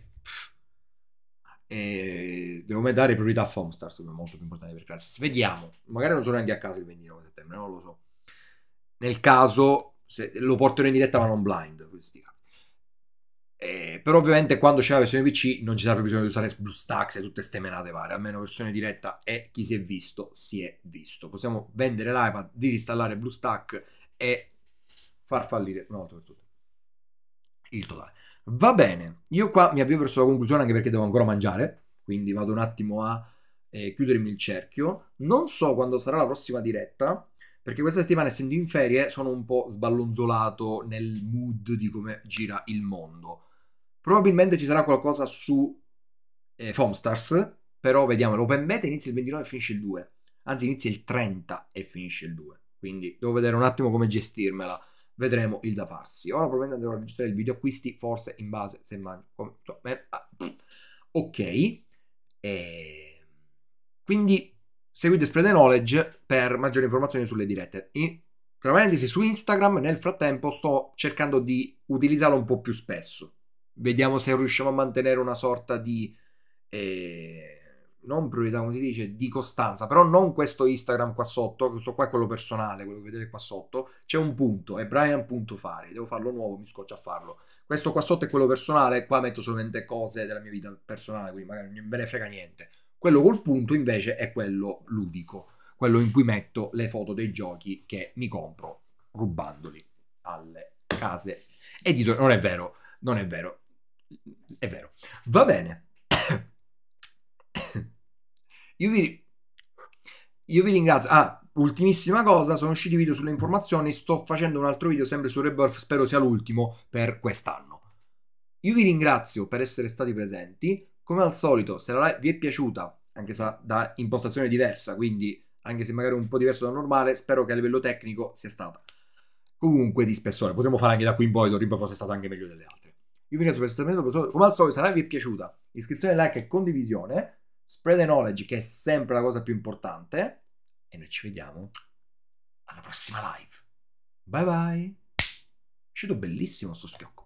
eh, devo dare priorità a Foamstars, che è molto più importante per Crysis. Vediamo, magari non sono neanche a casa il ventinove settembre, non lo so. Nel caso se lo porterò in diretta ma non blind, questi cazzi. Eh, però ovviamente quando c'è la versione P C non ci sarà più bisogno di usare BlueStacks e tutte ste menate varie, almeno versione diretta e chi si è visto si è visto. Possiamo vendere l'iPad, disinstallare BlueStack e far fallire una volta per tutte il totale. Va bene, io qua mi avvio verso la conclusione anche perché devo ancora mangiare, quindi vado un attimo a eh, chiudermi il cerchio. Non so quando sarà la prossima diretta, perché questa settimana, essendo in ferie, sono un po' sballonzolato nel mood di come gira il mondo. Probabilmente ci sarà qualcosa su eh, Foamstars, però vediamo, l'open beta inizia il ventinove e finisce il due. Anzi, inizia il trenta e finisce il due. Quindi devo vedere un attimo come gestirmela. Vedremo il da farsi. Ora probabilmente andrò a registrare il video acquisti, forse in base se mangio. Come, so, eh, ah, ok. E... quindi seguite Spread the Knowledge per maggiori informazioni sulle dirette. In, tra parentesi, su Instagram nel frattempo sto cercando di utilizzarlo un po' più spesso. Vediamo se riusciamo a mantenere una sorta di eh, non priorità, come si dice, di costanza, però non questo Instagram qua sotto, questo qua è quello personale, quello che vedete qua sotto, c'è un punto, è Brian.fari, devo farlo nuovo, mi scoccio a farlo. Questo qua sotto è quello personale, qua metto solamente cose della mia vita personale, quindi magari non me ne frega niente. Quello col punto invece è quello ludico, quello in cui metto le foto dei giochi che mi compro rubandoli alle case editor. Non è vero, non è vero. È vero. Va bene. Io vi, io vi ringrazio. Ah, ultimissima cosa, sono usciti video sulle informazioni, sto facendo un altro video sempre su Rebirth, spero sia l'ultimo per quest'anno. Io vi ringrazio per essere stati presenti. Come al solito, se la live vi è piaciuta, anche se da impostazione diversa, quindi anche se magari un po' diverso dal normale, spero che a livello tecnico sia stata comunque di spessore. Potremmo fare anche da qui in poi, Rebirth fosse stata anche meglio delle altre. Io vi ringrazio per essere venuto. Come al solito, se la live vi è piaciuta, iscrizione, like e condivisione. Spread the knowledge, che è sempre la cosa più importante. E noi ci vediamo alla prossima live. Bye bye. È uscito bellissimo sto schiocco.